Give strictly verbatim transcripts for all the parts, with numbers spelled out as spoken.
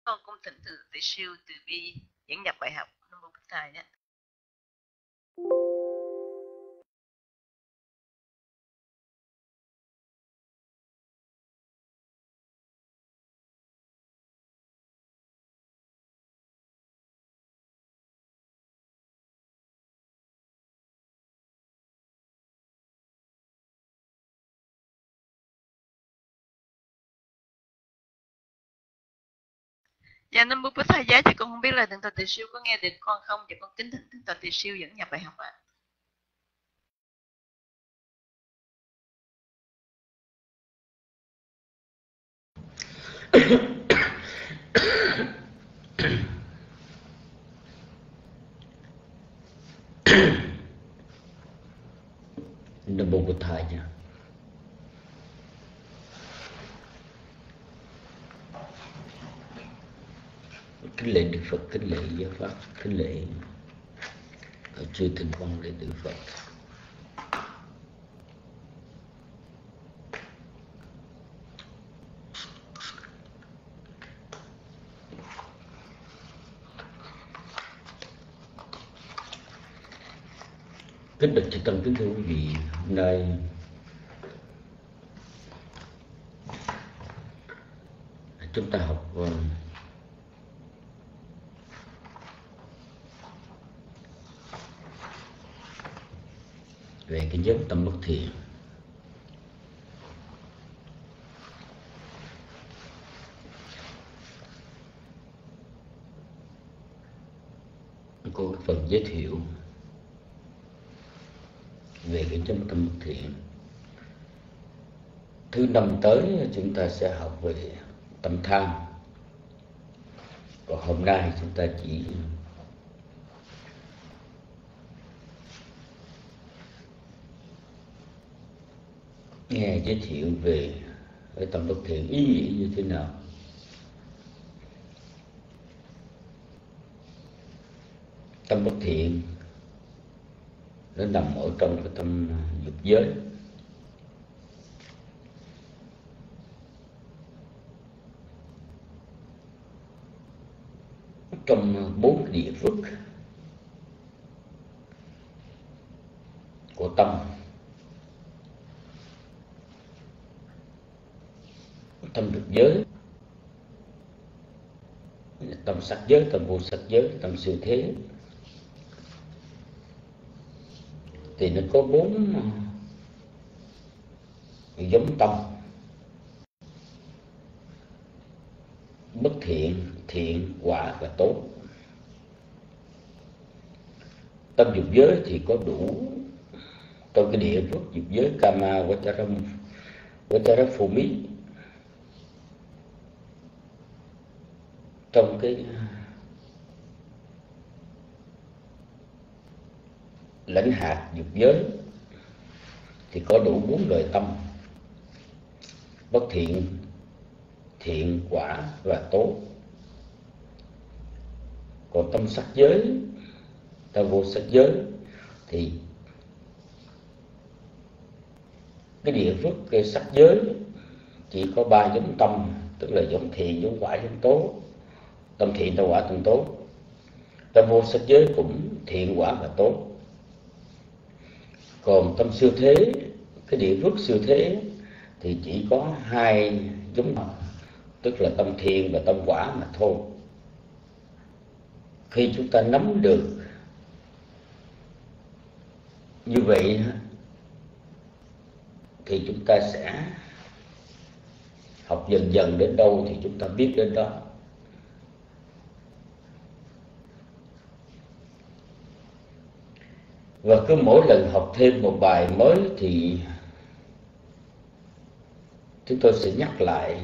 con cung thỉnh từ Tỷ Siêu Từ Bi dẫn nhập bài học Nam Mô Bích Thầy nhé. Dạ Nam Mô Bích Thầy giá, thì con không biết là Thượng tọa Tỷ Siêu có nghe được con không, thì con kính thỉnh Thượng tọa Tỷ Siêu dẫn nhập bài học ạ. Nam Mô Bổn Thầy nha. Kính lễ Đức Phật, kính lễ Giáo Pháp, kính lễ chư Thịnh Văn lễ Đức Phật. Kính bạch chư tăng, kính thưa quý vị, hôm nay chúng ta học về cái nhóm tâm bất thiện. Có phần giới thiệu về cái nhóm tâm bất thiện. Thứ năm tới chúng ta sẽ học về tâm tham. Còn hôm nay chúng ta chỉ nghe giới thiệu về cái tâm bất thiện ý nghĩa như thế nào. Tâm bất thiện nó nằm ở trong cái tâm dục giới. Trong bốn cái địa phước của tâm, tâm dục giới, tâm sắc giới, tâm vô sắc giới, tâm siêu thế, thì nó có bốn giống tâm: bất thiện, thiện, quả và tốt. Tâm dục giới thì có đủ trong cái địa phước dục giới Kama, Vacharam, Vacharaphomi, trong cái lãnh hạt dục giới thì có đủ bốn loại tâm: bất thiện, thiện, quả và tốt. Còn tâm sắc giới, tâm vô sắc giới thì cái địa phước cái sắc giới chỉ có ba giống tâm, tức là giống thiện, giống quả, giống tốt. Tâm thiện, tâm quả, tâm tốt. Tâm vô sắc giới cũng thiện, quả và tốt. Còn tâm siêu thế, cái địa phước siêu thế thì chỉ có hai giống tâm, tức là tâm thiện và tâm quả mà thôi. Khi chúng ta nắm được như vậy thì chúng ta sẽ học dần dần, đến đâu thì chúng ta biết đến đó. Và cứ mỗi lần học thêm một bài mới thì chúng tôi sẽ nhắc lại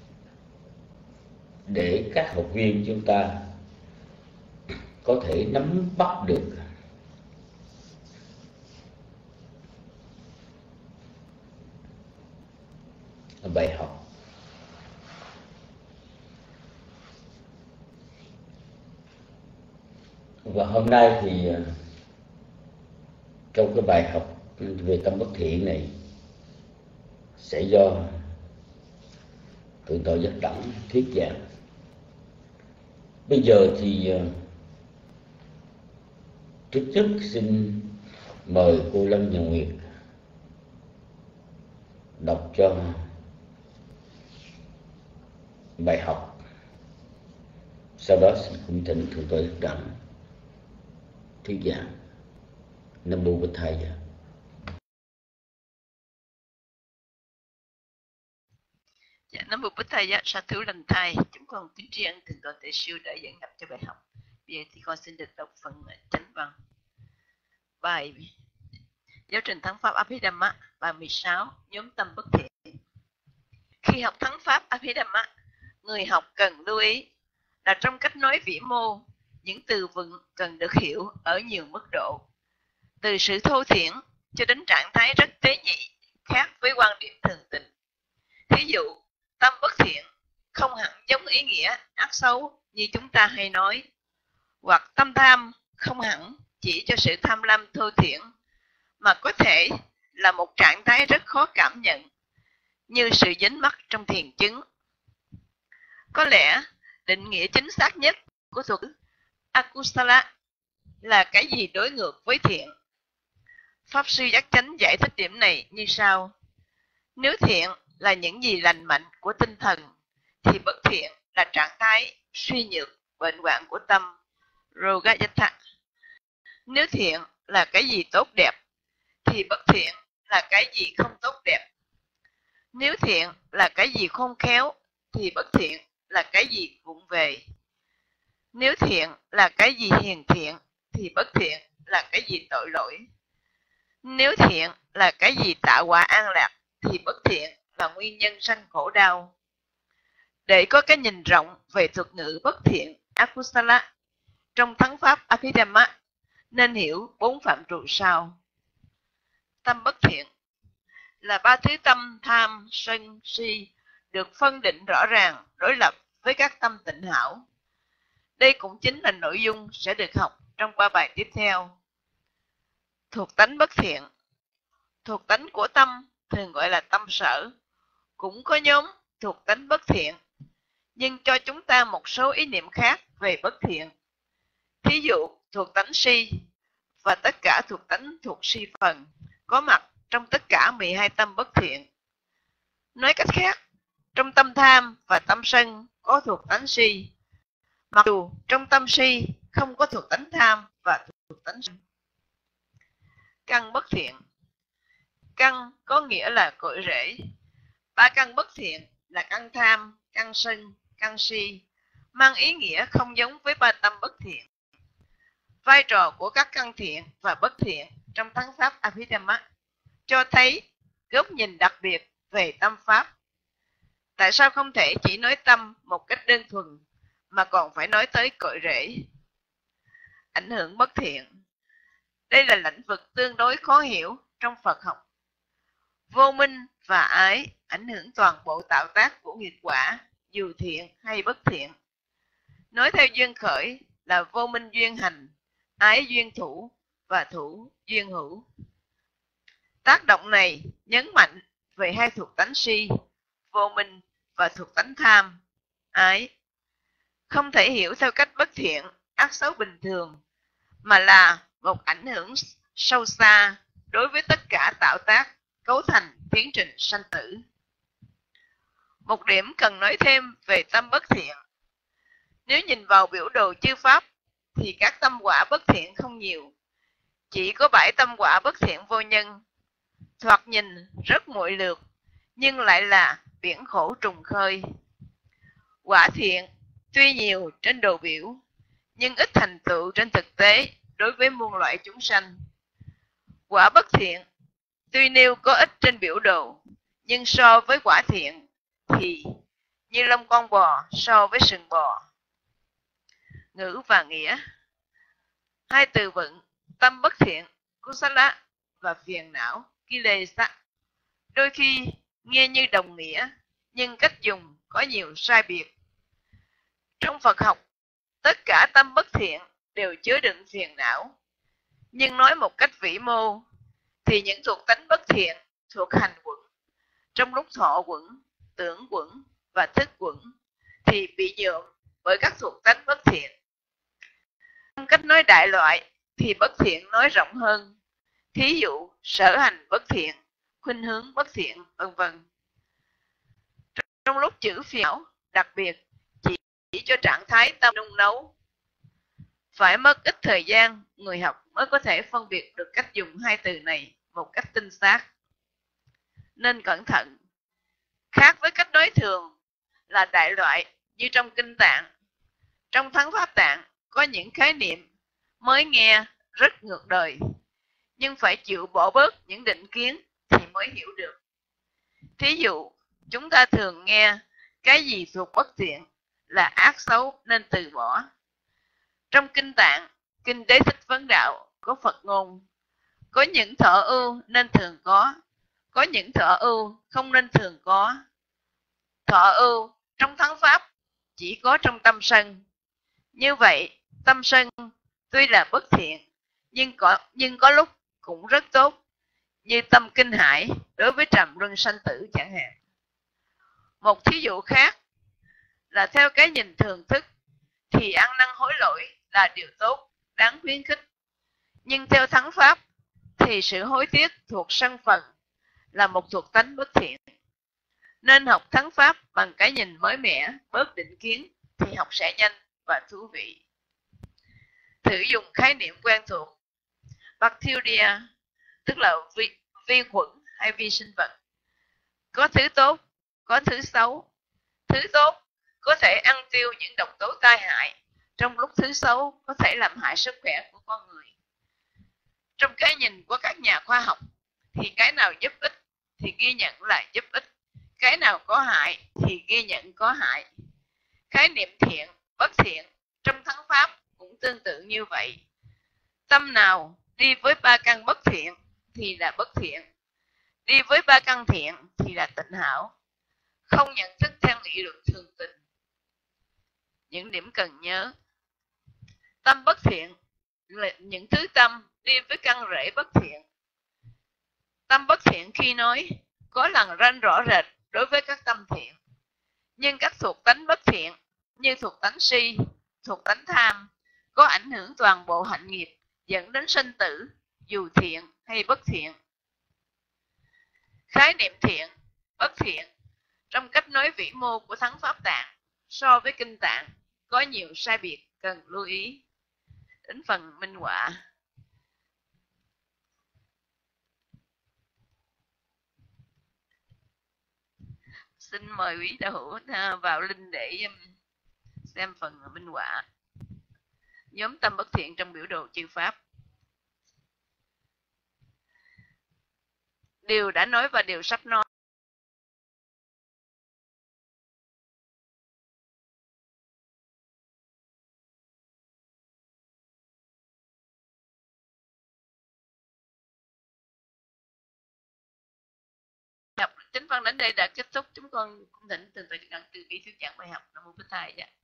để các học viên chúng ta có thể nắm bắt được bài học. Và hôm nay thì trong cái bài học về tâm bất thiện này sẽ do Thượng tọa Giác Đẳng thuyết giảng. Bây giờ thì trước nhất xin mời cô Lâm Nhật Nguyệt đọc cho bài học. Sau đó xin cung thỉnh Thượng tọa Đức Đẳng thuyết giảng. Nam mô Bổn Thầy. Dạ, Nam mô Bổn Thầy, sa thú lành thai. Chúng con kính tri ân Thượng tọa Tề Siêu đã dẫn nhập cho bài học. Bây giờ thì con xin được đọc phần chánh văn. Bài giáo trình thắng pháp Abhidhamma, bài mười sáu, nhóm tâm bất thiện. Khi học thắng pháp Abhidhamma, người học cần lưu ý là trong cách nói vĩ mô, những từ vựng cần được hiểu ở nhiều mức độ, từ sự thô thiển cho đến trạng thái rất tế nhị, khác với quan điểm thường tình. Thí dụ, tâm bất thiện không hẳn giống ý nghĩa ác xấu như chúng ta hay nói, hoặc tâm tham không hẳn chỉ cho sự tham lam thô thiển, mà có thể là một trạng thái rất khó cảm nhận, như sự dính mắc trong thiền chứng. Có lẽ định nghĩa chính xác nhất của thuật Akusala là cái gì đối ngược với thiện. Pháp sư Giác Chánh giải thích điểm này như sau: nếu thiện là những gì lành mạnh của tinh thần, thì bất thiện là trạng thái suy nhược, bệnh hoạn của tâm, Rogayatha. Nếu thiện là cái gì tốt đẹp, thì bất thiện là cái gì không tốt đẹp. Nếu thiện là cái gì khôn khéo, thì bất thiện là cái gì vụng về. Nếu thiện là cái gì hiền thiện, thì bất thiện là cái gì tội lỗi. Nếu thiện là cái gì tạo quả an lạc, thì bất thiện là nguyên nhân sanh khổ đau. Để có cái nhìn rộng về thuật ngữ bất thiện Akusala trong thắng pháp Abhidhamma, nên hiểu bốn phạm trù sau. Tâm bất thiện là ba thứ tâm tham, sân, si được phân định rõ ràng đối lập với các tâm tịnh hảo. Đây cũng chính là nội dung sẽ được học trong ba bài tiếp theo. Thuộc tánh bất thiện. Thuộc tánh của tâm thường gọi là tâm sở, cũng có nhóm thuộc tánh bất thiện, nhưng cho chúng ta một số ý niệm khác về bất thiện. Thí dụ thuộc tánh si và tất cả thuộc tánh thuộc si phần có mặt trong tất cả mười hai tâm bất thiện. Nói cách khác, trong tâm tham và tâm sân có thuộc tánh si, mặc dù trong tâm si không có thuộc tánh tham và thuộc tánh sân. Căn bất thiện. Căn có nghĩa là cội rễ. Ba căn bất thiện là căn tham, căn sân, căn si, mang ý nghĩa không giống với ba tâm bất thiện. Vai trò của các căn thiện và bất thiện trong thắng pháp Abhidhamma cho thấy góc nhìn đặc biệt về tâm pháp. Tại sao không thể chỉ nói tâm một cách đơn thuần, mà còn phải nói tới cội rễ? Ảnh hưởng bất thiện. Đây là lĩnh vực tương đối khó hiểu trong Phật học. Vô minh và ái ảnh hưởng toàn bộ tạo tác của nghiệp quả, dù thiện hay bất thiện. Nói theo duyên khởi là vô minh duyên hành, ái duyên thủ và thủ duyên hữu. Tác động này nhấn mạnh về hai thuộc tánh si, vô minh và thuộc tánh tham, ái. Không thể hiểu theo cách bất thiện, ác xấu bình thường, mà là một ảnh hưởng sâu xa đối với tất cả tạo tác cấu thành tiến trình sanh tử. Một điểm cần nói thêm về tâm bất thiện. Nếu nhìn vào biểu đồ chư pháp thì các tâm quả bất thiện không nhiều, chỉ có bảy tâm quả bất thiện vô nhân. Thoạt nhìn rất muội lược, nhưng lại là biển khổ trùng khơi. Quả thiện tuy nhiều trên đồ biểu, nhưng ít thành tựu trên thực tế đối với muôn loại chúng sanh. Quả bất thiện tuy nêu có ít trên biểu đồ, nhưng so với quả thiện thì như lông con bò so với sừng bò. Ngữ và nghĩa. Hai từ vựng tâm bất thiện Kusala và phiền não Kilesa đôi khi nghe như đồng nghĩa, nhưng cách dùng có nhiều sai biệt. Trong Phật học, tất cả tâm bất thiện đều chứa đựng phiền não, nhưng nói một cách vĩ mô thì những thuộc tánh bất thiện thuộc hành quẩn, trong lúc thọ quẩn, tưởng quẩn và thức quẩn thì bị nhuộm bởi các thuộc tánh bất thiện thiện. Trong cách nói đại loại thì bất thiện nói rộng hơn. Thí dụ sở hành bất thiện, khuynh hướng bất thiện, vân vân. Trong lúc chữ phiền não đặc biệt chỉ, chỉ cho trạng thái tâm nung nấu. Phải mất ít thời gian, người học mới có thể phân biệt được cách dùng hai từ này một cách tinh xác. Nên cẩn thận. Khác với cách nói thường là đại loại như trong kinh tạng. Trong thắng pháp tạng có những khái niệm mới nghe rất ngược đời, nhưng phải chịu bỏ bớt những định kiến thì mới hiểu được. Thí dụ, chúng ta thường nghe cái gì thuộc bất thiện là ác xấu nên từ bỏ. Trong kinh tạng, kinh Đế Thích Vấn Đạo có Phật ngôn: có những thọ ưu nên thường có, có những thọ ưu không nên thường có. Thọ ưu trong thắng pháp chỉ có trong tâm sân. Như vậy, tâm sân tuy là bất thiện, nhưng có, nhưng có lúc cũng rất tốt, như tâm kinh hãi đối với trầm luân sanh tử chẳng hạn. Một thí dụ khác là theo cái nhìn thường thức thì ăn năn hối lỗi là điều tốt, đáng khuyến khích. Nhưng theo thắng pháp thì sự hối tiếc thuộc sân phần, là một thuộc tánh bất thiện. Nên học thắng pháp bằng cái nhìn mới mẻ, bớt định kiến thì học sẽ nhanh và thú vị. Thử dùng khái niệm quen thuộc bacteria, tức là vi, vi khuẩn hay vi sinh vật. Có thứ tốt, có thứ xấu. Thứ tốt có thể ăn tiêu những độc tố tai hại, trong lúc thứ xấu có thể làm hại sức khỏe của con người. Trong cái nhìn của các nhà khoa học thì cái nào giúp ích thì ghi nhận là giúp ích, cái nào có hại thì ghi nhận có hại. Khái niệm thiện, bất thiện trong thắng pháp cũng tương tự như vậy. Tâm nào đi với ba căn bất thiện thì là bất thiện, đi với ba căn thiện thì là tịnh hảo. Không nhận thức theo nghị luận thường tình. Những điểm cần nhớ: tâm bất thiện là những thứ tâm đi với căn rễ bất thiện. Tâm bất thiện khi nói có lằn ranh rõ rệt đối với các tâm thiện, nhưng các thuộc tánh bất thiện như thuộc tánh si, thuộc tánh tham có ảnh hưởng toàn bộ hạnh nghiệp dẫn đến sinh tử, dù thiện hay bất thiện. Khái niệm thiện, bất thiện trong cách nói vĩ mô của thắng pháp tạng so với kinh tạng có nhiều sai biệt cần lưu ý. Đến phần minh họa. Xin mời quý đạo hữu vào link để xem phần minh họa. Nhóm tâm bất thiện trong biểu đồ chư pháp. Điều đã nói và điều sắp nói đọc chính văn đến đây đã kết thúc. Chúng con cung thỉnh từ từ đặng từ bi thuyết giảng bài học. Nam mô Bích Thầy. Dạ.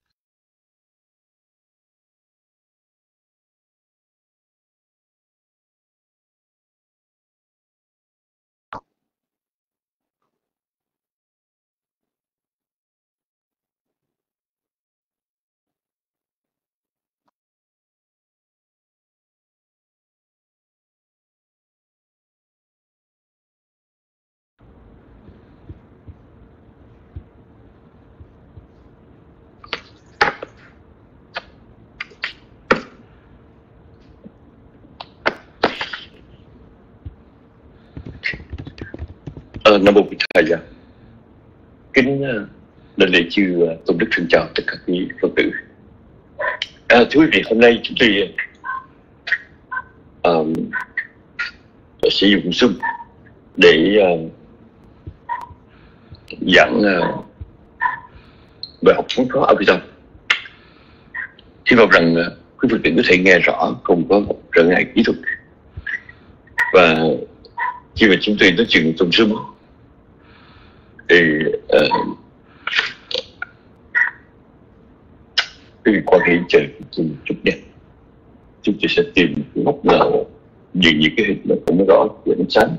Nam mô Bích Thầy. Kính đảnh lễ chư tôn đức, xin chào tất cả quý Phật tử. À, thưa quý vị, hôm nay chúng tôi uh, sử dụng Zoom để uh, giảng uh, bài học phóng khó Abhidhamma. Hy vọng rằng uh, quý Phật tử có thể nghe rõ, không có một trở ngại kỹ thuật. Và khi mà chúng tôi nói chuyện trong Zoom thì uh, quý vị quan hệ chờ một chút nhé. Chúng tôi sẽ tìm một góc nào nhìn những cái hình nó không rõ về ánh sáng.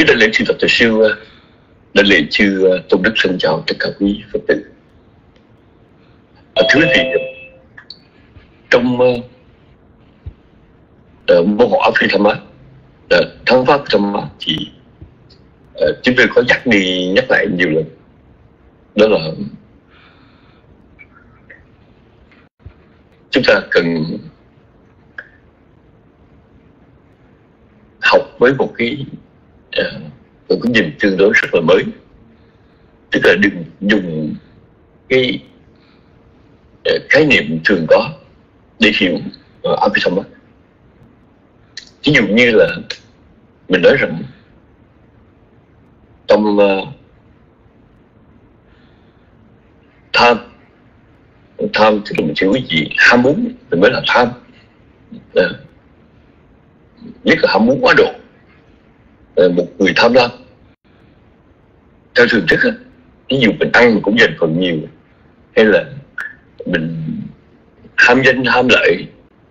đại lễ chư Phật Tử Siêu, đại lễ chư Tôn Đức, thân chào tất cả quý Phật tử. À, thưa quý vị, trong uh, môn học Abhidhamma, uh, thắng pháp Dhamma thì uh, chúng tôi có nhắc đi nhắc lại nhiều lần, đó là chúng ta cần học với một cái uh, một cái nhìn tương đối rất là mới, tức là đừng dùng cái uh, khái niệm thường có để hiểu uh, Abhidhamma. Ví dụ như là mình nói rằng trong uh, tham tham thì mình hiểu cái gì, ham muốn thì mới là tham, uh, nhất là ham muốn quá độ. Uh, một người tham lam theo thường thức á, ví dụ mình ăn mình cũng dành phần nhiều, hay là mình ham danh ham lợi,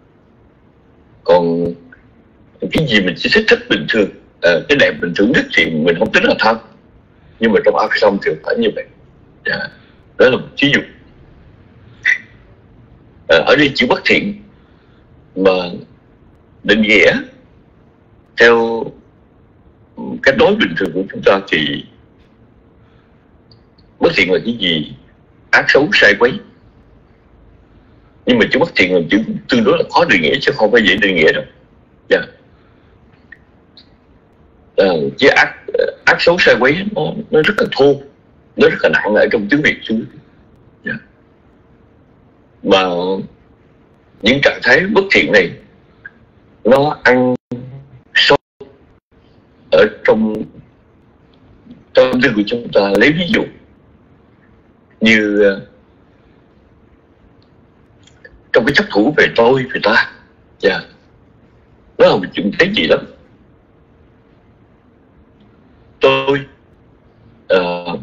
còn cái gì mình chỉ thích thích bình thường, à, cái đẹp mình thưởng thức thì mình không tính là tham. Nhưng mà trong Abhidhamma thì phải như vậy. À, đó là một ví dụ. À, ở đây chữ bất thiện mà định nghĩa theo cách nói bình thường của chúng ta thì bất thiện là cái gì ác xấu sai quấy. Nhưng mà chữ bất thiện là chữ tương đối là khó định nghĩa, chứ không phải dễ định nghĩa đâu. Yeah. À, chứ ác ác xấu sai quấy nó, nó rất là thô, nó rất là nặng ở trong tiếng Việt chứ. Yeah. Mà những trạng thái bất thiện này nó ăn sâu ở trong tâm tư của chúng ta. Lấy ví dụ như trong cái chấp thủ về tôi, về ta, yeah. Nó là một chuyện tế nhị lắm. Tôi uh,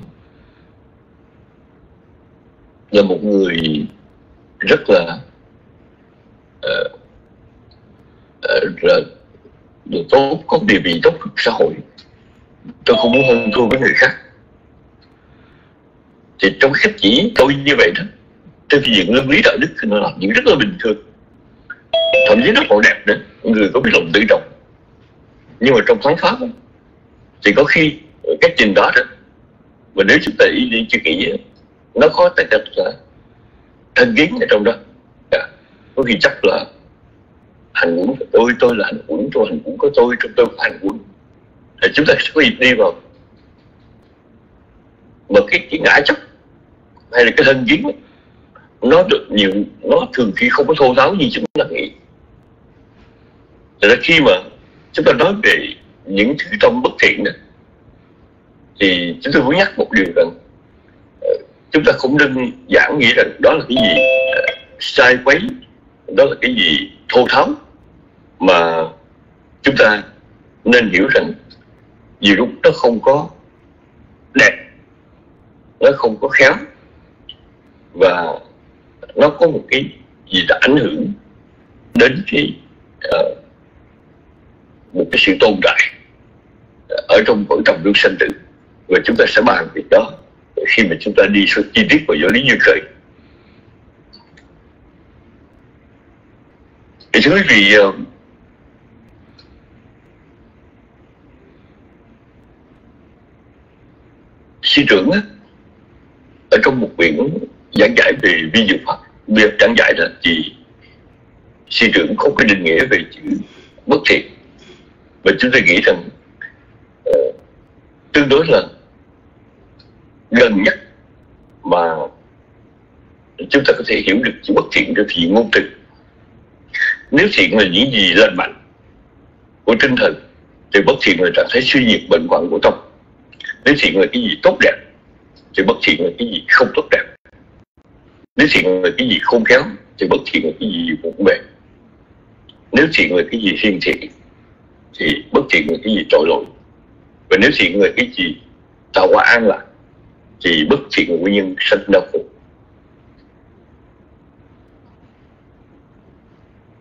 là một người rất là uh, uh, là, là tốt, có địa vị tốt trong xã hội. Tôi không muốn hơn thua với người khác. Thì trong cái cách chỉ tôi như vậy đó, trên phương diện luân lý đạo đức thì nó làm những rất là bình thường, thậm chí nó còn đẹp nữa, người có biết lòng tự trọng. Nhưng mà trong thắng pháp đó, thì có khi cách trình đó đó, mà nếu chúng ta ý đi chưa kỹ, nó có tại thật là thân kiến ở trong đó. À, có khi chắc là hành quẩn của tôi, tôi là hành quẩn, tôi hành quẩn của tôi, trong tôi là hành quẩn. Thì chúng ta sẽ có đi vào mà cái, cái ngã chấp hay là cái thân kiến đó, nó được nhiều, nó thường khi không có thô tháo như chúng ta nghĩ. Thật ra khi mà chúng ta nói về những thứ trong bất thiện này, thì chúng tôi muốn nhắc một điều rằng chúng ta không đơn giản nghĩ rằng đó là cái gì sai quấy, đó là cái gì thô tháo, mà chúng ta nên hiểu rằng nhiều lúc nó không có đẹp, nó không có khéo, và nó có một cái gì đã ảnh hưởng đến cái uh, một cái sự tồn tại ở trong vở trầm luân sanh tử. Và chúng ta sẽ bàn việc đó khi mà chúng ta đi số chi tiết vào giáo lý duyên khởi. Thì thưa quý vị, uh, sư trưởng á, ở trong một quyển giảng giải về vi diệu pháp, việc giảng giải là thì sư trưởng không có định nghĩa về chữ bất thiện, và chúng tôi nghĩ rằng uh, tương đối là gần nhất mà chúng ta có thể hiểu được chữ bất thiện cho thì ngôn từ. Nếu thiện là những gì lành mạnh của tinh thần thì bất thiện là trạng thái suy nhược bệnh hoạn của tâm. Nếu thiện là cái gì tốt đẹp thì bất thiện là cái gì không tốt đẹp. Nếu thiện là cái gì khôn khéo thì bất thiện là cái gì vụng về. Nếu thiện là cái gì hiền thiện thì bất thiện là cái gì tội lỗi. Và nếu thiện là cái gì tạo hóa an lạc thì bất thiện là nguyên nhân sanh đau khổ.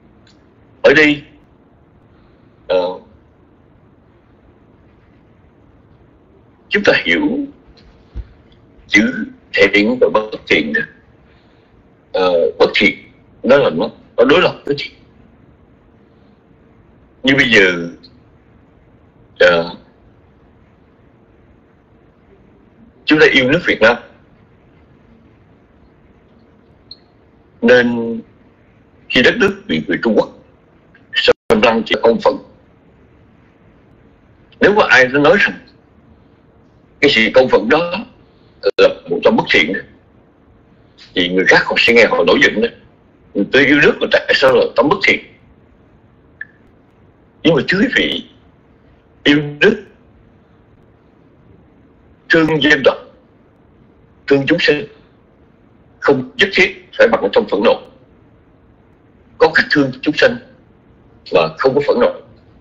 Ở đây uh, chúng ta hiểu chữ thiện và bất thiện đó. Ờ, bất thiện đó là nó, nó đối lập với thiện. Như bây giờ uh, chúng ta yêu nước Việt Nam, nên khi đất nước bị người Trung Quốc xâm lăng chỉ công phận, nếu mà ai nó nói rằng cái sự công phận đó là một trong bất thiện đó, thì người khác họ sẽ nghe họ nổi giận đó. Tôi yêu nước mà tại sao là tâm bất thiện? Nhưng mà thưa quý vị, yêu nước, thương dân tộc, thương chúng sinh không nhất thiết phải bằng trong phẫn nộ. Có cách thương chúng sinh và không có phẫn nộ.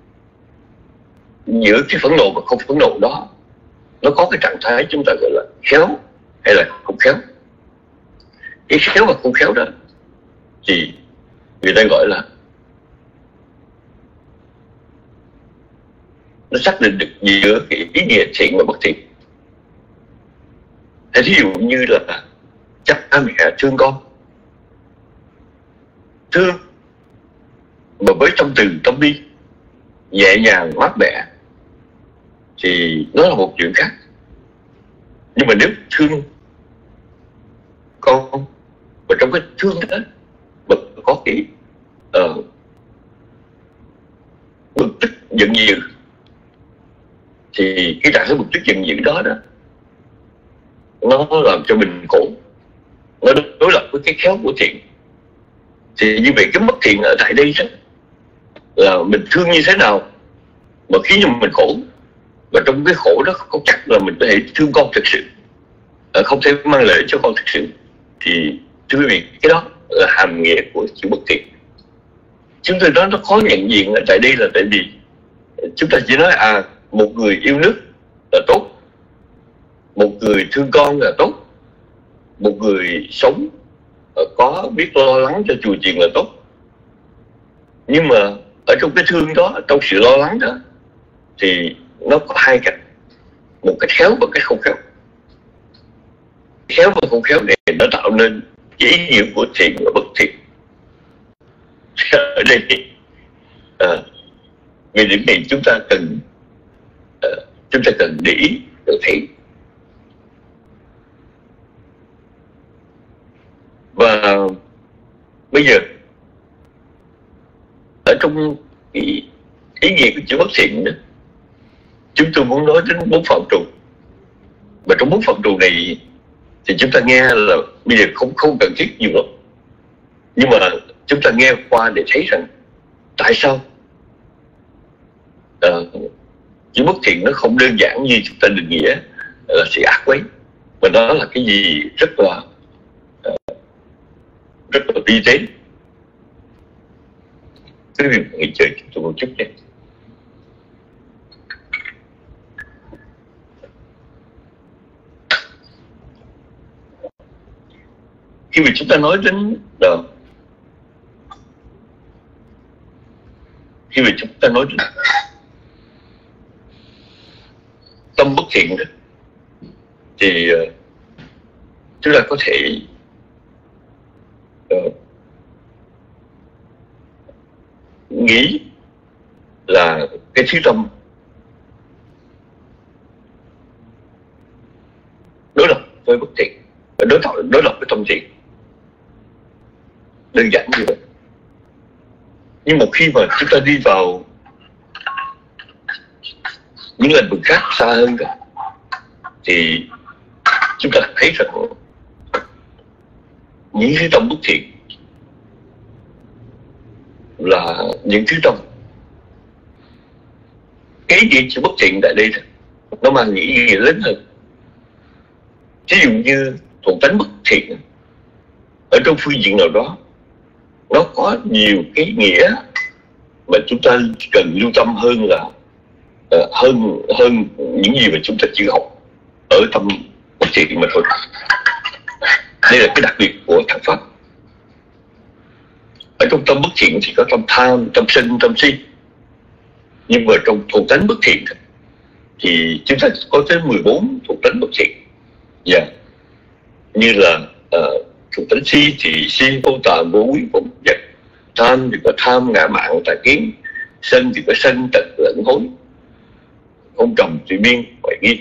Giữa cái phẫn nộ và không phẫn nộ đó, nó có cái trạng thái chúng ta gọi là khéo hay là không khéo. Cái khéo và không khéo đó thì người ta gọi là nó xác định được giữa cái ý nghĩa thiện và bất thiện. Thí dụ như là cha mẹ thương con, thương mà với trong từ tâm bi, nhẹ nhàng mát mẻ, thì nó là một chuyện khác. Nhưng mà nếu thương con và trong cái thương đó mà có cái uh, bực tức giận dữ, thì cái trạng thái bực tức giận dữ đó đó nó làm cho mình khổ, nó đối lập với cái khéo của thiện. Thì như vậy cái mất thiện ở tại đây đó là mình thương như thế nào mà khiến cho mình khổ, và trong cái khổ đó không chắc là mình có thể thương con thực sự, không thể mang lợi cho con thực sự. Thì thưa quý vị, cái đó là hàm nghĩa của chữ bất thiện. Chúng tôi nói nó khó nhận diện ở tại đây là tại vì chúng ta chỉ nói à, một người yêu nước là tốt, một người thương con là tốt, một người sống có biết lo lắng cho chùa chiền là tốt. Nhưng mà ở trong cái thương đó, trong sự lo lắng đó, thì nó có hai cách, một cách khéo và cách không khéo. Khéo và không khéo này nó tạo nên cái ý nghĩa của thiện và bất thiện. Ở đây à, về điểm này chúng ta cần à, chúng ta cần để ý được thấy. Và bây giờ ở trong ý, ý nghĩa của chữ bất thiện đó, chúng tôi muốn nói đến bốn phạm trù. Và trong bốn phạm trù này thì chúng ta nghe là bây giờ không không cần thiết nhiều lắm, nhưng mà chúng ta nghe qua để thấy rằng tại sao uh, chữ bất thiện nó không đơn giản như chúng ta định nghĩa là sự ác quấy, mà nó là cái gì rất là uh, rất là vi tế. Quý vị nghỉ chơi chúng tôi một chút nhé. Khi mà chúng ta nói đến đó, khi mà chúng ta nói đến tâm bất thiện đó, thì uh, chúng ta có thể uh, nghĩ là cái thứ tâm đối lập với bất thiện, đối lập đối lập với tâm thiện, đơn giản như vậy. Nhưng một khi mà chúng ta đi vào những lĩnh vực khác xa hơn đó, thì chúng ta thấy rằng những thứ tâm bất thiện là những thứ tâm, cái gì chữ bất thiện tại đây nó mang nghĩa gì lớn hơn. Ví dụ như thuần tánh bất thiện ở trong phương diện nào đó, nó có nhiều cái nghĩa mà chúng ta cần lưu tâm hơn là uh, hơn hơn những gì mà chúng ta chỉ học ở tâm bất thiện mà thôi. Đây là cái đặc biệt của thằng Pháp. Ở trong tâm bất thiện thì có tâm tham, tâm sân, tâm si. Nhưng mà trong thuần tánh bất thiện thì chúng ta có tới mười bốn thuộc tính bất thiện. Dạ. Yeah. Như là uh, thuộc tính si thì si vô tà vô quý vô vật, tham thì có tham ngã mạn tà kiến, sân thì có sân tật lẫn hối, không trồng tùy biên ngoại nghi.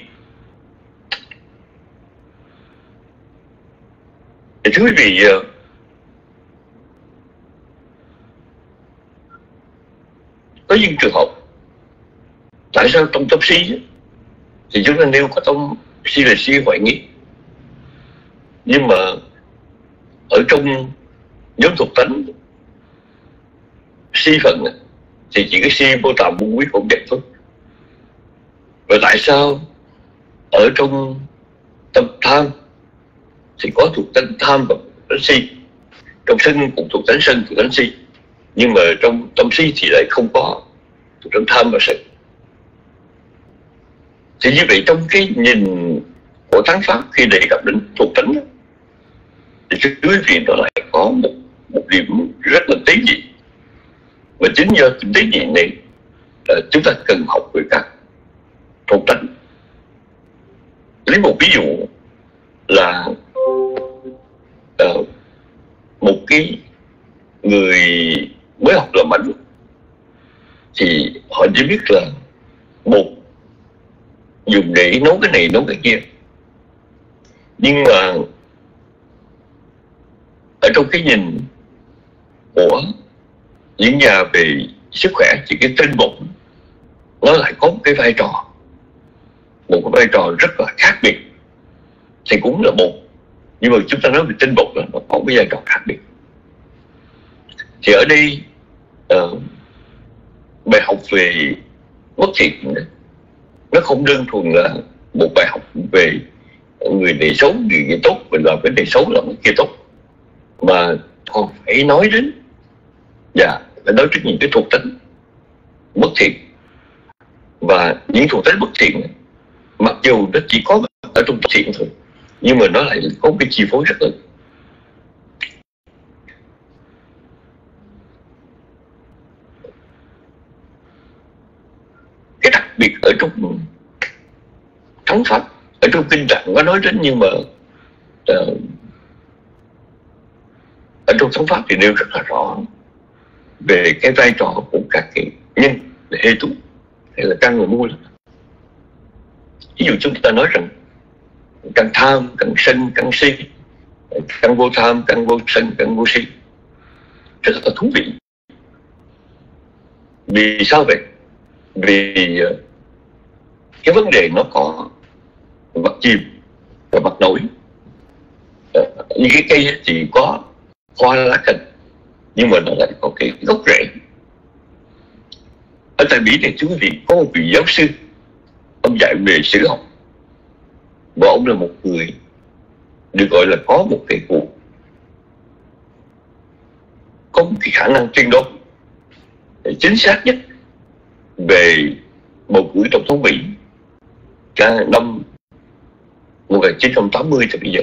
Thì thưa quý vị, uh, có những trường hợp tại sao trong tâm si thì chúng ta nêu có tâm si là si ngoại nghi, nhưng mà ở trong nhóm thuộc tính si phần thì chỉ có si vô tàm vô quý không đẹp thôi. Và tại sao ở trong tâm tham thì có thuộc tính tham và tính si, trong sân cũng thuộc tính sân thuộc tính si, nhưng mà trong tâm si thì lại không có thuộc tính tham và sân. Thì như vậy trong cái nhìn của Thắng Pháp khi đề cập đến thuộc tính thì quý vị nó lại có một, một điểm rất là tế nhị, và chính do tế nhị này uh, chúng ta cần học về các thuộc tính. Lấy một ví dụ là uh, một cái người mới học làm bánh thì họ chỉ biết là bột dùng để nấu cái này nấu cái kia, nhưng mà ở trong cái nhìn của những nhà về sức khỏe thì cái tinh bột nó lại có một cái vai trò, một cái vai trò rất là khác biệt. Thì cũng là bột, nhưng mà chúng ta nói về tinh bột là nó có một cái vai trò khác biệt. Thì ở đây uh, bài học về bất thiện nó không đơn thuần là một bài học về người này xấu, người này tốt, mình làm cái này xấu, làm cái kia tốt, mà còn phải nói đến và phải nói đến những cái thuộc tính bất thiện. Và những thuộc tính bất thiện mặc dù nó chỉ có ở trong bất thiện thôi, nhưng mà nó lại có cái chi phối rất lớn. Cái đặc biệt ở trong Thắng Pháp, ở trong kinh Tạng có nói đến, nhưng mà uh, ở trong Thắng Pháp thì nêu rất là rõ về cái vai trò của các cái nhân là hê tụ hay là căn và mưu. Ví dụ chúng ta nói rằng căn tham, căn sân, căn si, căn vô tham, căn vô sân, căn vô si, rất là thú vị. Vì sao vậy? Vì cái vấn đề nó có mặt chìm và mặt nổi. Như cái cây thì có hoa lá cành, nhưng mà nó lại có cái gốc rễ. Ở tại Mỹ này, quý vị, có một vị giáo sư, ông dạy về sử học, và ông là một người được gọi là có một cái cuộc có một cái khả năng tiên đoán chính xác nhất về bầu cử tổng thống Mỹ cả năm một nghìn chín trăm tám mươi tới bây giờ.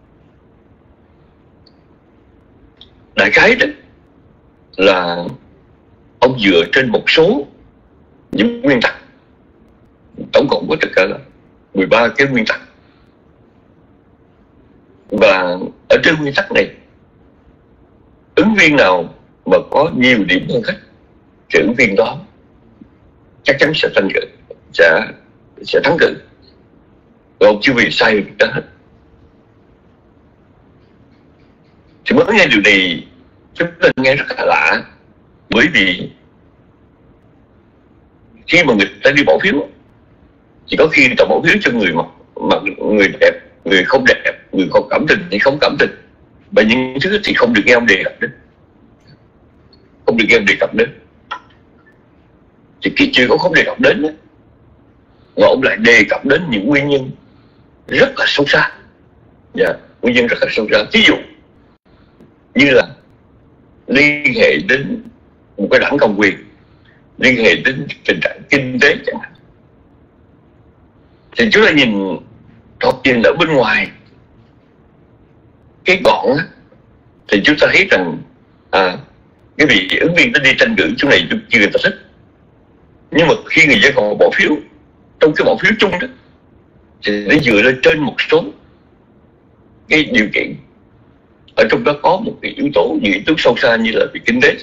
Đại khái đó là ông dựa trên một số những nguyên tắc, tổng cộng có tất cả là mười ba cái nguyên tắc, và ở trên nguyên tắc này, ứng viên nào mà có nhiều điểm hơn khách thì ứng viên đó chắc chắn sẽ tranh cử, sẽ sẽ thắng cử. Rồi ông chưa vì sai việc đó hết. Thì mới nghe điều này chúng ta nghe rất là lạ, bởi vì khi mà người ta đi bỏ phiếu thì có khi người ta bỏ phiếu cho người mà, mà người đẹp, người không đẹp, người không cảm tình thì không cảm tình, và những thứ thì không được nghe ông đề cập đến, không được nghe ông đề cập đến. Thì cái chuyện ông không đề cập đến đó, mà ông lại đề cập đến những nguyên nhân rất là sâu xa. Dạ, nguyên nhân rất là sâu xa. Ví dụ như là liên hệ đến một cái đảng cầm quyền, liên hệ đến tình trạng kinh tế chẳng hạn. Thì chúng ta nhìn thoạt nhìn ở bên ngoài cái gọn á, thì chúng ta thấy rằng à, cái vị ứng viên nó đi tranh cử chỗ này chưa người ta thích, nhưng mà khi người dân họ bỏ phiếu trong cái bỏ phiếu chung đó thì nó dựa lên trên một số cái điều kiện. Ở trong đó có một cái yếu tố, những yếu tố sâu xa như là về kinh tế.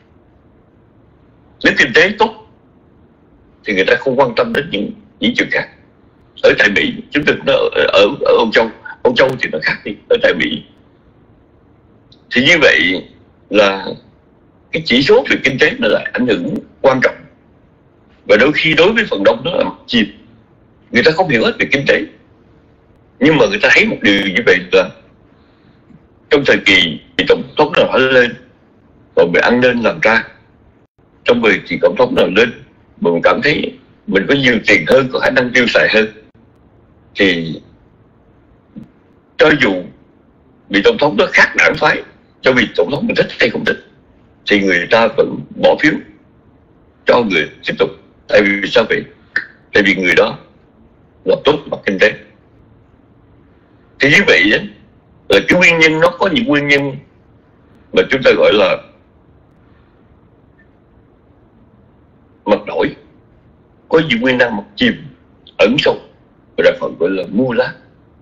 Nếu kinh tế tốt thì người ta không quan tâm đến những những chuyện khác. Ở tại Mỹ, chúng ta nó ở, ở ở Âu Châu, Âu Châu thì nó khác đi. Ở tại Mỹ thì như vậy là cái chỉ số về kinh tế nó lại ảnh hưởng quan trọng, và đôi khi đối với phần đông nó là mặt chìm. Người ta không hiểu hết về kinh tế, nhưng mà người ta thấy một điều như vậy là trong thời kỳ thì tổng thống nào lên và mình ăn nên làm ra, trong thời kỳ tổng thống nào lên mà mình cảm thấy mình có nhiều tiền hơn, có khả năng tiêu xài hơn, thì cho dù vị tổng thống đó khác đảng phái, cho vì tổng thống mình thích hay không thích, thì người ta vẫn bỏ phiếu cho người tiếp tục. Tại vì sao vậy? Tại vì người đó là tốt mặt kinh tế. Thì như vậy đó, là cái nguyên nhân, nó có những nguyên nhân mà chúng ta gọi là mặt nổi, có những nguyên năng mặt chìm ẩn sâu, và đại phận gọi là mưu lát.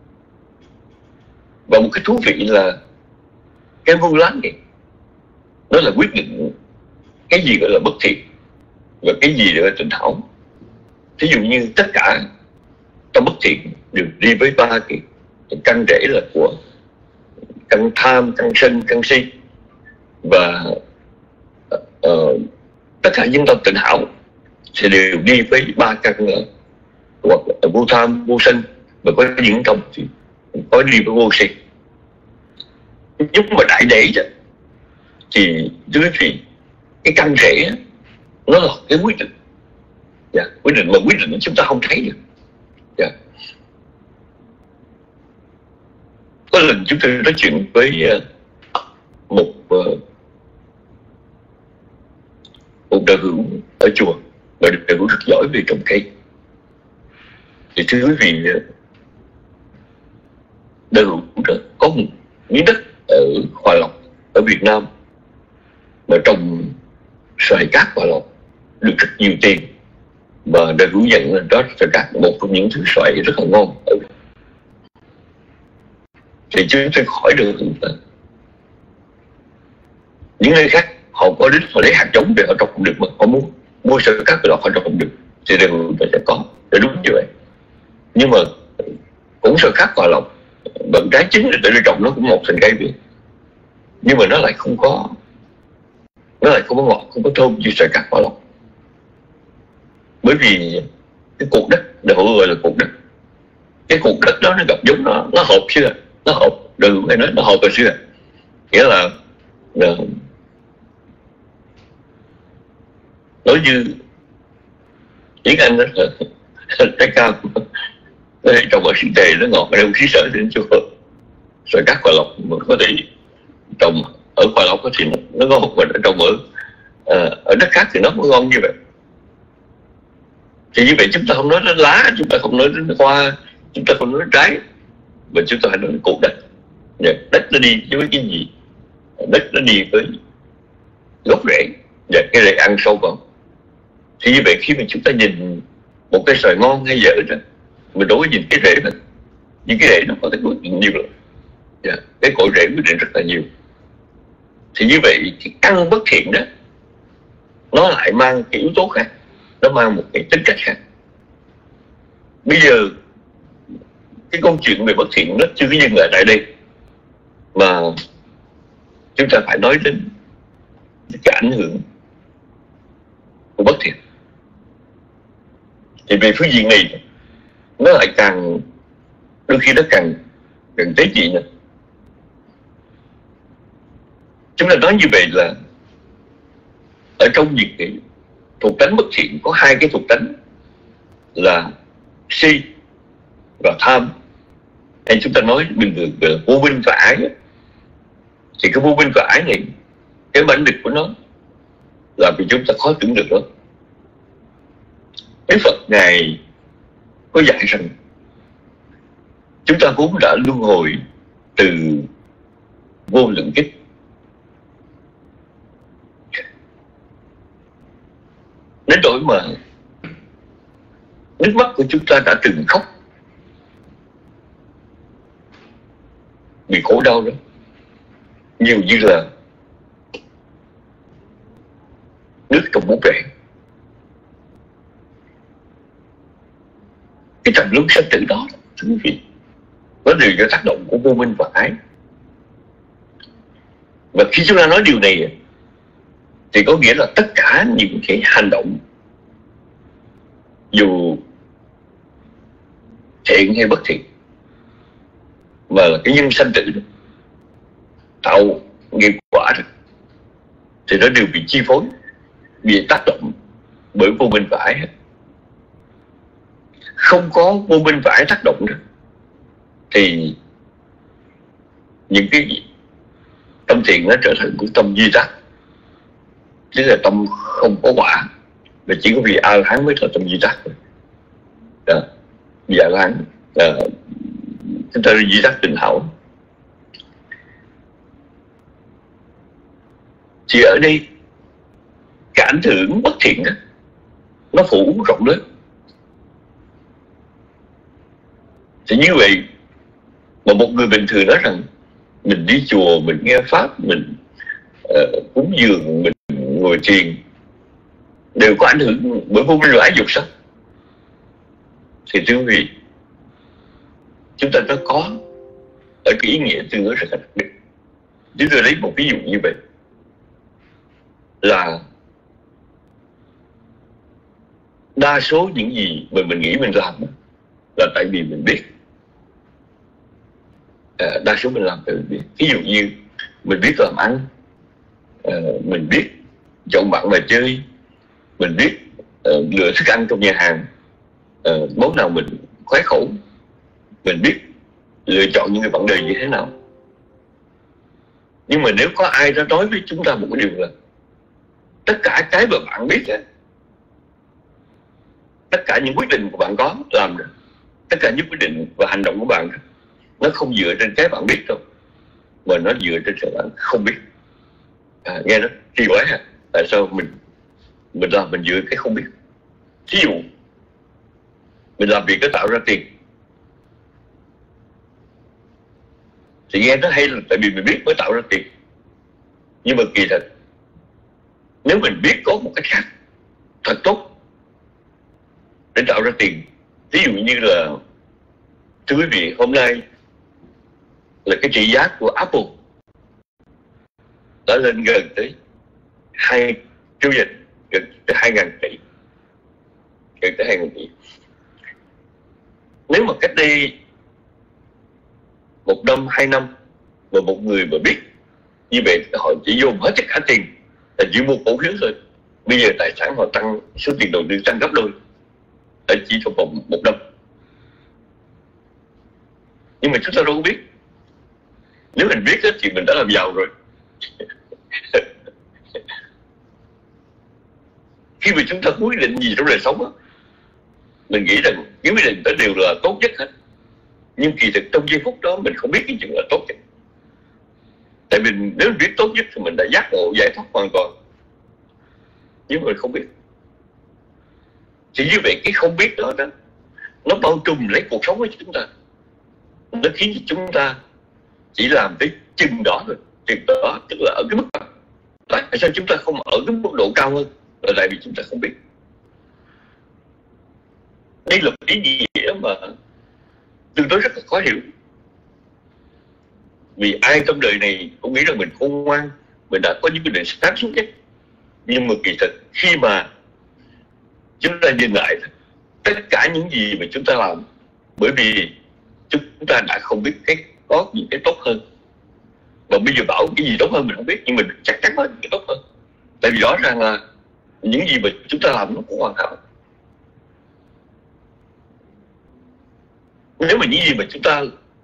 Và một cái thú vị là cái mưu lát này nó là quyết định cái gì gọi là bất thiện và cái gì gọi là tình hảo. Thí dụ như tất cả trong bất thiện đều đi với ba cái căn rễ là của căn tham, căn sân, căn si, và uh, tất cả những tâm tình hảo thì đều đi với ba căn uh, hoặc là vô tham, vô sân, và có những tâm thì có đi với vô si. Nhưng mà đại để đó, thì thưa quý vị, cái căn rễ nó là cái quyết định, yeah, quyết định mà quyết định chúng ta không thấy được. Yeah. Có lần chúng tôi nói chuyện với uh, một uh, một đạo hữu ở chùa, và đạo hữu rất giỏi về trồng cây. Thì thưa quý vị, đạo hữu đó có một miếng đất ở Hòa Lộc ở Việt Nam mà trồng xoài cát Hòa Lộc được rất nhiều tiền, và đạo hữu nhận là đó xoài cát một trong những thứ xoài rất là ngon. Thì chúng tôi hỏi được những nơi khác họ có đến họ lấy hạt giống để họ trồng không được, mà họ muốn mua xoài cát của họ họ trồng không được, thì đều người sẽ có, để đúng như vậy. Nhưng mà cũng xoài cát Hòa Lộc bằng trái chín để để trồng nó cũng một thành cây vậy, nhưng mà nó lại không có nó lại không có ngọt, không có thơm như xoài cát Hòa Lộc. Bởi vì cái cục đất, để họ gọi là cục đất, cái cục đất đó nó gặp giống nó nó hợp xưa, nó hợp, đừng phải nói nó hợp từ xưa, nghĩa là uh, nói như tiếng Anh đó là trái cam trồng ở xứ Tề nó ngọt, mà đâu xứ Sở thì nó chưa hợp. Xoài cát Hòa Lộc mà có thể trồng ở Hòa Lộc thì nó, nó ngon, mà nó trồng ở uh, ở đất khác thì nó không ngon như vậy. Thì như vậy chúng ta không nói đến lá, chúng ta không nói đến hoa, chúng ta không nói đến trái, mà chúng ta phải nói đến cục đất. Đất nó đi với cái gì? Đất nó đi với gốc rễ, và cái rễ ăn sâu vào. Thì như vậy khi mà chúng ta nhìn một cây xoài ngon hay dở đó, mình đối với nhìn cái rễ này, những cái rễ nó có thể quyết định nhiều lắm. Yeah. Cái cội rễ quyết định rất là nhiều. Thì như vậy cái căn bất thiện đó nó lại mang cái yếu tố khác, nó mang một cái tính cách khác. Bây giờ cái câu chuyện về bất thiện nó chưa dừng lại tại đây, mà chúng ta phải nói đến cái ảnh hưởng của bất thiện. Thì về phương diện này nó lại càng, đôi khi nó càng càng tế nhị nữa. Chúng ta nói như vậy là ở trong những cái thuộc tánh bất thiện có hai cái thuộc tánh là si và tham, hay chúng ta nói bình thường là vô minh và ái. Thì cái vô minh và ái này, cái mãnh lực của nó là vì chúng ta khó tưởng được đó. Đức Phật Ngài có dạy rằng chúng ta vốn đã luân hồi từ vô lượng kiếp. Đến nỗi mà Nước mắt của chúng ta đã từng khóc vì khổ đau đó, nhiều như là nước trong bún bể. Cái trầm luân sanh tử đó, thưa quý vị, nó đều do tác động của vô minh và ái. Và khi chúng ta nói điều này thì có nghĩa là tất cả những cái hành động, dù thiện hay bất thiện, mà là cái nhân sanh tử đó, tạo nghiệp quả đó, thì nó đều bị chi phối, bị tác động bởi vô minh và ái. Không có vô minh và ái tác động đó thì những cái tâm thiện nó trở thành cái tâm duy tác, tức là tâm không có quả, và chỉ có vị A-la-hán mới là tâm duy tác thôi. Đó. Vị A-la-hán uh, chúng ta duy tác tình hảo. Thì ở đây cái ảnh hưởng bất thiện đó, nó phủ rộng lớn. Thì như vậy mà một người bình thường nói rằng mình đi chùa, mình nghe pháp, mình uh, cúng dường, mình ngồi thiền đều có ảnh hưởng bởi vô minh và ái dục sao? Thì thưa quý vị, chúng ta nó có ở cái ý nghĩa tương đối rất là đặc biệt. Chúng tôi lấy một ví dụ như vậy là đa số những gì mà mình nghĩ mình làm là tại vì mình biết. À, đa số mình làm tại vì biết. Ví dụ như mình biết làm ăn, à, mình biết chọn bạn mà chơi, mình biết uh, lựa thức ăn trong nhà hàng, uh, món nào mình khoái khẩu, mình biết lựa chọn những người bạn đời như thế nào. Nhưng mà nếu có ai đó nói với chúng ta một cái điều là tất cả cái mà bạn biết á, tất cả những quyết định của bạn có làm được, tất cả những quyết định và hành động của bạn nó không dựa trên cái bạn biết đâu, mà nó dựa trên sự bạn không biết. À, nghe nó kỳ quái ha. Tại sao mình mình làm mình dựa cái không biết? Ví dụ mình làm việc nó tạo ra tiền thì nghe nó hay là tại vì mình biết mới tạo ra tiền. Nhưng mà kỳ thật, nếu mình biết có một cách khác thật tốt để tạo ra tiền, ví dụ như là, thưa quý vị, hôm nay là cái trị giá của Apple đã lên gần tới hai triệu nghìn, gần tới hai ngàn tỷ, gần tới hai ngàn tỷ. Nếu mà cách đây một năm, hai năm mà một người mà biết như vậy, họ chỉ dùng hết tất cả tiền là chỉ mua cổ phiếu thôi, bây giờ tài sản họ tăng, số tiền đầu tư tăng gấp đôi ở chỉ trong vòng một năm. Nhưng mà chúng ta đâu có biết. Nếu mình biết thì mình đã làm giàu rồi. Khi mà chúng ta có quyết định gì trong đời sống á, mình nghĩ rằng cái quyết định đó đều là tốt nhất hết. Nhưng kỳ thực trong giây phút đó mình không biết cái chuyện là tốt nhất. Tại vì nếu mình biết tốt nhất thì mình đã giác ngộ giải thoát hoàn toàn. Nhưng mình không biết. Thì như vậy cái không biết đó, đó nó bao trùm lấy cuộc sống của chúng ta. Nó khiến cho chúng ta chỉ làm tới chừng đó thôi. Chừng đó tức là ở cái mức đó. Tại sao chúng ta không ở cái mức độ cao hơn? Là tại vì chúng ta không biết. Đây là một ý nghĩa mà tương đối rất là khó hiểu. Vì ai trong đời này cũng nghĩ rằng mình khôn ngoan, mình đã có những quyết định sáng suốt nhất. Nhưng mà kỳ thực khi mà chúng ta nhìn lại tất cả những gì mà chúng ta làm, bởi vì chúng ta đã không biết cái có những cái tốt hơn. Và bây giờ bảo cái gì tốt hơn mình không biết, nhưng mình chắc chắn có những cái tốt hơn. Tại vì rõ ràng là những gì mà chúng ta làm nó cũng hoàn hảo. Nếu mà những gì mà chúng ta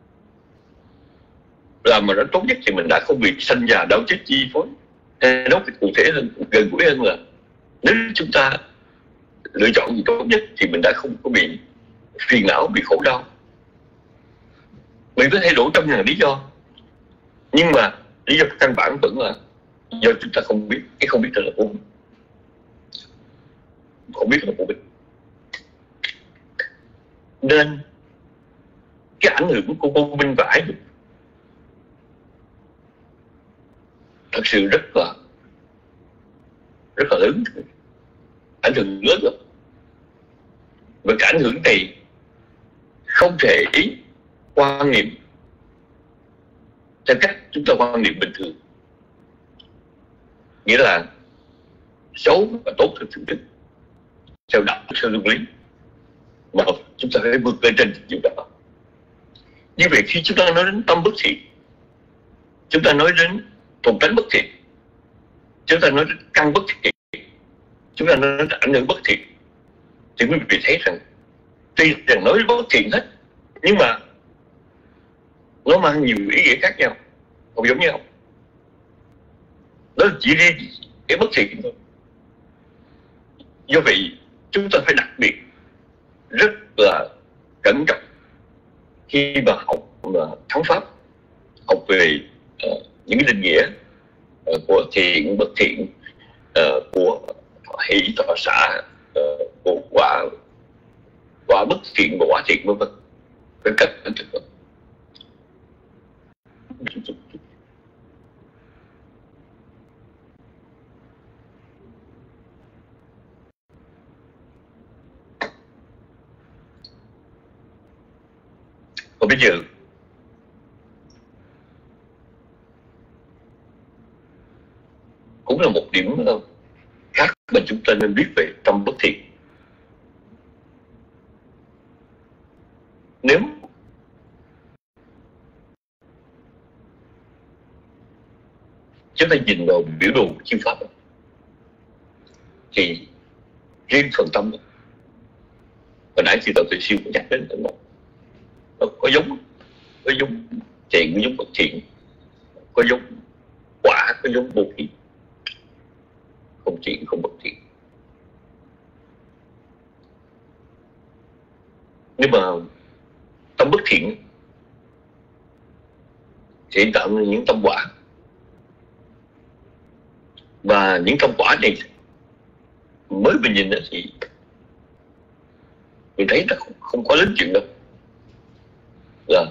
làm mà nó tốt nhất thì mình đã không bị sanh già đau chết chi phối. Hay nói cụ thể hơn, gần gũi hơn là nếu chúng ta lựa chọn gì tốt nhất thì mình đã không có bị phiền não, bị khổ đau. Mình có thể đủ trăm ngàn lý do, nhưng mà lý do căn bản vẫn là do chúng ta không biết. Cái không biết đó là vô minh. Không biết là vô minh. Nên cái ảnh hưởng của cô Minh Vải thật sự rất là rất là lớn, ảnh hưởng lớn lắm. Và cái ảnh hưởng này không thể quan niệm theo cách chúng ta quan niệm bình thường, nghĩa là xấu và tốt theo thưởng thức, theo đạo, theo luân lý, mà chúng ta phải vượt lên trên điều đó. Như vậy khi chúng ta nói đến tâm bất thiện, chúng ta nói đến tồn tánh bất thiện, chúng ta nói đến căn bất thiện, chúng ta nói đến ảnh hưởng bất thiện, thì quý vị thấy rằng tuy rằng nói bất thiện hết, nhưng mà nó mang nhiều ý nghĩa khác nhau, không giống nhau. Đó là chỉ riêng cái bất thiện thôi. Do vậy chúng ta phải đặc biệt rất là cẩn trọng khi mà học mà thắng pháp, học về uh, những cái định nghĩa uh, của thiện bất thiện, uh, của hỷ thọ xả, uh, của quả quả bất thiện và quả thiện, vân vân. Phải cẩn thận. Còn bây giờ cũng là một điểm khác mà chúng ta nên biết về tâm bất thiện. Nếu chúng ta nhìn vào biểu đồ của chư Pháp thì riêng phần tâm, hồi nãy chư Đạo Tuệ Siêu cũng nhắc đến nó, nó có giống có giống thiện, có giống bất thiện, có giống quả, có giống vô khí, không thiện không bất thiện. Nhưng mà tâm bất thiện thì tạo nên những tâm quả, và những tâm quả này mới mình nhìn thì mình thấy nó không, không có lớn chuyện đâu. Là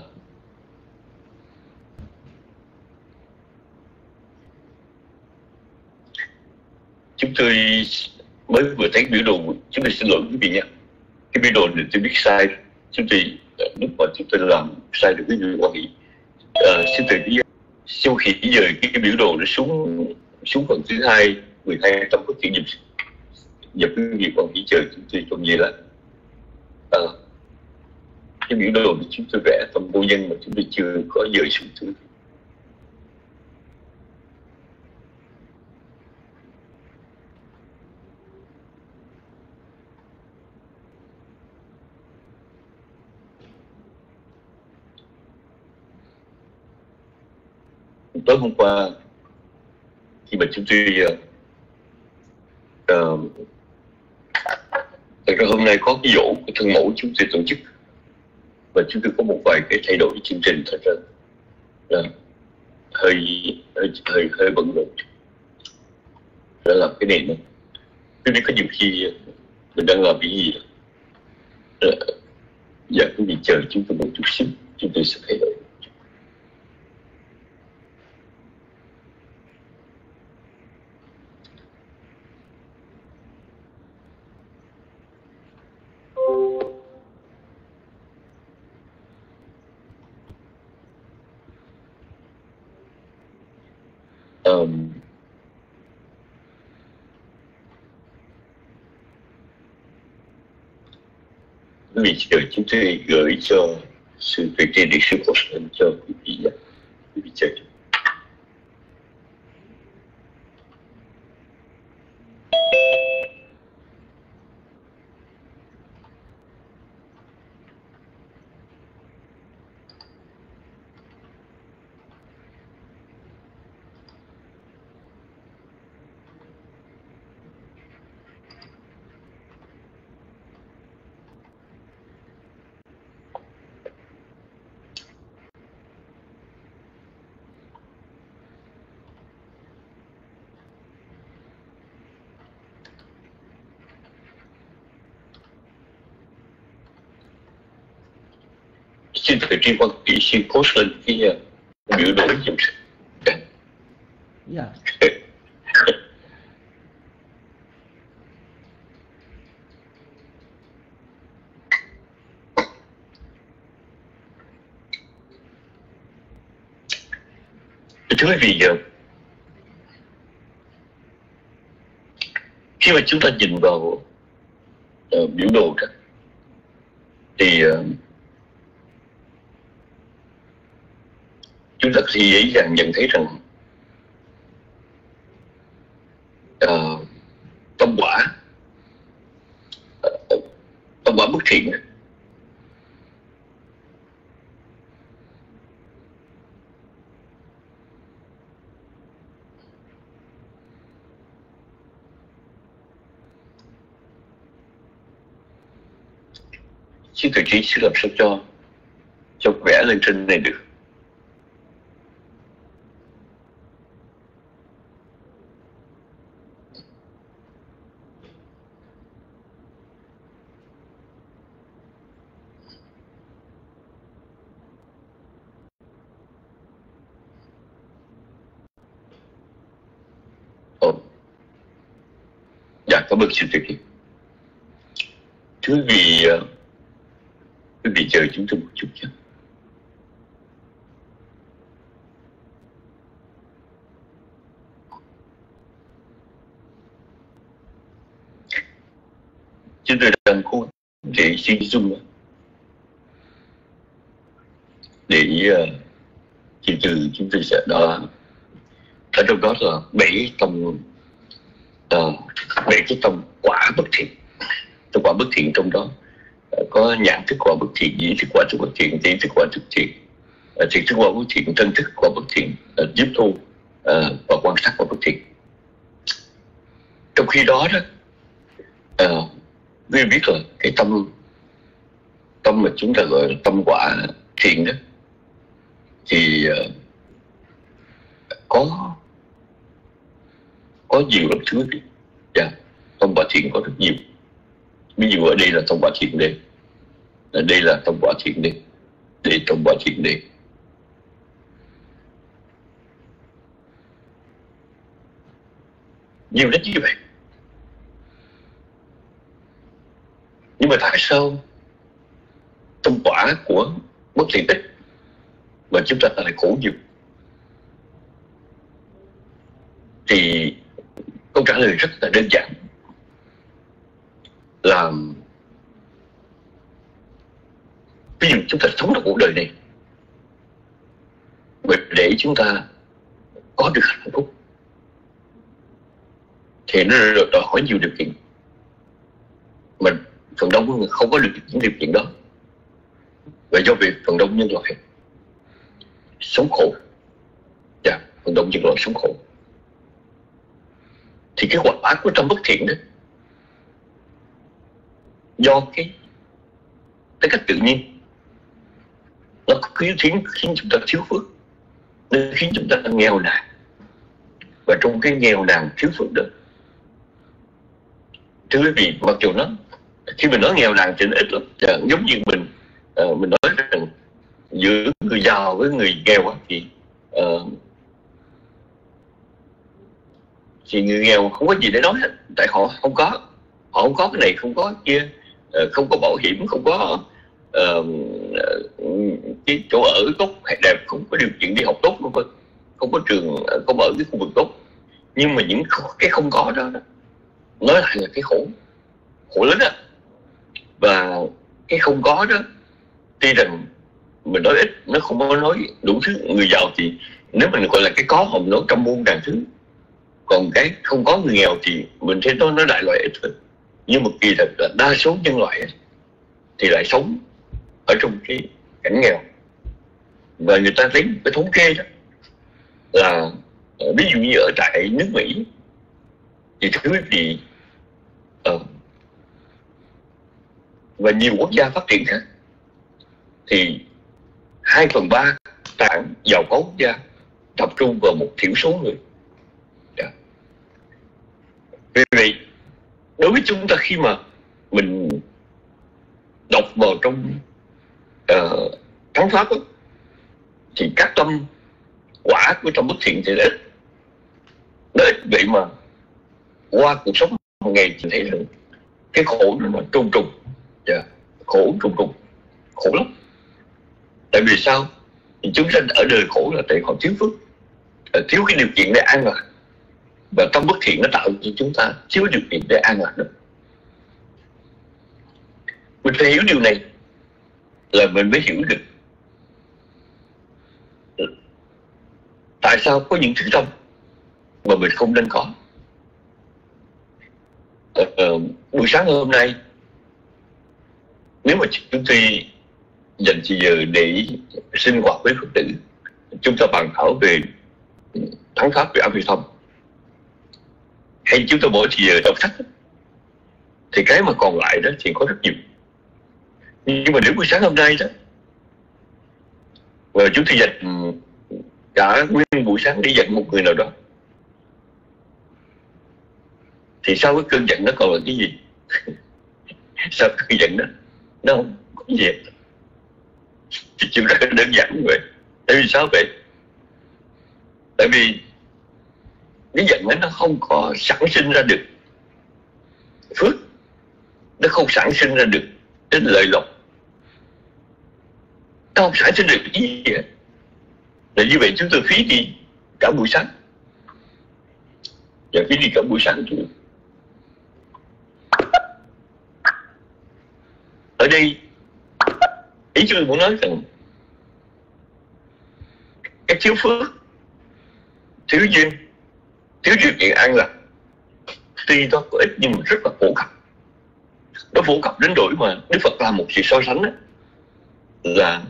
chúng tôi mới vừa thấy biểu đồ, chúng tôi xin lỗi quý vị nhé, cái biểu đồ này tôi biết sai, chúng tôi lúc mà chúng tôi làm sai được cái người quản lý, uh, xin tự đi sau khi dời cái, cái biểu đồ nó xuống xuống phần thứ hai, mười hai tâm bất thiện, dùm dùm quý vị quản lý chờ chúng tôi trong gì là uh, cái biểu đồ của chúng tôi vẽ tâm vô nhân mà chúng tôi chưa có dời xuống thứ. Tối hôm qua khi mà chúng tôi uh, uh, thật ra hôm nay có cái dỗ của thân mẫu chúng tôi tổ chức, và chúng tôi có một vài cái thay đổi chương trình, thật ra là hơi hơi hơi hơi bận rộn để làm cái này nữa. Tôi biết có nhiều khi mình đang làm cái gì đó. Dạ quý vị chờ chúng tôi một chút xíu, chúng tôi sẽ thay đổi. Um, quý vị chờ chúng tôi gửi cho sự việc trên địa sư của mình cho quý vị nhé. Quý vị chờ. xin thầy Tri Hoa kỹ sư post lên cái uh, biểu đồ giùm. Dạ. Thưa quý vị, khi mà chúng ta nhìn vào uh, biểu đồ đó, thì uh, chúng ta có thể dễ dàng nhận thấy rằng uh, tâm quả uh, tâm quả bất thiện xin thầy trí sẽ làm sao cho cho vẽ lên trên này được. Ồ. Dạ, cảm ơn xin thầy. Thưa quý vị, quý vị chờ chúng tôi một chút nhé. Chúng tôi đang cố để suy dung để uh, từ từ chúng tôi sẽ đó ở trong đó là bảy tâm uh, bảy cái tâm quả bất thiện. Tâm quả bất thiện trong đó có nhãn thức quả bất thiện, nhĩ thức quả bất thiện, thiện thức quả bất thiện, thiện thức quả bất thiện, thân thức quả bất thiện, tiếp thu và quan sát quả bất thiện. Trong khi đó đó, uh, quý vị biết là cái tâm tâm mà chúng ta gọi là tâm quả thiện đó, thì uh, có có nhiều lắm thưa quý vị. Yeah. Tâm quả thiện có rất nhiều. Ví dụ ở đây là tâm quả thiện đây, ở đây là tâm quả thiện đây, đây tâm quả thiện đây. Nhiều đến như vậy. Nhưng mà tại sao tâm quả của bất thiện ít mà chúng ta lại khổ nhiều? Thì câu trả lời rất là đơn giản, là ví dụ chúng ta sống trong cuộc đời này để chúng ta có được hạnh phúc thì nó đòi hỏi nhiều điều kiện, mà phần đông không có được những điều kiện đó, và do việc phần đông nhân loại sống khổ, dạ, phần đông nhân loại sống khổ, thì cái quả của tâm bất thiện đó do cái cái cách tự nhiên nó khiến khiến chúng ta thiếu phước, nó khiến chúng ta nghèo nàn, và trong cái nghèo nàn thiếu phước đó, thưa quý vị, mặc dù nó khi mình nói nghèo nàn thì nó ít lắm, dạ, giống như mình uh, mình nói rằng giữa người giàu với người nghèo thì uh, thì người nghèo không có gì để nói hết, tại họ không có họ không có cái này, không có cái kia, uh, không có bảo hiểm, không có uh, cái chỗ ở tốt hay đẹp, không có điều kiện đi học tốt, không có không có trường, không ở cái khu vực tốt. Nhưng mà những cái không có đó, đó nói lại là cái khổ khổ lớn á. Và cái không có đó, tuy rằng mình nói ít, nó không có nói đủ thứ. Người giàu thì nếu mình gọi là cái có, họ nói trăm muôn ngàn thứ, còn cái không có người nghèo thì mình thấy nó nó đại loại ít hơn. Nhưng mà kỳ thật là đa số nhân loại thì lại sống ở trong cái cảnh nghèo, và người ta lấy cái thống kê đó là ví dụ như ở tại nước Mỹ thì thưa quý vị, uh, và nhiều quốc gia phát triển khác, thì hai phần ba tảng giàu có quốc gia tập trung vào một thiểu số người. Yeah. Vì vậy đối với chúng ta, khi mà mình đọc vào trong uh, thắng pháp đó, thì các tâm quả của tâm bất thiện thì ít. Nó ít vậy mà qua cuộc sống một ngày thì thấy rằng cái khổ nó là trùng trùng, yeah. khổ trùng trùng, khổ lắm. Tại vì sao? Thì chúng sanh ở đời khổ là tại họ thiếu phước, thiếu cái điều kiện để an lạc, và tâm bất thiện nó tạo cho chúng ta thiếu điều kiện để an lạc được. Mình phải hiểu điều này là mình mới hiểu được tại sao có những thứ tâm mà mình không nên có. Ờ, ờ, buổi sáng hôm nay, nếu mà chúng tôi dành thời giờ để sinh hoạt với Phật tử, chúng ta bàn thảo về thắng pháp về A Phi Tâm, hay chúng ta bỏ thời giờ đọc sách, thì cái mà còn lại đó thì có rất nhiều. Nhưng mà nếu buổi sáng hôm nay đó, và chúng tôi dành cả nguyên buổi sáng để giận một người nào đó, thì sau cái cơn giận nó còn là cái gì? Sau cơn giận đó nó không có gì. Thì chuyện rất là đơn giản như vậy. Tại vì sao vậy? Tại vì cái giận đó nó không có sản sinh ra được phước, nó không sản sinh ra được cái lợi lộc, nó không sản sinh được cái gì hết. Là như vậy chúng tôi phí đi cả buổi sáng, và phí đi cả buổi sáng chứ. Ở đây ý tôi muốn nói rằng cái thiếu phước, thiếu duyên, thiếu điều kiện an lạc, tuy nó có ít nhưng mà rất là phổ cập. Nó phổ cập đến đổi mà Đức Phật làm một sự so sánh đó, là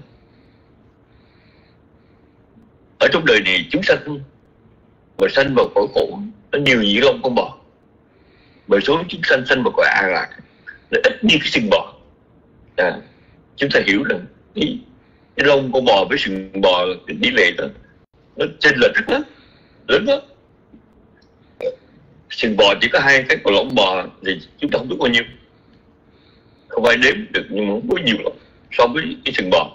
ở trong đời này chúng sanh mà sanh vào cõi khổ nó nhiều như lông con bò, bởi số chúng sanh sanh vào cõi an lạc nó ít như cái sừng bò. À, chúng ta hiểu rằng cái, cái lông con bò với sừng bò cái tỷ lệ đó nó chênh lệch rất lớn, lớn đó. Sừng bò chỉ có hai cái, còn lông bò thì chúng ta không biết bao nhiêu, không ai đếm được, nhưng mà không có nhiều lắm so với cái sừng bò.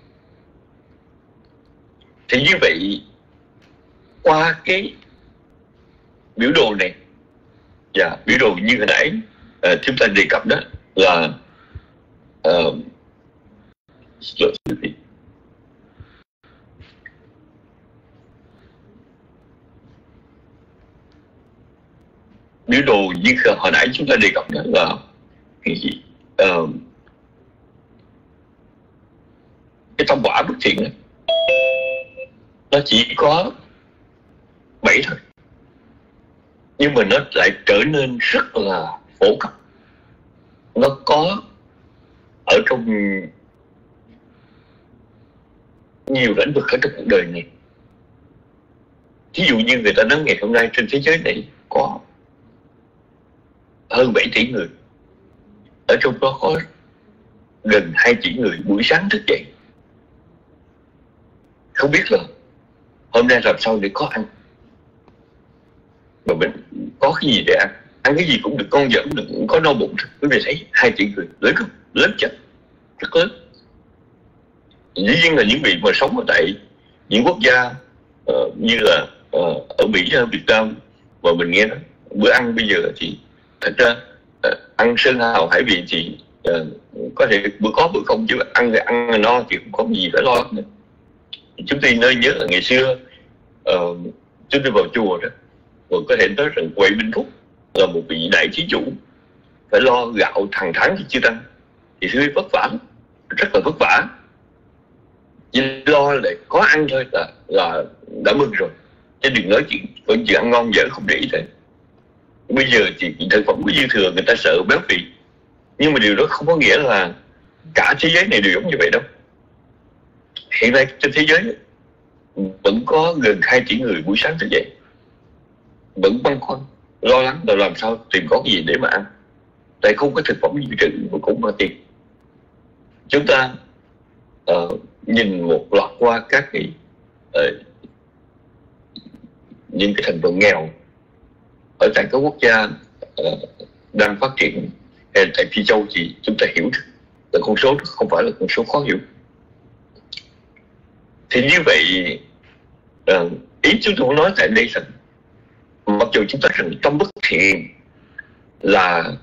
Thì như vậy, qua cái biểu đồ này, và biểu đồ như hồi nãy uh, chúng ta đề cập đó là uh, biểu đồ như hồi nãy chúng ta đề cập đó là cái gì? Uh, cái tâm quả bất thiện này, nó chỉ có bảy thôi, nhưng mà nó lại trở nên rất là phổ cập. Nó có ở trong nhiều lĩnh vực ở trong cuộc đời này. Ví dụ như người ta nói ngày hôm nay trên thế giới này có hơn bảy tỷ người, ở trong đó có gần hai tỷ người buổi sáng thức dậy không biết là hôm nay làm sao để có ăn, mà mình có cái gì để ăn, ăn cái gì cũng được, con dẫn được, cũng có no bụng. Quý vị thấy hai tỷ người lớn không? Lớn chắc, rất lớn. Dĩ nhiên là những vị mà sống ở tại những quốc gia uh, như là uh, ở Mỹ, ở Việt Nam, mà mình nghe đó, bữa ăn bây giờ thì thật ra uh, ăn sơn hào hải vị thì uh, có thể bữa có bữa không, chứ ăn thì ăn no thì không có gì phải lo nữa. Chúng tôi nên nhớ là ngày xưa uh, chúng tôi vào chùa đó, rồi có thể nói rằng Huệ Minh Thúc là một vị đại thí chủ, phải lo gạo hàng tháng thì chưa tăng, thì thứ vất vả, rất là vất vả. Chỉ lo để có ăn thôi là, là đã mừng rồi, chứ đừng nói chuyện vẫn chuyện ăn ngon dở không để ý thôi. Bây giờ thì thực phẩm có dư thừa, người ta sợ béo phì, nhưng mà điều đó không có nghĩa là cả thế giới này đều giống như vậy đâu. Hiện nay trên thế giới vẫn có gần hai tỷ người buổi sáng thức dậy vẫn băn khoăn lo lắng là làm sao tìm có cái gì để mà ăn, tại không có thực phẩm dự trữ mà cũng có tiền. Chúng ta uh, nhìn một loạt qua các cái uh, những cái thành phần nghèo ở tại các quốc gia uh, đang phát triển hay tại Phi Châu, thì chúng ta hiểu được là con số không phải là con số khó hiểu. Thì như vậy uh, ý chúng tôi nói tại đây rằng mặc dù chúng ta rằng tâm bất thiện là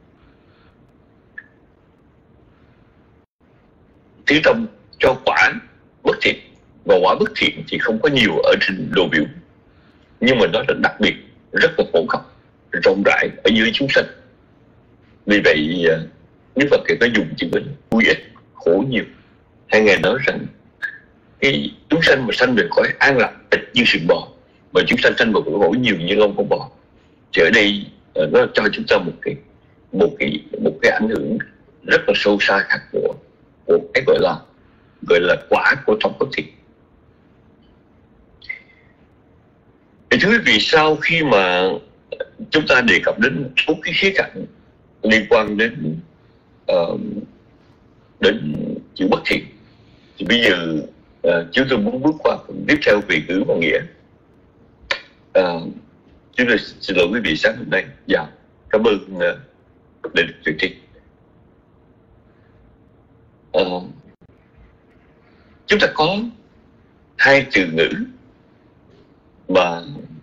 thứ tâm cho quả bất thiện, và quả bất thiện thì không có nhiều ở trên đồ biểu, nhưng mà nó là đặc biệt, rất là phổ cập, rộng rãi ở dưới chúng sanh. Vì vậy Đức Phật thì có dùng chữ vui ít khổ nhiều. Hay Ngài nói rằng cái chúng sanh mà sanh về cõi an lạc ít như sừng bò, mà chúng sanh sanh vào cõi khổ nhiều như lông con bò. Thì ở đây nó cho chúng ta một cái một cái một cái ảnh hưởng rất là sâu xa khác của của cái gọi là gọi là quả của tâm bất thiện. Thì thứ vì sao khi mà chúng ta đề cập đến một cái khía cạnh liên quan đến uh, đến chữ bất thiện, thì bây giờ uh, chúng tôi muốn bước qua phần tiếp theo về ngữ và nghĩa. Uh, chúng tôi xin lỗi quý vị sáng hôm nay. Dạ, cảm ơn uh, đến chương trình. Uh, chúng ta có hai từ ngữ mà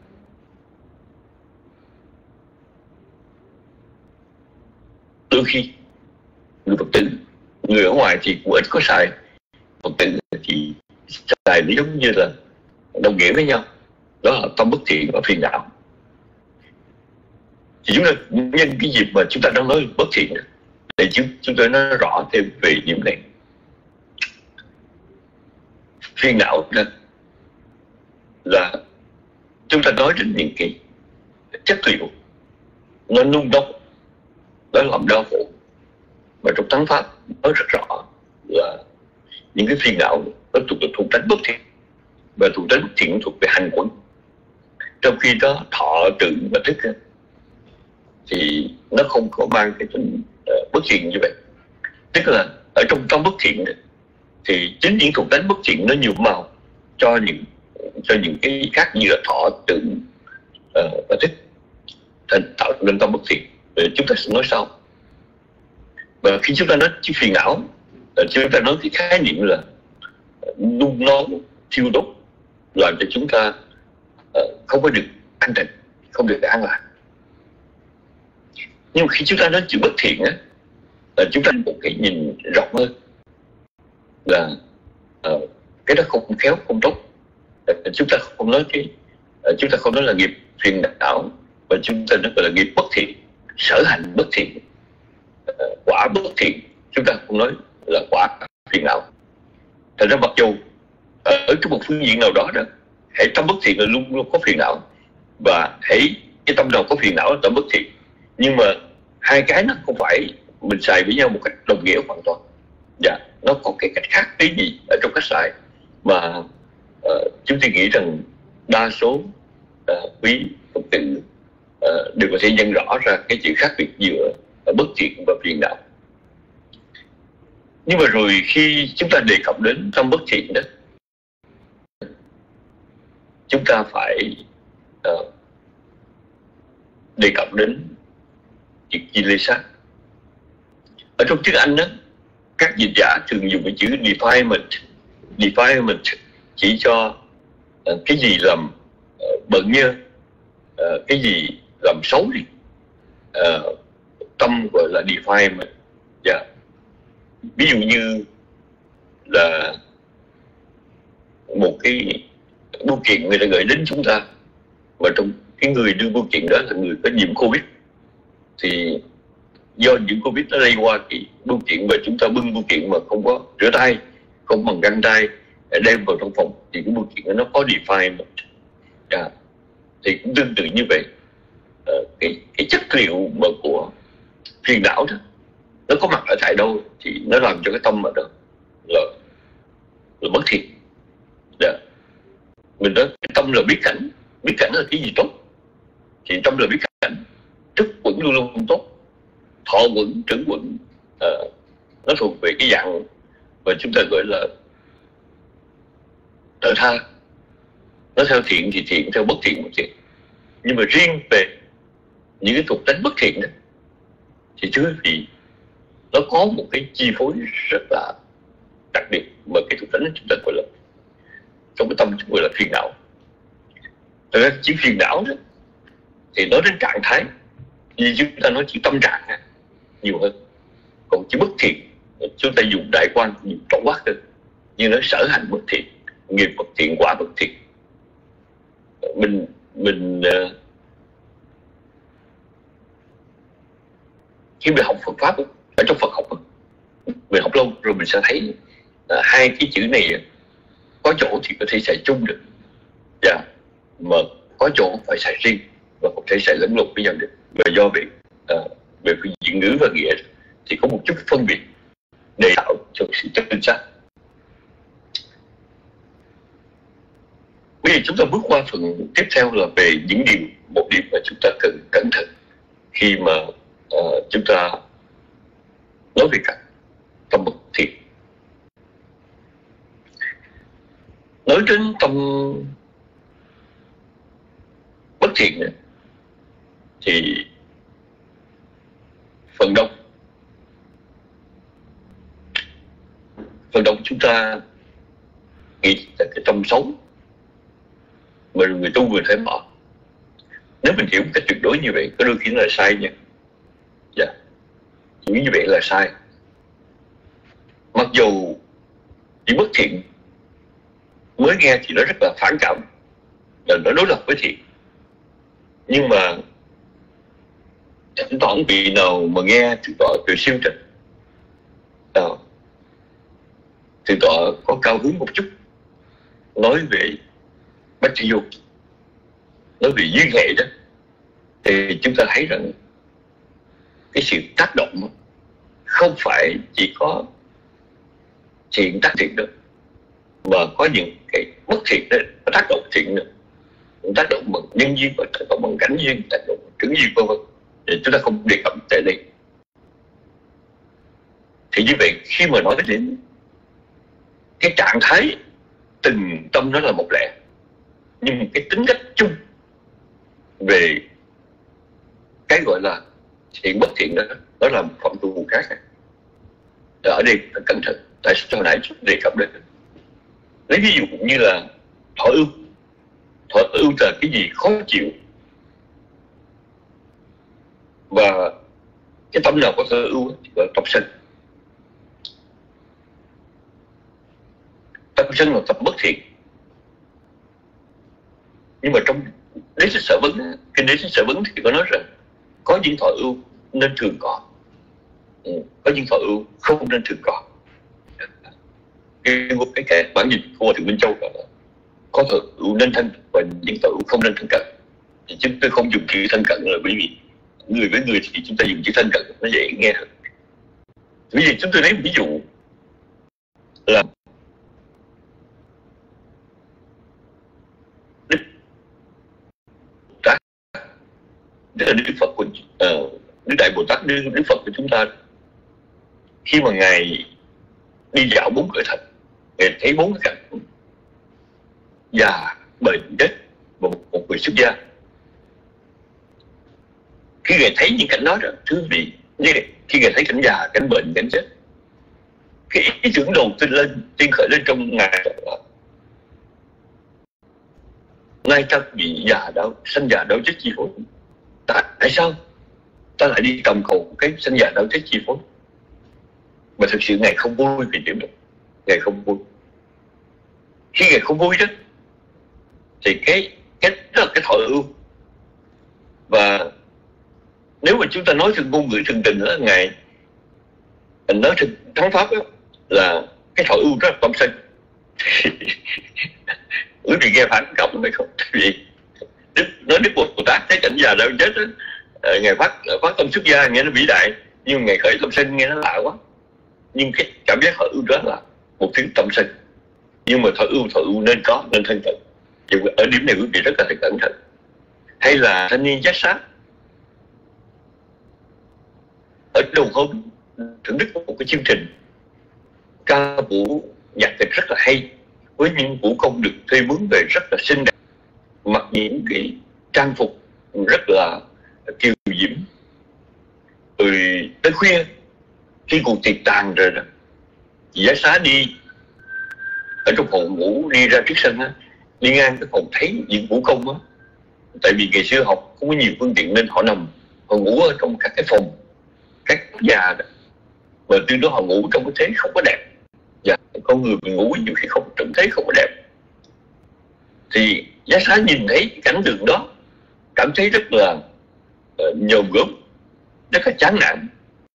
đôi khi người Phật tử, người ở ngoài thì cũng ít có xài, Phật tử thì xài nó giống như là đồng nghĩa với nhau, đó là tâm bất thiện và phiền não. Thì chúng ta nhân cái dịp mà chúng ta đang nói bất thiện để chúng, chúng tôi nói rõ thêm về điểm này. Phiền não là, là chúng ta nói đến những cái chất liệu nó nung đốc, nó làm đau khổ. Và trong Thắng Pháp nói rất rõ là những cái phiền não nó thuộc về thuộc tánh bất thiện, và thuộc tánh bất thiện thuộc về hành quẩn. Trong khi đó thọ tưởng và thức thì nó không có mang cái tính uh, bất thiện như vậy. Tức là ở trong tâm bất thiện thì chính những thuộc tánh bất thiện nó nhiều màu cho những cho những cái khác như là thọ tưởng uh, và thức, thành tạo nên tâm bất thiện. Để chúng ta sẽ nói sau. Và khi chúng ta nói chữ phiền não, chúng ta nói cái khái niệm là nung nấu, thiêu đốt, làm cho chúng ta uh, không có được an định, không được an lạc. Nhưng mà khi chúng ta nói chữ bất thiện á, là chúng ta có một cái nhìn rộng hơn, là uh, cái đó không khéo, không tốt. Uh, chúng ta không nói cái uh, chúng ta không nói là nghiệp phiền não, và chúng ta nói là nghiệp bất thiện, sở hành bất thiện, uh, quả bất thiện. Chúng ta không nói là quả phiền não. Thành ra mặc dù ở, ở cái một phương diện nào đó đó, hãy tâm bất thiện là luôn luôn có phiền não, và hãy cái tâm nào có phiền não là tâm bất thiện. Nhưng mà hai cái nó không phải mình xài với nhau một cách đồng nghĩa hoàn toàn. Dạ, nó có cái cách khác cái gì ở trong cách xài mà uh, chúng tôi nghĩ rằng đa số uh, quý Phật tử uh, đều có thể nhận rõ ra cái chữ khác biệt giữa uh, bất thiện và phiền não. Nhưng mà rồi khi chúng ta đề cập đến tâm bất thiện đó, chúng ta phải uh, đề cập đến chữ kilesa. Ở trong tiếng Anh đó, các dịch giả thường dùng cái chữ defilement. Defilement chỉ cho uh, cái gì làm uh, bận nhơ, uh, cái gì làm xấu đi, uh, tâm gọi là defilement. Yeah. Ví dụ như là một cái bưu kiện người ta gửi đến chúng ta, và trong cái người đưa bưu kiện đó là người có nhiễm Covid, thì do nhiễm Covid nó lây qua cái bưu kiện, và chúng ta bưng bưu kiện mà không có rửa tay, không bằng găng tay, đem vào trong phòng, thì cái bưu kiện nó có defilement. Yeah. Thì cũng tương tự như vậy. À, cái, cái chất liệu mà của phiền não đó, nó có mặt ở tại đâu thì nó làm cho cái tâm ở đó là, là bất thiện. Yeah. Mình nói cái tâm là biết cảnh, biết cảnh là cái gì tốt, thì tâm là biết cảnh. Thức quẩn luôn luôn không tốt, thọ quẩn, trứng quẩn, uh, nó thuộc về cái dạng mà chúng ta gọi là tự tha. Nó theo thiện thì thiện, theo bất thiện bất thiện. Nhưng mà riêng về những cái thuộc tánh bất thiện đó, thì thưa quý vị, nó có một cái chi phối rất là đặc biệt mà cái thuộc tánh chúng ta gọi là trong cái tâm chúng gọi là phiền não. Thật ra chỉ phiền não đó thì nói đến trạng thái, vì chúng ta nói chỉ tâm trạng nhiều hơn. Còn chỉ bất thiện chúng ta dùng đại quan, dùng tổng quát hơn, như nói sở hành bất thiện, nghiệp bất thiện, quả bất thiện. Mình mình uh, khi mình học Phật pháp ở trong Phật học, mình học lâu rồi mình sẽ thấy uh, hai cái chữ này có chỗ thì có thể xài chung được, dạ, mà có chỗ phải xài riêng và không thể xài lẫn lộn với nhau được. Và do vậy uh, về phương diện ngữ và nghĩa thì có một chút phân biệt để tạo cho sự chính xác. Bây giờ chúng ta bước qua phần tiếp theo là về những điều, một điểm mà chúng ta cần cẩn thận khi mà uh, chúng ta nói về các tâm bất thiện. Nói đến tâm bất thiện này, thì phần đông phần đông chúng ta nghĩ là cái tâm xấu mà người tu người phải bỏ. Nếu mình hiểu một cách tuyệt đối như vậy, có đôi khi nó là sai nha. Dạ, nghĩ như vậy là sai. Mặc dù chỉ bất thiện mới nghe thì nó rất là phản cảm, là nó đối lập với thiện, nhưng mà thỉnh thoảng vị nào mà nghe thượng tọa từ siêu trạch, thượng tọa có cao hứng một chút, nói về bách tri vô, nói về duyên hệ đó, thì chúng ta thấy rằng cái sự tác động không phải chỉ có thiện tác thiện đâu, mà có những cái bất thiện đó, nó tác động thiện nữa, tác động bằng nhân duyên, và tác động bằng cảnh duyên, tác động bằng chứng duyên, vân vân. Thì chúng ta không đề cập tại đây. Thì như vậy khi mà nói đến cái trạng thái từng tâm nó là một lẽ, nhưng cái tính cách chung về cái gọi là thiện bất thiện đó, đó là một phạm trù khác. Ở đây phải cẩn thận, tại sao hồi nãy đề cập đến. Lấy ví dụ như là thọ ưu. Thọ ưu là cái gì khó chịu, và cái tâm nào có thọ ưu thì gọi là tập sân. Tập sân là tập bất thiện. Nhưng mà trong đế thích sở vấn, cái đế thích sở vấn thì có nói rằng có những thọ ưu nên thường có, ừ, có những thọ ưu không nên thường có. Cái cái, cái bản dịch của Thượng Minh Châu là có thọ ưu nên thân và những thọ ưu không nên thân cận. Thì chúng tôi không dùng chữ thân cận là bởi vì người với người thì chúng ta dùng chữ thân cận nó dễ nghe hơn. Ví dụ chúng tôi lấy ví dụ là Đức Tát, tức là Đức Phật của uh, Đức Đại Bồ Tát, Đức, Đức Phật của chúng ta, khi mà ngài đi dạo bốn cõi thật, ngài thấy bốn cái cảnh già, bệnh, chết và một, một người xuất gia. Khi ngài thấy những cảnh đó, đó thưa quý vị, khi ngài thấy cảnh già, cảnh bệnh, cảnh chết, cái ý tưởng đầu tiên lên, tiên khởi lên trong ngài là ngay trong bị già đau, sanh già đau chết chi phối. Tại, tại sao ta lại đi cầm cầu cái sanh già đau chết chi phối? Mà thực sự ngài không vui vì điểm đó, ngài không vui. Khi ngài không vui đó, thì cái cái đó là cái thọ ưu. Và nếu mà chúng ta nói thường ngôn ngữ thường tình đó, ngài nói thường thắng pháp đó, là cái thọ ưu rất là tâm sân. Quý vị nghe phản cộng hay không? Vì Đức, nói Đức Bồ Tát thấy cảnh già đau chết đó, ngài phát phát tâm xuất gia nghe nó vĩ đại, nhưng ngài khởi tâm sân nghe nó lạ quá. Nhưng cái cảm giác thọ ưu đó là một thứ tâm sân. Nhưng mà thọ ưu thọ ưu nên có, nên thân cận. Thì ở điểm này quý vị rất là phải cẩn thận. Hay là thanh niên giác sát, ở đầu hôm thưởng thức một cái chương trình ca vũ nhạc kịch rất là hay, với những vũ công được thuê mướn về rất là xinh đẹp, mặc những cái trang phục rất là kiều diễm. Rồi tới khuya khi cuộc tiệc tàn rồi đó, giá xá đi ở trong phòng ngủ đi ra trước sân á, đi ngang cái phòng thấy những vũ công á, tại vì ngày xưa học không có nhiều phương tiện nên họ nằm, họ ngủ ở trong các cái phòng các quốc gia đó, và từ đó họ ngủ trong cái thế không có đẹp. Và con người mình ngủ nhiều khi không trong thế không có đẹp. Thì Giác Xá nhìn thấy cái cảnh tượng đó, cảm thấy rất là uh, nhòm gớm, rất là chán nản.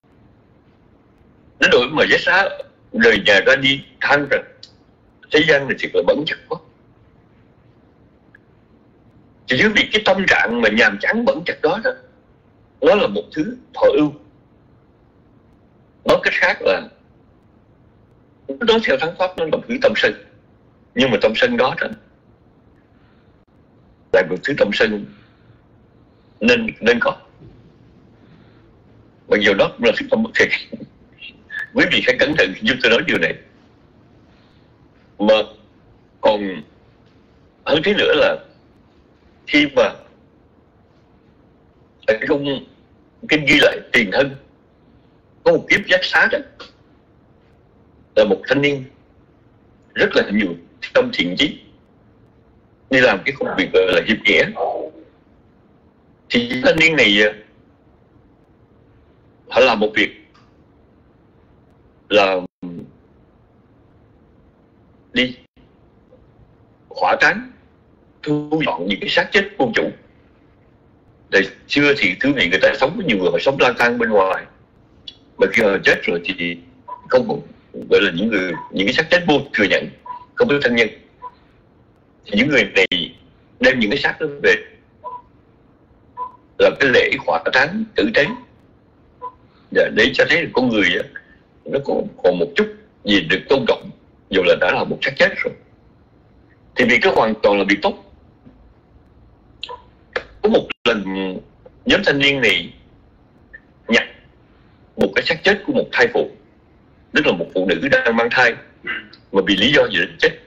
Đến đổi mà Giác Xá rời nhà ra đi than rằng thế gian này thiệt là bẩn chật quá. Chỉ chứ vì cái tâm trạng mà nhàm chán bẩn chật đó đó, nó là một thứ thọ ưu. Nói cách khác là nói theo thắng pháp nó là một thứ tâm sân. Nhưng mà tâm sân đó đó là một thứ tâm sân nên nên có. Mặc dù đó cũng là thứ tâm bất thiện. Quý vị phải cẩn thận giúp tôi nói điều này. Mà còn hơn thế nữa là khi mà ở trong kinh ghi lại Tiền Thân có một kiếp Giác Xá đó, là một thanh niên rất là nhiều tâm thiện chí, đi làm cái công việc gọi là hiệp nghĩa. Thì thanh niên này họ làm một việc là đi hỏa táng, thu dọn những cái xác chết vô chủ. Tại xưa thì thứ này người ta sống có nhiều người họ sống lang thang bên ngoài, mà khi họ chết rồi thì không có, gọi là những người những cái xác chết vô thừa nhận, không có thân nhân, thì những người này đem những cái xác đó về làm cái lễ hỏa táng tử tế, để cho thấy là con người nó còn còn một chút gì được tôn trọng dù là đã là một xác chết rồi. Thì việc đó hoàn toàn là việc tốt. Có một lần nhóm thanh niên này nhặt một cái xác chết của một thai phụ, tức là một phụ nữ đang mang thai mà vì lý do gì đến chết,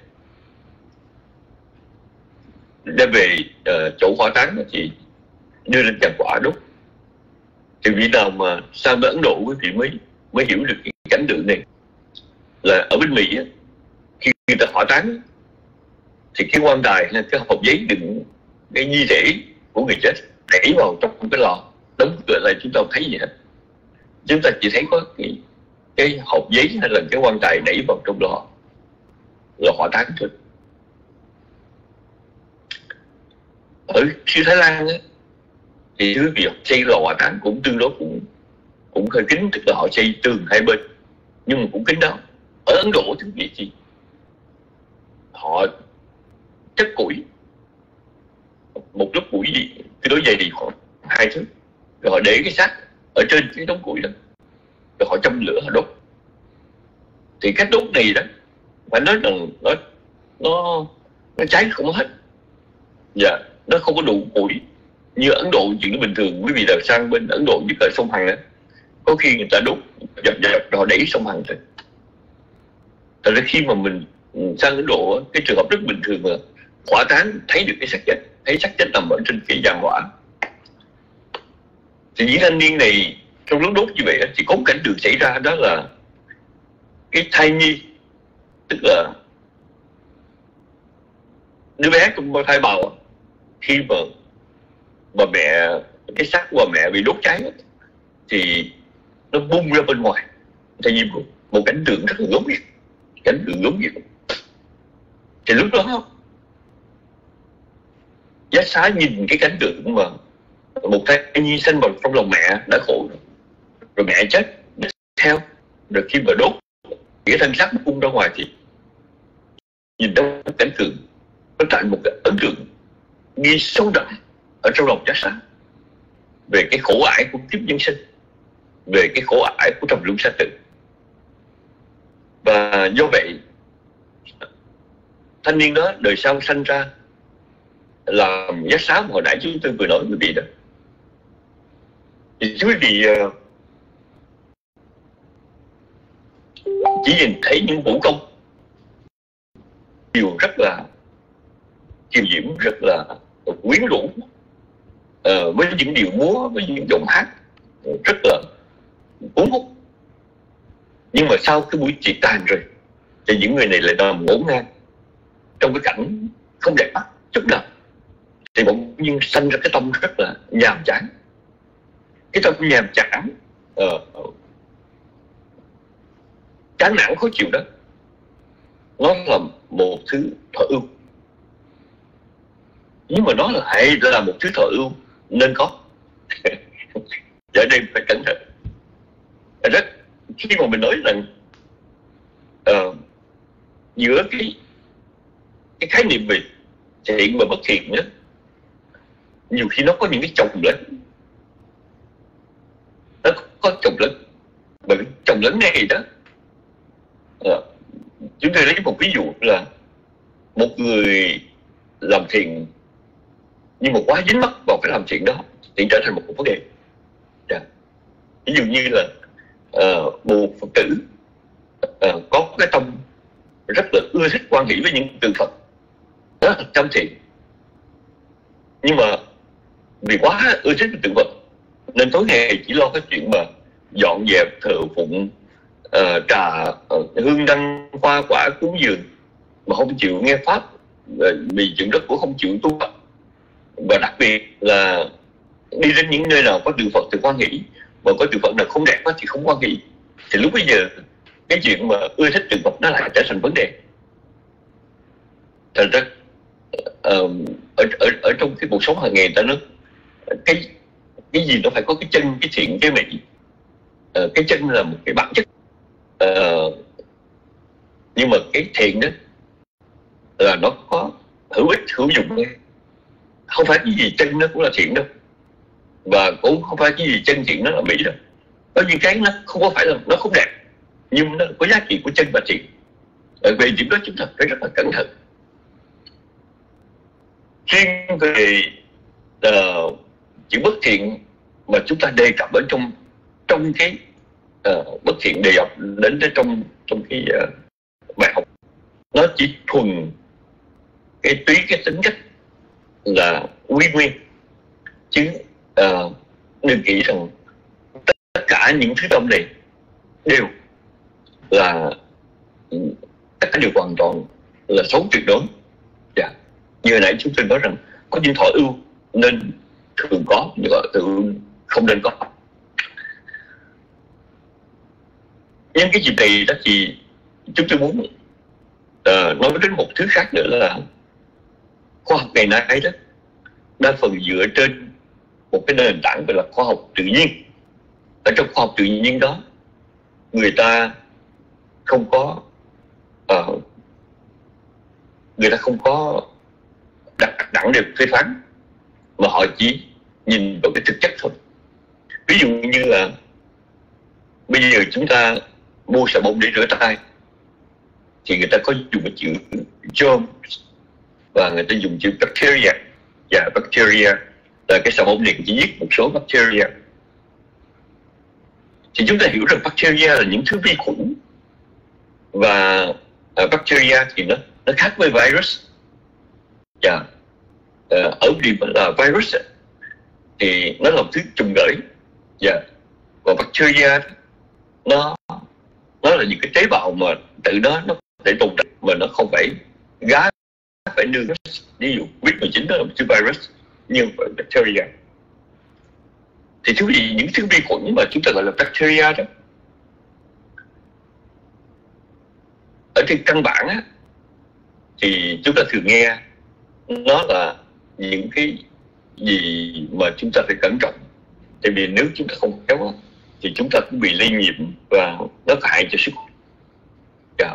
đem về uh, chỗ hỏa táng thì đưa lên tràng hỏa đốt. Thì vì nào mà sang bên Ấn Độ thì mới mới hiểu được cái cảnh tượng này, là ở bên Mỹ khi người ta hỏa táng thì cái quan tài hay cái hộp giấy đựng cái di thể của người chết đẩy vào trong cái lò, đóng cửa lại, chúng ta không thấy gì hết. Chúng ta chỉ thấy có cái, cái hộp giấy hay là cái quan tài đẩy vào trong lò là hỏa táng thôi. Ở xứ Thái Lan á, thì thứ việc xây lò hỏa táng cũng tương đối cũng cũng hơi kín, tức là họ xây tường hai bên nhưng mà cũng kín đó. Ở Ấn Độ thứ việc gì họ chất củi, một lớp củi gì cái đối dày thì khoảng hai thước, rồi họ để cái xác ở trên cái đống củi đó, rồi họ châm lửa họ đốt. Thì cách đốt này đó phải nói rằng nó nó nó cháy không hết, dạ nó không có đủ củi như Ấn Độ. Chuyện bình thường quý vị đã sang bên Ấn Độ như ở sông Hằng đó, có khi người ta đốt dập dập rồi họ đẩy sông Hằng thôi. Thật ra khi mà mình sang Ấn Độ, cái trường hợp rất bình thường là hỏa táng thấy được cái xác chết, thấy xác chết nằm ở trên cái giàn hỏa. Thì những thanh niên này trong lúc đốt như vậy thì có một cảnh tượng xảy ra, đó là cái thai nhi, tức là đứa bé trong thai bào, khi mà bà mẹ, cái xác của bà mẹ bị đốt cháy thì nó bung ra bên ngoài. Thai nhi một, một cảnh tượng rất là gớm ghiếc, cảnh tượng gớm ghiếc. Thì lúc đó Giác Xá nhìn cái cảnh tượng mà một thai nhi sinh vào trong lòng mẹ đã khổ rồi, rồi mẹ chết theo, rồi khi mà đốt cái thân xác bung ra ngoài thì nhìn trong cảnh tượng nó tạo một cái ấn tượng ghi sâu đậm ở trong lòng Giác Xá về cái khổ ải của kiếp nhân sinh, về cái khổ ải của trầm luân sanh tử. Và do vậy thanh niên đó đời sau sanh ra làm Giác Xá mà hồi nãy chúng tôi vừa nói quý vị đó. Thì quý vị chỉ nhìn thấy những vũ công điều rất là kiều diễm, rất là quyến rũ, uh, với những điệu múa, với những giọng hát rất là cuốn hút. Nhưng mà sau cái buổi tiệc tàn rồi thì những người này lại nằm ngổn ngang, trong cái cảnh không đẹp mắt chút nào, thì bỗng nhiên sanh ra cái tâm rất là nhàm chán. Cái tâm nhàm chán, uh, chán nản khó chịu đó, nó là một thứ thọ ưu. Nhưng mà nó là hay là một thứ thọ ưu nên có. Ở đây phải cẩn thận. Rất khi mà mình nói rằng uh, giữa cái cái khái niệm về thiện và bất thiện đó, nhiều khi nó có những cái chồng lẫn, nó có chồng lẫn. Bởi vì chồng lẫn này đó, uh, chúng tôi lấy một ví dụ là một người làm thiện nhưng mà quá dính mắc vào cái làm thiện đó thì trở thành một vấn đề. Yeah. Ví dụ như là uh, một Phật tử uh, có cái tâm rất là ưa thích quan hỷ với những tượng Phật, rất là chăm thiện, nhưng mà vì quá ưa thích tượng Phật nên tối ngày chỉ lo cái chuyện mà dọn dẹp, thờ phụng, uh, trà, uh, hương đăng, hoa quả, cúng dường, mà không chịu nghe pháp, vì chuyện đó cũng không chịu tu Phật. Và đặc biệt là đi đến những nơi nào có tượng Phật thì quan hỷ, mà có tượng Phật nào không đẹp thì không quan hỷ. Thì lúc bây giờ cái chuyện mà ưa thích tượng Phật nó lại trở thành vấn đề. Thành ra uh, ở, ở, ở trong cái cuộc sống hàng ngày ta nói cái cái gì nó phải có cái chân, cái thiện, cái mỹ. Uh, cái chân là một cái bản chất, uh, nhưng mà cái thiện đó là nó có hữu ích, hữu dụng. Không phải cái gì chân nó cũng là thiện đâu, và cũng không phải cái gì chân thiện nó là mỹ đâu. Có những cái nó không có phải là nó không đẹp, nhưng nó có giá trị của chân và thiện. Về điểm đó chúng ta phải rất là cẩn thận. Riêng về uh, chữ bất thiện mà chúng ta đề cập ở trong trong cái uh, bất thiện đề cập đến trong trong cái uh, bài học, nó chỉ thuần cái túy cái tính cách là quy nguyên, chứ uh, đừng nghĩ rằng tất cả những thứ tâm này đều là tất cả đều hoàn toàn là xấu tuyệt đối. Dạ. Như hồi nãy chúng tôi nói rằng có những thọ ưu nên thường có, nhưng mà tự không nên có. Nhưng cái dịp này đó thì chúng tôi muốn uh, nói đến một thứ khác nữa là khoa học ngày nay đó đa phần dựa trên một cái nền tảng gọi là khoa học tự nhiên. Ở trong khoa học tự nhiên đó, người ta không có uh, người ta không có đặt đẳng được phê phán, mà họ chỉ nhìn vào cái thực chất thôi. Ví dụ như là bây giờ chúng ta mua xà bông để rửa tay thì người ta có dùng cái chữ germ và người ta dùng chữ bacteria. Và bacteria là cái xà bông này chỉ giết một số bacteria. Thì chúng ta hiểu rằng bacteria là những thứ vi khuẩn, và uh, bacteria thì nó nó khác với virus. Và uh, ở điểm là virus thì nó là một thứ trùng gửi, và và bacteria nó nó là những cái tế bào mà tự nó nó để tồn tại mà nó không phải gá phải nương. Ví dụ covid mười chín đó là một thứ virus, nhưng mà bacteria thì thứ gì những thứ vi khuẩn mà chúng ta gọi là bacteria đó, ở trên căn bản á, thì chúng ta thường nghe nó là những cái gì mà chúng ta phải cẩn trọng. Tại vì nếu chúng ta không khéo thì chúng ta cũng bị lây nhiễm và nó hại cho sức khỏe. Yeah.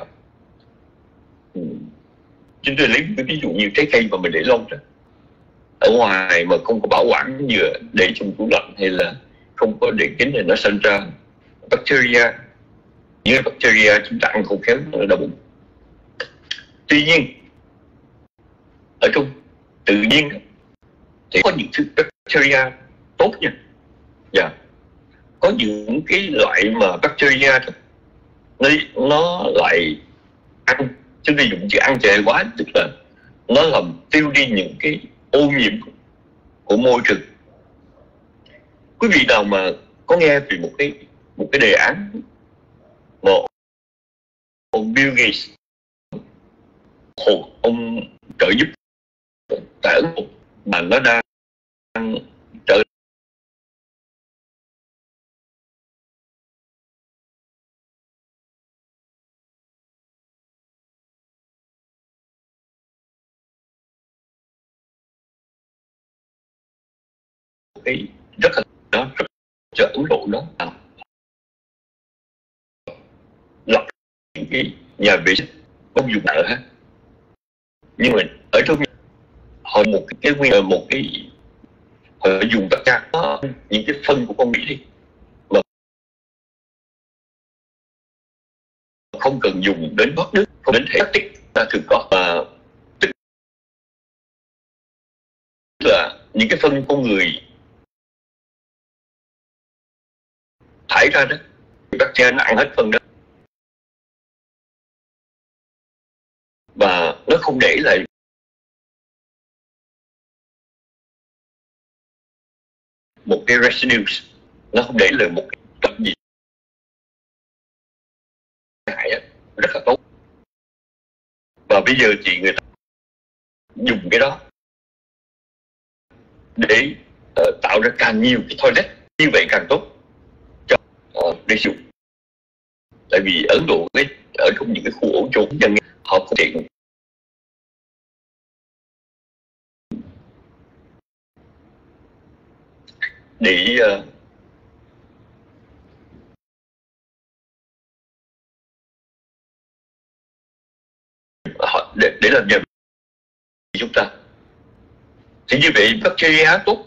Chúng tôi lấy cái ví dụ như trái cây mà mình để lâu đó, ở ngoài mà không có bảo quản vừa để trong tủ lạnh hay là không có để kín thì nó sinh ra bacteria. Những bacteria chúng ta ăn không khéo nó đau bụng. Tuy nhiên ở trong tự nhiên thì có những thứ bacteria tốt nha. Dạ. Có những cái loại mà bacteria nó, nó lại ăn, chúng ta dùng chữ ăn chè quá, tức là nó làm tiêu đi những cái ô nhiễm của môi trường. Quý vị nào mà có nghe về một cái một cái đề án mà ông Bill Gates hồ ông trợ giúp tại Ấn Độ mà nó đang trở cái rất là đó rất cho Ấn Độ đó lập những cái nhà vệ sinh không dùng nợ hết, nhưng mà ở trong họ một cái nguyên một cái họ dùng tất cả những cái phân của con Mỹ đi mà không cần dùng đến bát nước, không đến thể tích ta thường có, mà tức là những cái phân con người thải ra đó, các cha nó ăn hết phân đó và nó không để lại một cái residues, nó không để lại một cái tập gì hại, rất là tốt. Và bây giờ chị người ta dùng cái đó để uh, tạo ra càng nhiều cái toilet như vậy càng tốt cho uh, để sử dụng. Tại vì Ấn Độ ấy, ở trong những cái khu ổ trốn dân họ không thể để uh, họ để, để làm nhà chúng ta thì như vậy bacteria tốt.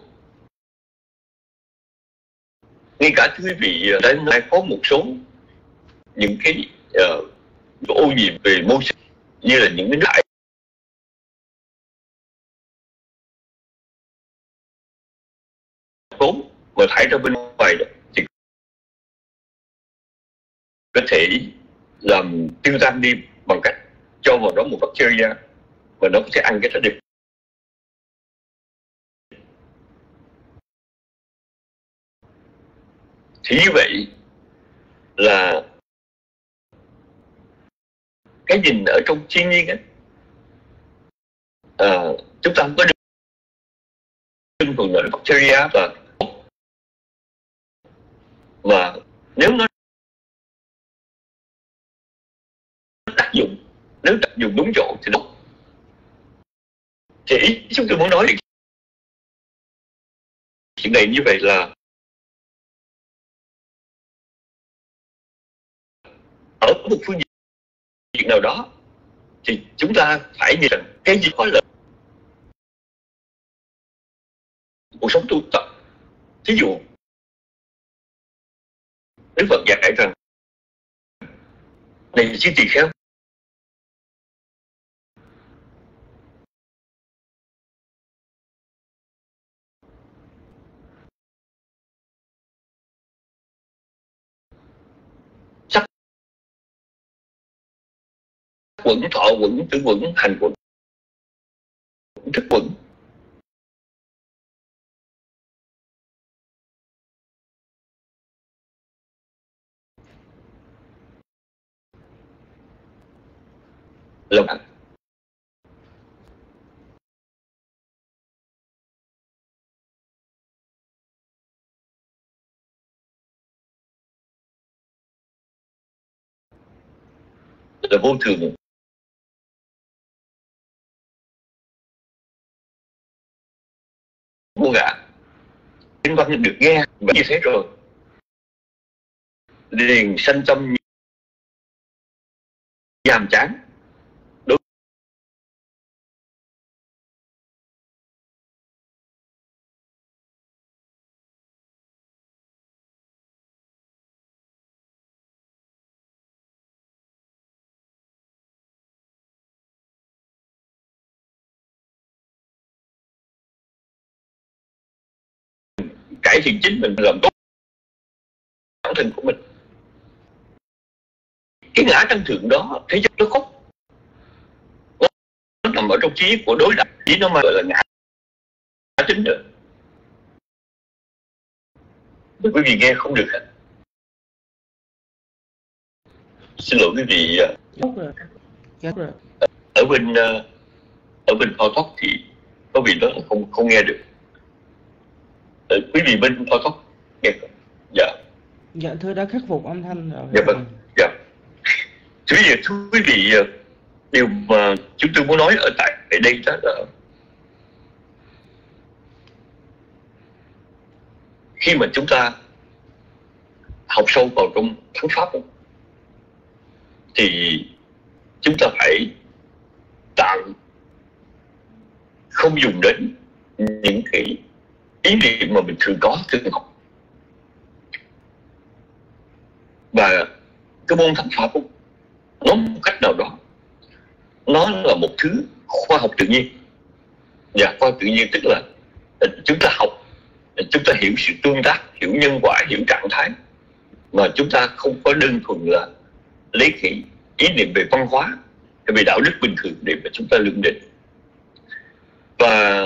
Ngay cả quý vị đã nói có một số những cái uh, ô nhiễm về môi trường như là những cái đại tốn mà thải ra bên ngoài đó, thì có thể làm tiêu tan đi bằng cách cho vào đó một bacteria và nó có thể ăn cái đó được. Thì như vậy là cái nhìn ở trong thiên nhiên ấy, à, chúng ta không có đừng phần lợi bacteria và và nếu nó tác dụng, nếu tác dụng đúng chỗ thì nó thì ý chúng tôi muốn nói chuyện này như vậy là ở một phương diện nào đó thì chúng ta phải nhìn rằng cái gì có lợi cuộc sống tu tập. Thí dụ Đức Phật dạy rằng này chư tỳ kheo, sắc quẩn, thọ quẩn, tưởng quẩn, hành quẩn, thức quẩn. Là bạn là vô thường, vô ngã. Kinh văn được nghe và như thế rồi liền sanh tâm nhàm chán. Đối cải thiện chính mình, làm tốt bản thân của mình. Cái ngã tăng thượng đó, thế giới nó khóc, nó, nó nằm ở trong trí của đối lập, chỉ nó mà gọi là ngã tính được. Quý vị nghe không được hả? Xin lỗi quý vị. Tốt rồi. Tốt rồi. Ở bên ở bên Phao Tóc thì có vị đó là không không nghe được. Ờ, quý vị bên Phao Tóc nghe không? Dạ. Dạ thưa, đã khắc phục âm thanh rồi. Dạ vâng. Dạ. Thì bây giờ thưa quý vị, điều mà chúng tôi muốn nói ở tại ở đây đó là khi mà chúng ta học sâu vào trong thắng pháp thì chúng ta phải tạm không dùng đến những cái ý niệm mà mình thường có thường học. Và cái môn thắng pháp nó một cách nào đó nó là một thứ khoa học tự nhiên. Và khoa học tự nhiên tức là chúng ta học, chúng ta hiểu sự tương tác, hiểu nhân quả, hiểu trạng thái, mà chúng ta không có đơn thuần là lấy cái ý niệm về văn hóa, về đạo đức bình thường để mà chúng ta lượng định. Và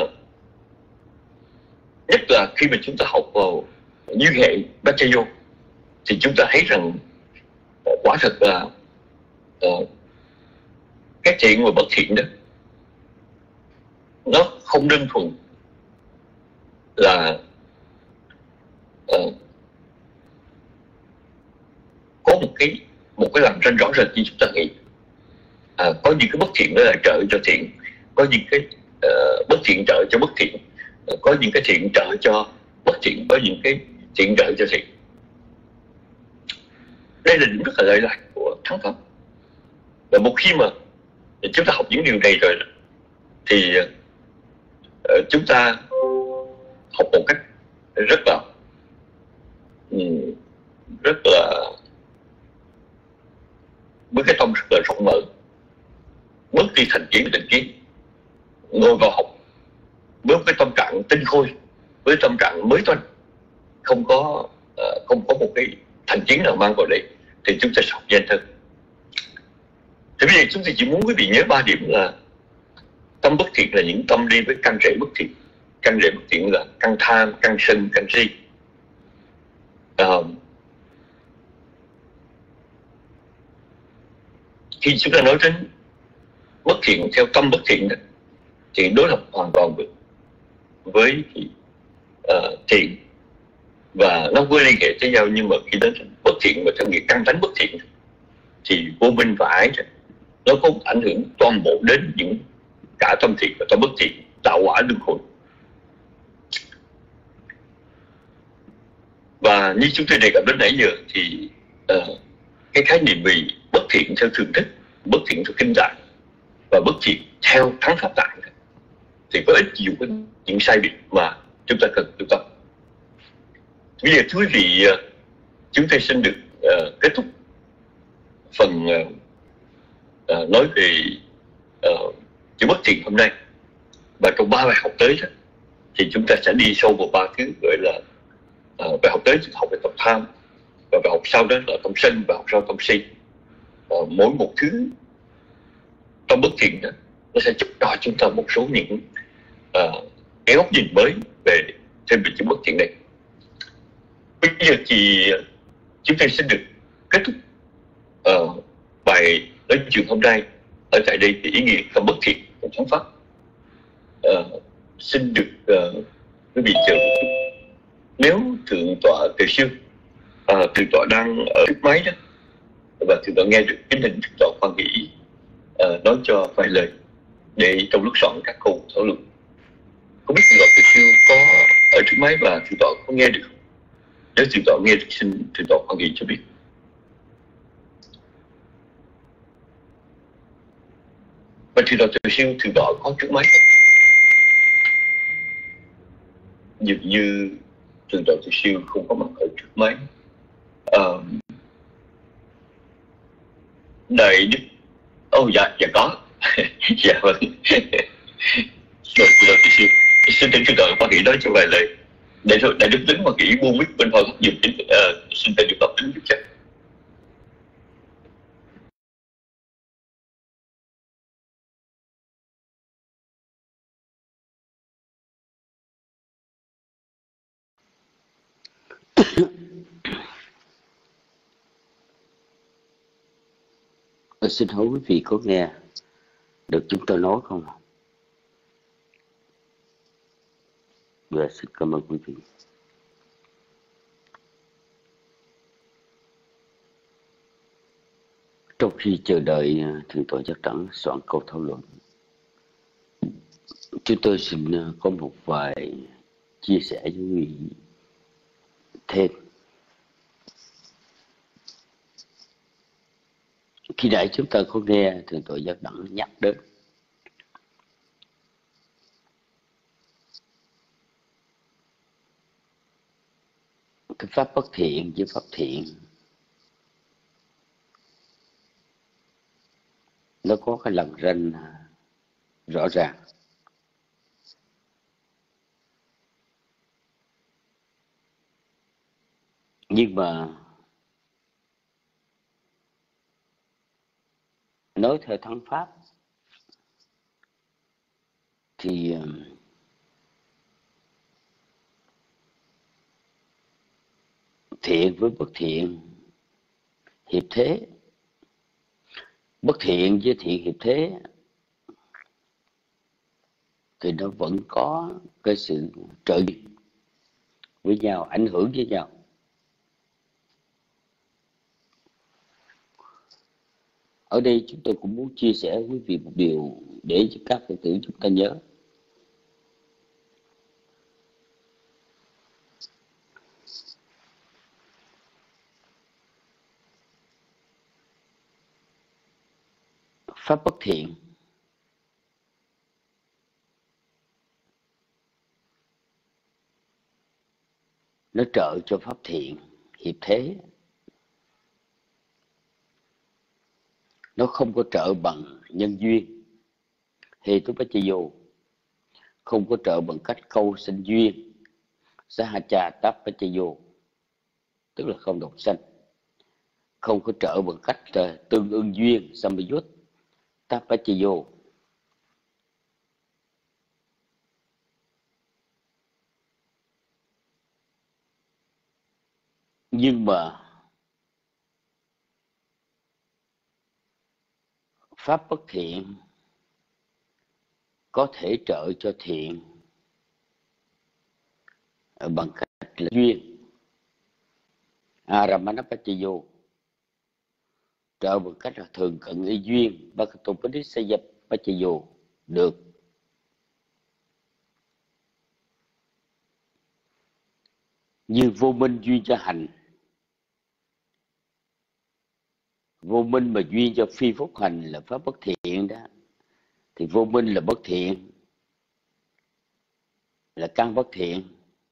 nhất là khi mà chúng ta học vào như hệ Bacchayo thì chúng ta thấy rằng quả thật là uh, cái thiện và bất thiện đó nó không đơn thuần là uh, có một cái một cái làm ranh rõ rệt như chúng ta nghĩ. À, có những cái bất thiện đó là trợ cho thiện, có những cái uh, bất thiện trợ cho bất thiện, uh, có những cái thiện trợ cho bất thiện, có những cái thiện trợ cho thiện. Đây là điểm rất là lợi lạc của thắng pháp. Và một khi mà chúng ta học những điều này rồi thì uh, chúng ta học một cách rất là um, rất là với cái tâm rất là rộng mở, bớt đi thành kiến định kiến, ngồi vào học với cái tâm trạng tinh khôi, với tâm trạng mới toanh, không có uh, không có một cái thành kiến nào mang vào đây, thì chúng ta sẽ học nhanh hơn. Thì bây giờ chúng ta chỉ muốn quý vị nhớ ba điểm là tâm bất thiện là những tâm đi với căn rễ bất thiện. Căn rễ bất thiện là căn tham, căn sân, căn si. Uh, khi chúng ta nói đến bất thiện theo tâm bất thiện đó, thì đối lập hoàn toàn với, với uh, thiện, và nó có liên hệ với nhau. Nhưng mà khi đến bất thiện và theo nghĩa căn tánh bất thiện thì vô minh và ái nó có ảnh hưởng toàn bộ đến những cả tâm thiện và tâm bất thiện, tạo quả luân hồi. Và như chúng tôi đề cập đến nãy giờ thì uh, cái khái niệm về bất thiện theo thường thức, bất thiện theo kinh tạng và bất thiện theo thắng pháp tạng thì có ít nhiều những sai biệt mà chúng ta cần lưu tâm. Bây giờ thưa quý vị, chúng tôi xin được uh, kết thúc phần uh, uh, nói về uh, chữ bất thiện hôm nay. Và trong ba bài học tới đó, thì chúng ta sẽ đi sâu vào ba thứ gọi là uh, bài học tới học về tâm tham, và bài học sau đó là tâm sân, và học sau tâm si. Uh, mỗi một thứ trong bất thiện đó, nó sẽ giúp cho chúng ta một số những uh, cái góc nhìn mới về thêm về chữ bất thiện này. Bây giờ thì chúng ta xin được kết thúc uh, bài nói chuyện hôm nay ở tại đây. Thì ý nghĩa tâm bất thiện trong thắng pháp uh, xin được uh, quý vị chờ một chút. Nếu thượng tọa Từ Siêu, uh, thượng tọa đang ở trước máy đó, và thượng tọa nghe được, kính thỉnh thượng tọa khoan nghĩ uh, nói cho vài lời để trong lúc soạn các câu thảo luận. Không biết thượng tọa Từ Siêu có ở trước máy và thượng tọa có nghe được không? Nếu thượng tọa nghe thì xin thượng tọa khoan nghĩ cho biết. Và thượng tọa Từ Siêu, thượng tọa có trước máy không? Dường như thượng tọa Từ Siêu không có mặt ở trước máy. Uh, Đại Đức, ô oh, dạ, dạ có. Dạ vâng. Rồi, thượng tọa Từ Siêu, xin thỉnh thượng tọa khoan nghĩ nói cho vài lời. Để rồi, Đại Đức Tính mà nghĩ buông mic bên hồi dùng tính, uh, xin thầy Đức Pháp Tính giúp cho. Xin hỏi quý vị có nghe Được chúng tôi nói không? Dạ, xin cảm ơn quý vị. Trong khi chờ đợi Thượng tọa Giác Đẳng soạn câu thảo luận, chúng tôi xin có một vài chia sẻ với quý vị thêm. Khi nãy chúng ta có nghe Thượng tọa Giác Đẳng nhắc đến cái pháp bất thiện với pháp thiện, nó có cái lằn ranh rõ ràng. Nhưng mà nói theo thắng pháp thì thiện với bất thiện hiệp thế, bất thiện với thiện hiệp thế thì nó vẫn có cái sự trợ giúp với nhau, ảnh hưởng với nhau. Ở đây chúng tôi cũng muốn chia sẻ với quý vị một điều để cho các Phật tử chúng ta nhớ. Pháp bất thiện nó trợ cho pháp thiện hiệp thế, nó không có trợ bằng nhân duyên, hề tu bách vô, không có trợ bằng cách câu sinh duyên, sahacha táp bách vô, tức là không độc sanh, không có trợ bằng cách uh, tương ưng duyên, sambayut táp bách vô. Nhưng mà pháp bất thiện có thể trợ cho thiện bằng cách là duyên, aramanapachayo, trợ bằng cách là thường cận y duyên, bhakatopadisaya được. Như vô minh duyên cho hành, vô minh mà duyên cho phi phúc hành là pháp bất thiện đó, thì vô minh là bất thiện, là căn bất thiện.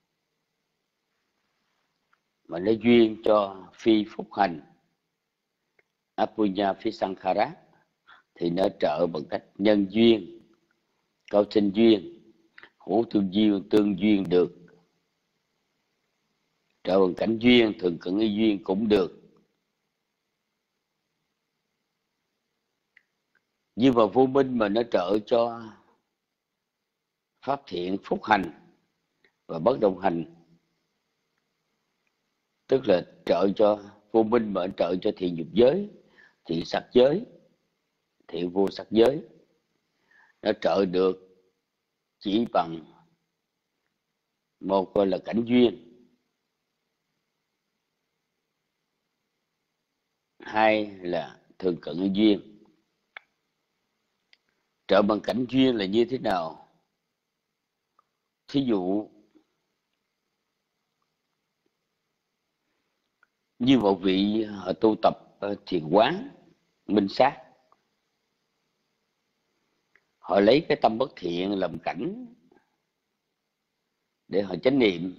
Mà nó duyên cho phi phúc hành, apunya phi sankhara, thì nó trợ bằng cách nhân duyên, câu sinh duyên, hữu tương duyên, tương duyên được. Trợ bằng cảnh duyên, thường cận y duyên cũng được. Nhưng mà vô minh mà nó trợ cho pháp thiện phúc hành và bất động hành, tức là trợ cho vô minh mà trợ cho thiện dục giới, thiện sắc giới, thiện vô sắc giới, nó trợ được chỉ bằng một gọi là cảnh duyên, hai là thường cận duyên. Trợ bằng cảnh duyên là như thế nào? Thí dụ như một vị họ tu tập thiền quán minh sát, họ lấy cái tâm bất thiện làm cảnh để họ chánh niệm.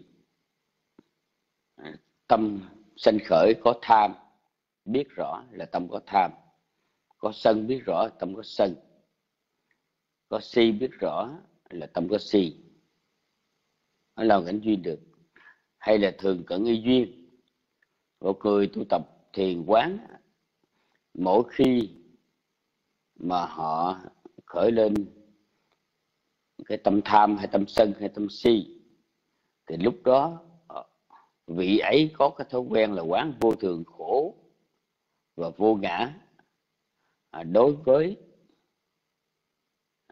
Tâm sanh khởi có tham, biết rõ là tâm có tham, có sân biết rõ là tâm có sân, có si biết rõ là tâm có si, nó làm cảnh duyên được. Hay là thường cận y duyên, một người tu tập thiền quán, mỗi khi mà họ khởi lên cái tâm tham hay tâm sân hay tâm si, thì lúc đó vị ấy có cái thói quen là quán vô thường khổ, và vô ngã đối với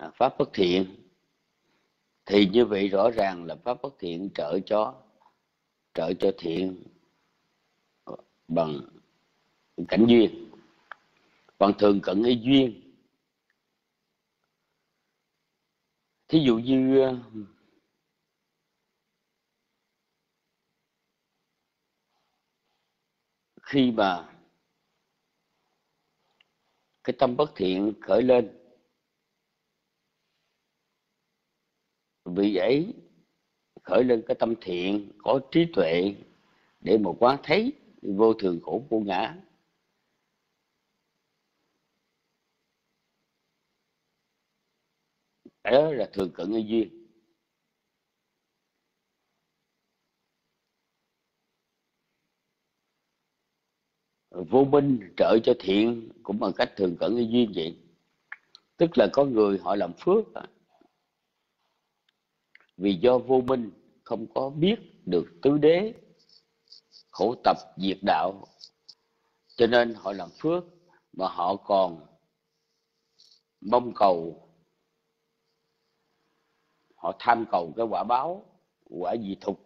pháp bất thiện, thì như vậy rõ ràng là pháp bất thiện trợ cho trợ cho thiện bằng cảnh duyên, bằng thường cận y duyên. Thí dụ như khi mà cái tâm bất thiện khởi lên, vị ấy khởi lên cái tâm thiện, có trí tuệ để mà quán thấy vô thường khổ vô ngã, đó là thường cận y duyên. Vô minh trợ cho thiện cũng bằng cách thường cận y duyên vậy. Tức là có người họ làm phước, vì do vô minh không có biết được tứ đế, khổ tập diệt đạo, cho nên họ làm phước mà họ còn mong cầu, họ tham cầu cái quả báo, quả dị thục,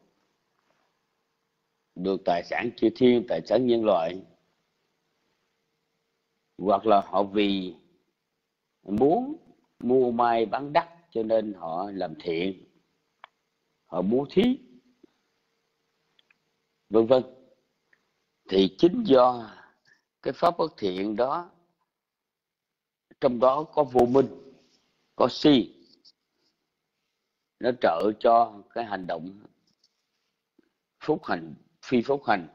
được tài sản chư thiên, tài sản nhân loại. Hoặc là họ vì muốn mua mai bán đắt cho nên họ làm thiện, họ bố thí, vân vân. Thì chính do cái pháp bất thiện đó, trong đó có vô minh, có si, nó trợ cho cái hành động phúc hành, phi phúc hành,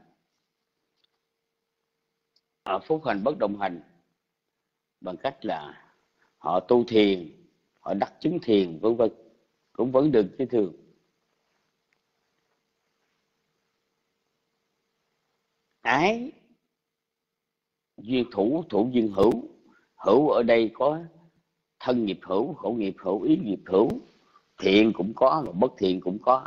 ở phúc hành bất động hành, bằng cách là họ tu thiền, họ đắc chứng thiền, vân vân, cũng vẫn được như thường. Ái duyên thủ, thủ duyên hữu. Hữu ở đây có thân nghiệp hữu, khẩu nghiệp hữu, ý nghiệp hữu, thiện cũng có và bất thiện cũng có.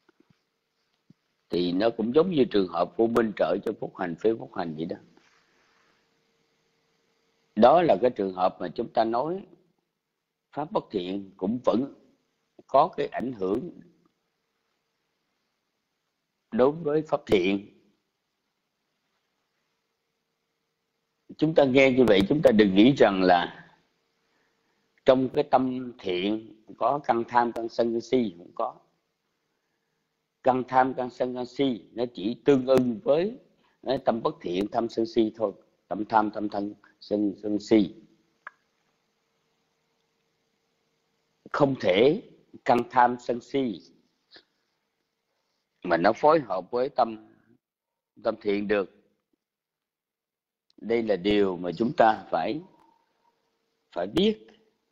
Thì nó cũng giống như trường hợp vô minh trợ cho phúc hành, phi phúc hành vậy đó. Đó là cái trường hợp mà chúng ta nói pháp bất thiện cũng vẫn có cái ảnh hưởng đối với pháp thiện. Chúng ta nghe như vậy, chúng ta đừng nghĩ rằng là trong cái tâm thiện có căn tham, căn sân, căn si. Không có. Căn tham, căn sân, căn si nó chỉ tương ưng với tâm bất thiện, tham sân si thôi. Tâm tham, tâm thân, sân, sân si. Không thể căn tham sân si mà nó phối hợp với tâm tâm thiện được. Đây là điều mà chúng ta phải phải biết.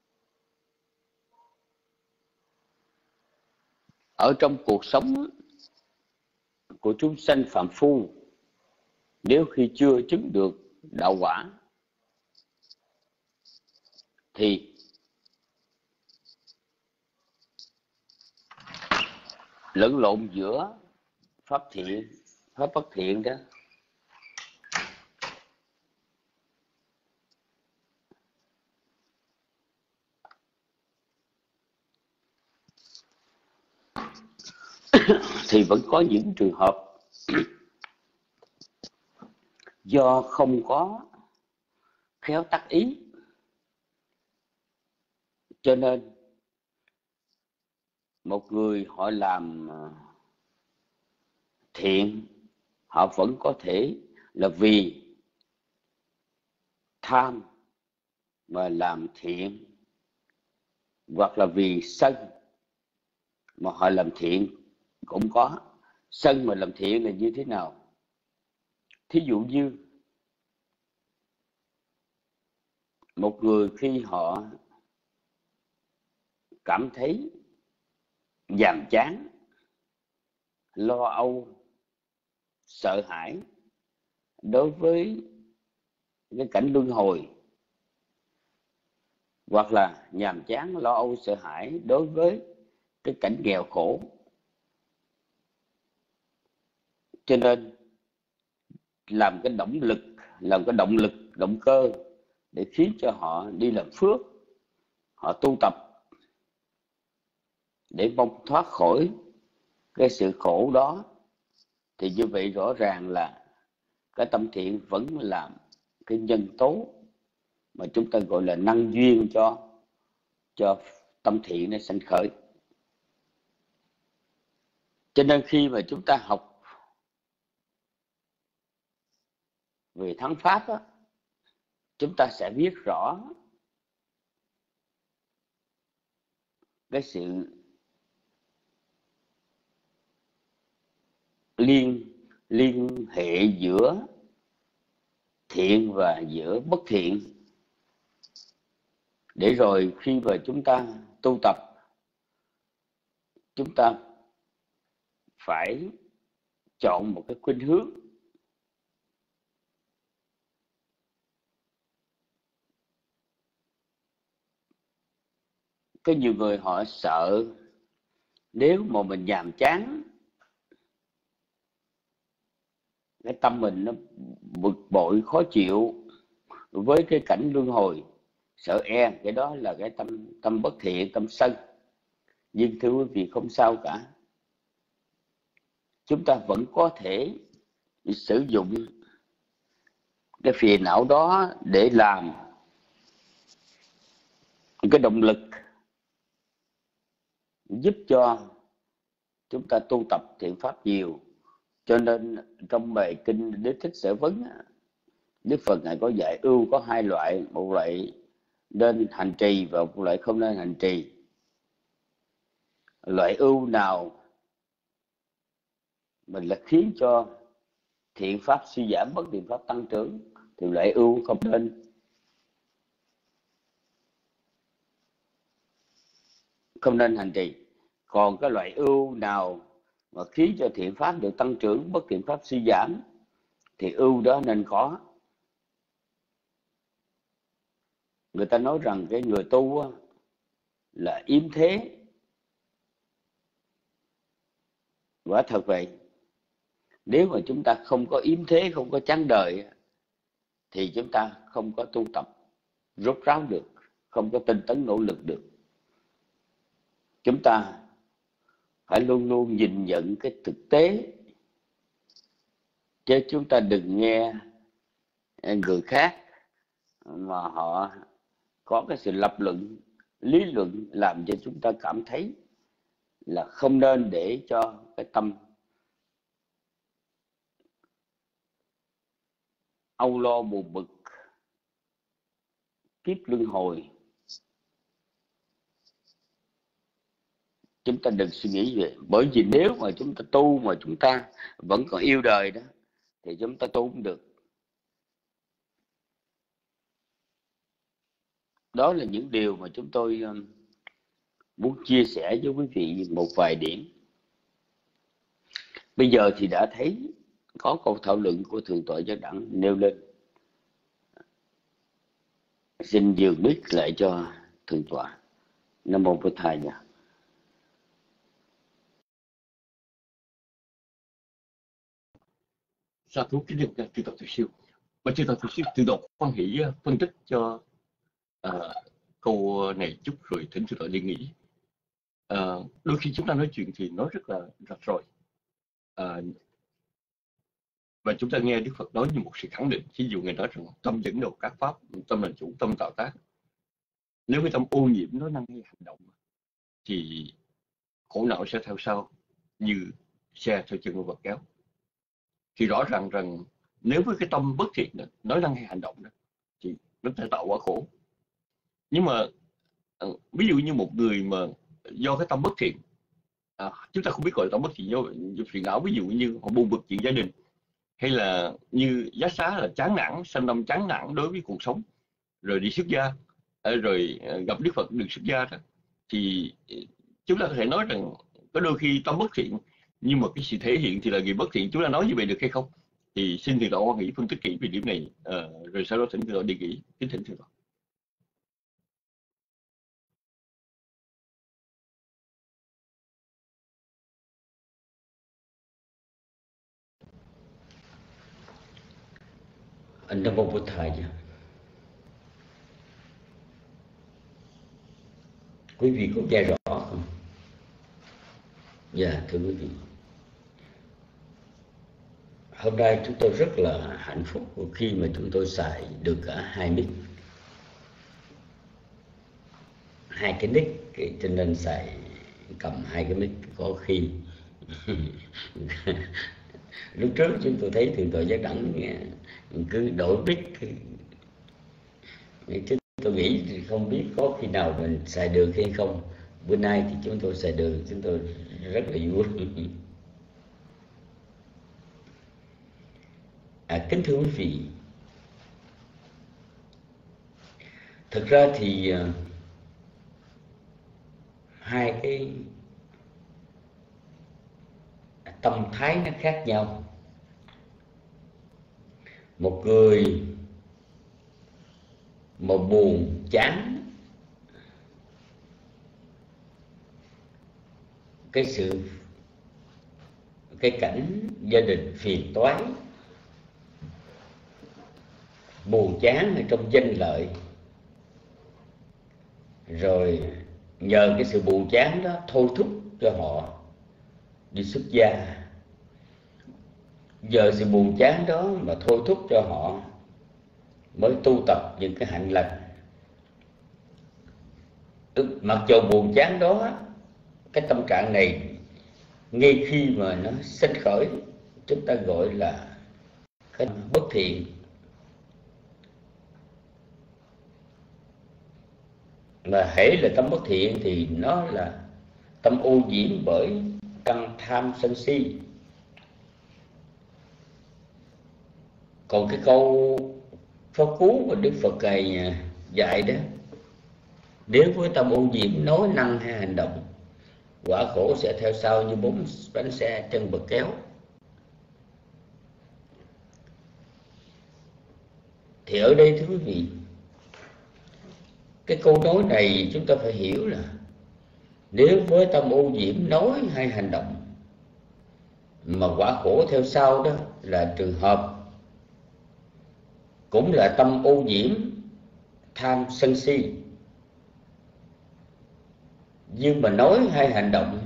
Ở trong cuộc sống của chúng sanh phàm phu, nếu khi chưa chứng được đạo quả thì lẫn lộn giữa pháp thiện, pháp bất thiện đó. Thì vẫn có những trường hợp do không có khéo tác ý, cho nên một người họ làm thiện, họ vẫn có thể là vì tham mà làm thiện, hoặc là vì sân mà họ làm thiện cũng có. Sân mà làm thiện là như thế nào? Thí dụ như một người khi họ cảm thấy nhàm chán, lo âu, sợ hãi đối với cái cảnh luân hồi, hoặc là nhàm chán, lo âu, sợ hãi đối với cái cảnh nghèo khổ, cho nên làm cái động lực, làm cái động lực, động cơ để khiến cho họ đi làm phước, họ tu tập, để mong thoát khỏi cái sự khổ đó, thì như vậy rõ ràng là cái tâm thiện vẫn là cái nhân tố mà chúng ta gọi là năng duyên cho cho tâm thiện nó sanh khởi. Cho nên khi mà chúng ta học về thắng pháp á, chúng ta sẽ biết rõ cái sự liên liên hệ giữa thiện và giữa bất thiện, để rồi khi mà chúng ta tu tập, chúng ta phải chọn một cái khuynh hướng. Có nhiều người họ sợ nếu mà mình nhàm chán, cái tâm mình nó bực bội khó chịu với cái cảnh luân hồi, sợ e cái đó là cái tâm tâm bất thiện, tâm sân. Nhưng thưa quý vị, không sao cả. Chúng ta vẫn có thể sử dụng cái phiền não đó để làm cái động lực giúp cho chúng ta tu tập thiện pháp nhiều. Cho nên trong bài kinh Đức Thích Sở Vấn, Đức Phật ngài có dạy ưu có hai loại, một loại nên hành trì và một loại không nên hành trì. Loại ưu nào mình là khiến cho thiện pháp suy giảm, bất thiện pháp tăng trưởng, thì loại ưu không nên không nên hành trì. Còn cái loại ưu nào mà khiến cho thiện pháp được tăng trưởng, bất thiện pháp suy giảm, thì ưu đó nên có. Người ta nói rằng cái người tu là yếm thế. Quả thật vậy. Nếu mà chúng ta không có yếm thế, không có chán đời, thì chúng ta không có tu tập rốt ráo được, không có tinh tấn nỗ lực được. Chúng ta phải luôn luôn nhìn nhận cái thực tế, chứ chúng ta đừng nghe người khác mà họ có cái sự lập luận, lý luận làm cho chúng ta cảm thấy là không nên để cho cái tâm âu lo buồn bực kiếp luân hồi. Chúng ta đừng suy nghĩ vậy. Bởi vì nếu mà chúng ta tu mà chúng ta vẫn còn yêu đời đó, thì chúng ta tu không được. Đó là những điều mà chúng tôi muốn chia sẻ với quý vị một vài điểm. Bây giờ thì đã thấy có câu thảo luận của Thượng tọa Giác Đẳng nêu lên. Xin dường mic lại cho Thượng tọa. Nam mô Bổn Thầy nha. Sa thú kính niệm chư Tổ Thượng Siêu. Và chư Tổ Thượng Siêu tự động quan hỷ phân tích cho uh, câu này chút rồi thỉnh chư Tổ liên nghĩ. Uh, đôi khi chúng ta nói chuyện thì nói rất là rạch ròi. Uh, và chúng ta nghe Đức Phật nói như một sự khẳng định. Ví dụ Ngài nói rằng tâm dẫn đầu các pháp, tâm là chủ, tâm tạo tác. Nếu cái tâm ô nhiễm nói năng hay hành động thì khổ não sẽ theo sau, như xe theo chân vật kéo. Thì rõ ràng rằng nếu với cái tâm bất thiện đó, nói năng hay hành động đó, thì nó sẽ tạo quả khổ. Nhưng mà uh, ví dụ như một người mà do cái tâm bất thiện, à, chúng ta không biết gọi là tâm bất thiện, do, do phiền não, ví dụ như họ buồn bực chuyện gia đình, hay là như Giác Xá là chán nản, sanh tâm chán nản đối với cuộc sống, rồi đi xuất gia, rồi gặp Đức Phật được xuất gia đó, thì chúng ta có thể nói rằng có đôi khi tâm bất thiện, nhưng mà cái sự thể hiện thì là người bất thiện. Chúng ta nói như vậy được hay không? Thì xin Thượng tọa quan nghĩ phân tích kỹ về điểm này, à, rồi sau đó thỉnh Thượng tọa đi kỹ. Kính thỉnh Thượng tọa. Nam mô Bổn Thầy. Quý vị có nghe rõ không? Dạ, thưa quý vị, hôm nay chúng tôi rất là hạnh phúc khi mà chúng tôi xài được cả hai mic, hai cái nick, cho nên xài cầm hai cái mic. Có khi lúc trước chúng tôi thấy Thượng tọa Giác Đẳng cứ đổi mic, chứ tôi nghĩ thì không biết có khi nào mình xài được hay không. Bữa nay thì chúng tôi xài được, chúng tôi rất là vui. À, kính thưa quý vị, thực ra thì uh, hai cái tâm thái nó khác nhau. Một người mà buồn chán cái sự cái cảnh gia đình phiền toái, buồn chán ở trong danh lợi, rồi nhờ cái sự buồn chán đó thôi thúc cho họ đi xuất gia. Nhờ sự buồn chán đó mà thôi thúc cho họ mới tu tập những cái hạnh lành. Mặc dù buồn chán đó, cái tâm trạng này ngay khi mà nó sinh khởi, chúng ta gọi là cái bất thiện. Mà hễ là tâm bất thiện thì nó là tâm ô nhiễm bởi căn tham sân si. Còn cái câu pháp cú mà Đức Phật Ngài dạy đó, nếu với tâm ô nhiễm nói năng hay hành động, quả khổ sẽ theo sau như bốn bánh xe chân bật kéo. Thì ở đây thưa quý vị, cái câu nói này chúng ta phải hiểu là nếu với tâm ô nhiễm nói hay hành động mà quả khổ theo sau, đó là trường hợp cũng là tâm ô nhiễm tham sân si. Nhưng mà nói hay hành động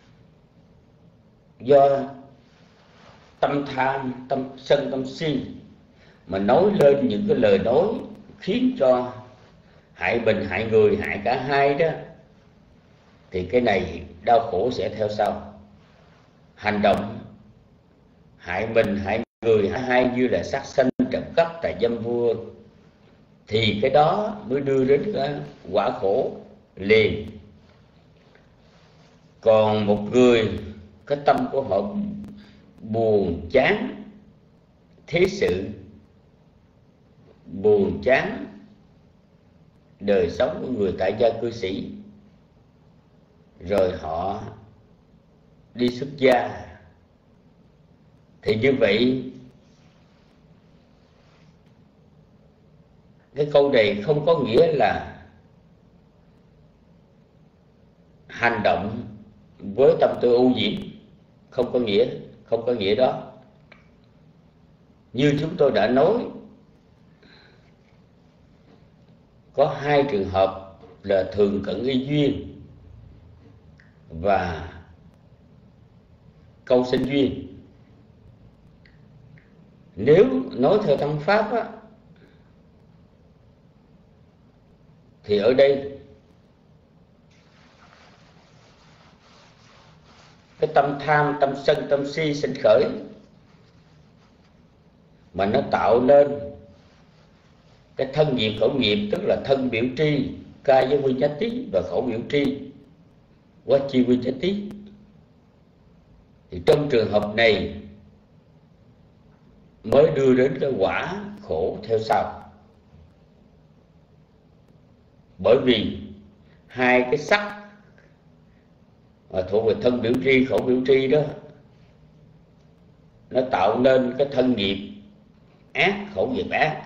do tâm tham, tâm sân, tâm si mà nói lên những cái lời nói khiến cho hại mình, hại người, hại cả hai đó, thì cái này đau khổ sẽ theo sau. Hành động hại mình, hại người, hại hai như là sát sanh, trộm cắp, tà dâm vua, thì cái đó mới đưa đến cái quả khổ liền. Còn một người cái tâm của họ buồn chán thế sự, buồn chán đời sống của người tại gia cư sĩ, rồi họ đi xuất gia, thì như vậy cái câu này không có nghĩa là hành động với tâm tư ô nhiễm, không có nghĩa, không có nghĩa đó. Như chúng tôi đã nói, có hai trường hợp là thường cận y duyên và câu sinh duyên. Nếu nói theo tăng pháp á, thì ở đây cái tâm tham, tâm sân, tâm si sinh khởi mà nó tạo nên cái thân nghiệp khẩu nghiệp, tức là thân biểu tri, ca với quy nhất tí, và khẩu biểu tri, quá chi quy nhất tí. Thì trong trường hợp này mới đưa đến cái quả khổ theo sau. Bởi vì hai cái sắc mà thuộc về thân biểu tri, khẩu biểu tri đó, nó tạo nên cái thân nghiệp ác, khẩu nghiệp ác.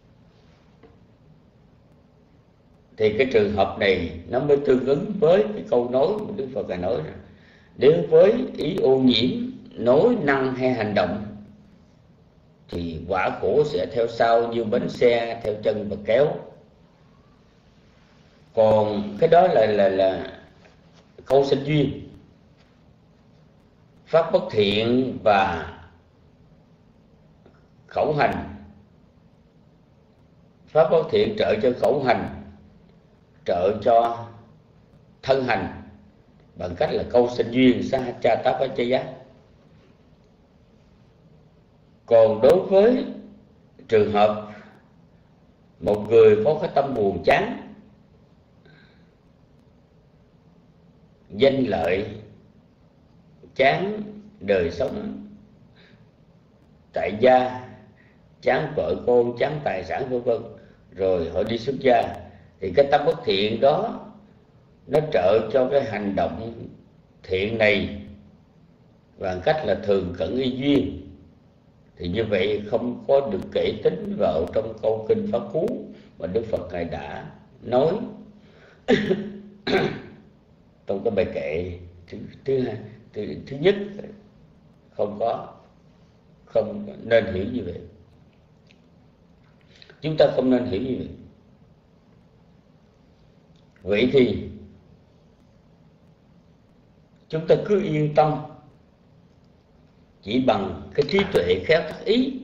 Thì cái trường hợp này nó mới tương ứng với cái câu nói của Đức Phật đã nói rằng nếu với ý ô nhiễm, nói năng hay hành động, thì quả khổ sẽ theo sau như bánh xe theo chân và kéo. Còn cái đó là là là câu sinh duyên. pháp bất thiện và khẩu hành. Pháp bất thiện trợ cho khẩu hành, trợ cho thân hành bằng cách là câu sinh duyên Sahajatapachaya. Còn đối với trường hợp một người có cái tâm buồn chán, danh lợi, chán đời sống tại gia, chán vợ con, chán tài sản vân vân, rồi họ đi xuất gia, thì cái tâm bất thiện đó nó trợ cho cái hành động thiện này bằng cách là thường cận y duyên. Thì như vậy không có được kể tính vào trong câu kinh Pháp Cú mà Đức Phật Ngài đã nói trong cái bài kệ thứ thứ thứ, thứ nhất. Không có, không nên hiểu như vậy. Chúng ta không nên hiểu như vậy. Vậy thì chúng ta cứ yên tâm, chỉ bằng cái trí tuệ khéo tác ý.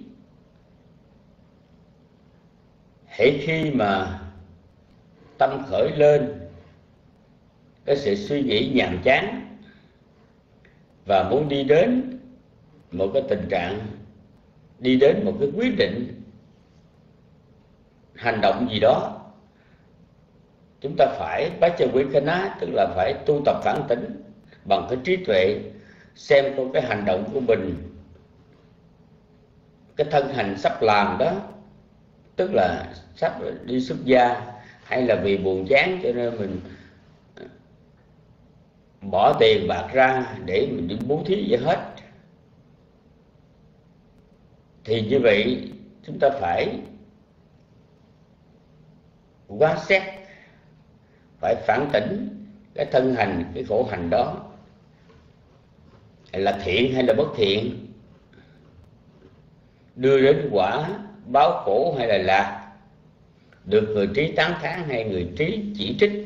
Hễ khi mà tâm khởi lên cái sự suy nghĩ nhàm chán và muốn đi đến một cái tình trạng, đi đến một cái quyết định hành động gì đó, chúng ta phải Paccavekkhana, tức là phải tu tập phản tỉnh bằng cái trí tuệ, xem coi cái hành động của mình, cái thân hành sắp làm đó, tức là sắp đi xuất gia, hay là vì buồn chán cho nên mình bỏ tiền bạc ra để mình đi bố thí vậy hết. Thì như vậy chúng ta phải quan xét, phải phản tỉnh cái thân hành, cái khổ hành đó là thiện hay là bất thiện, đưa đến quả báo khổ hay là lạc, được người trí tán thán hay người trí chỉ trích.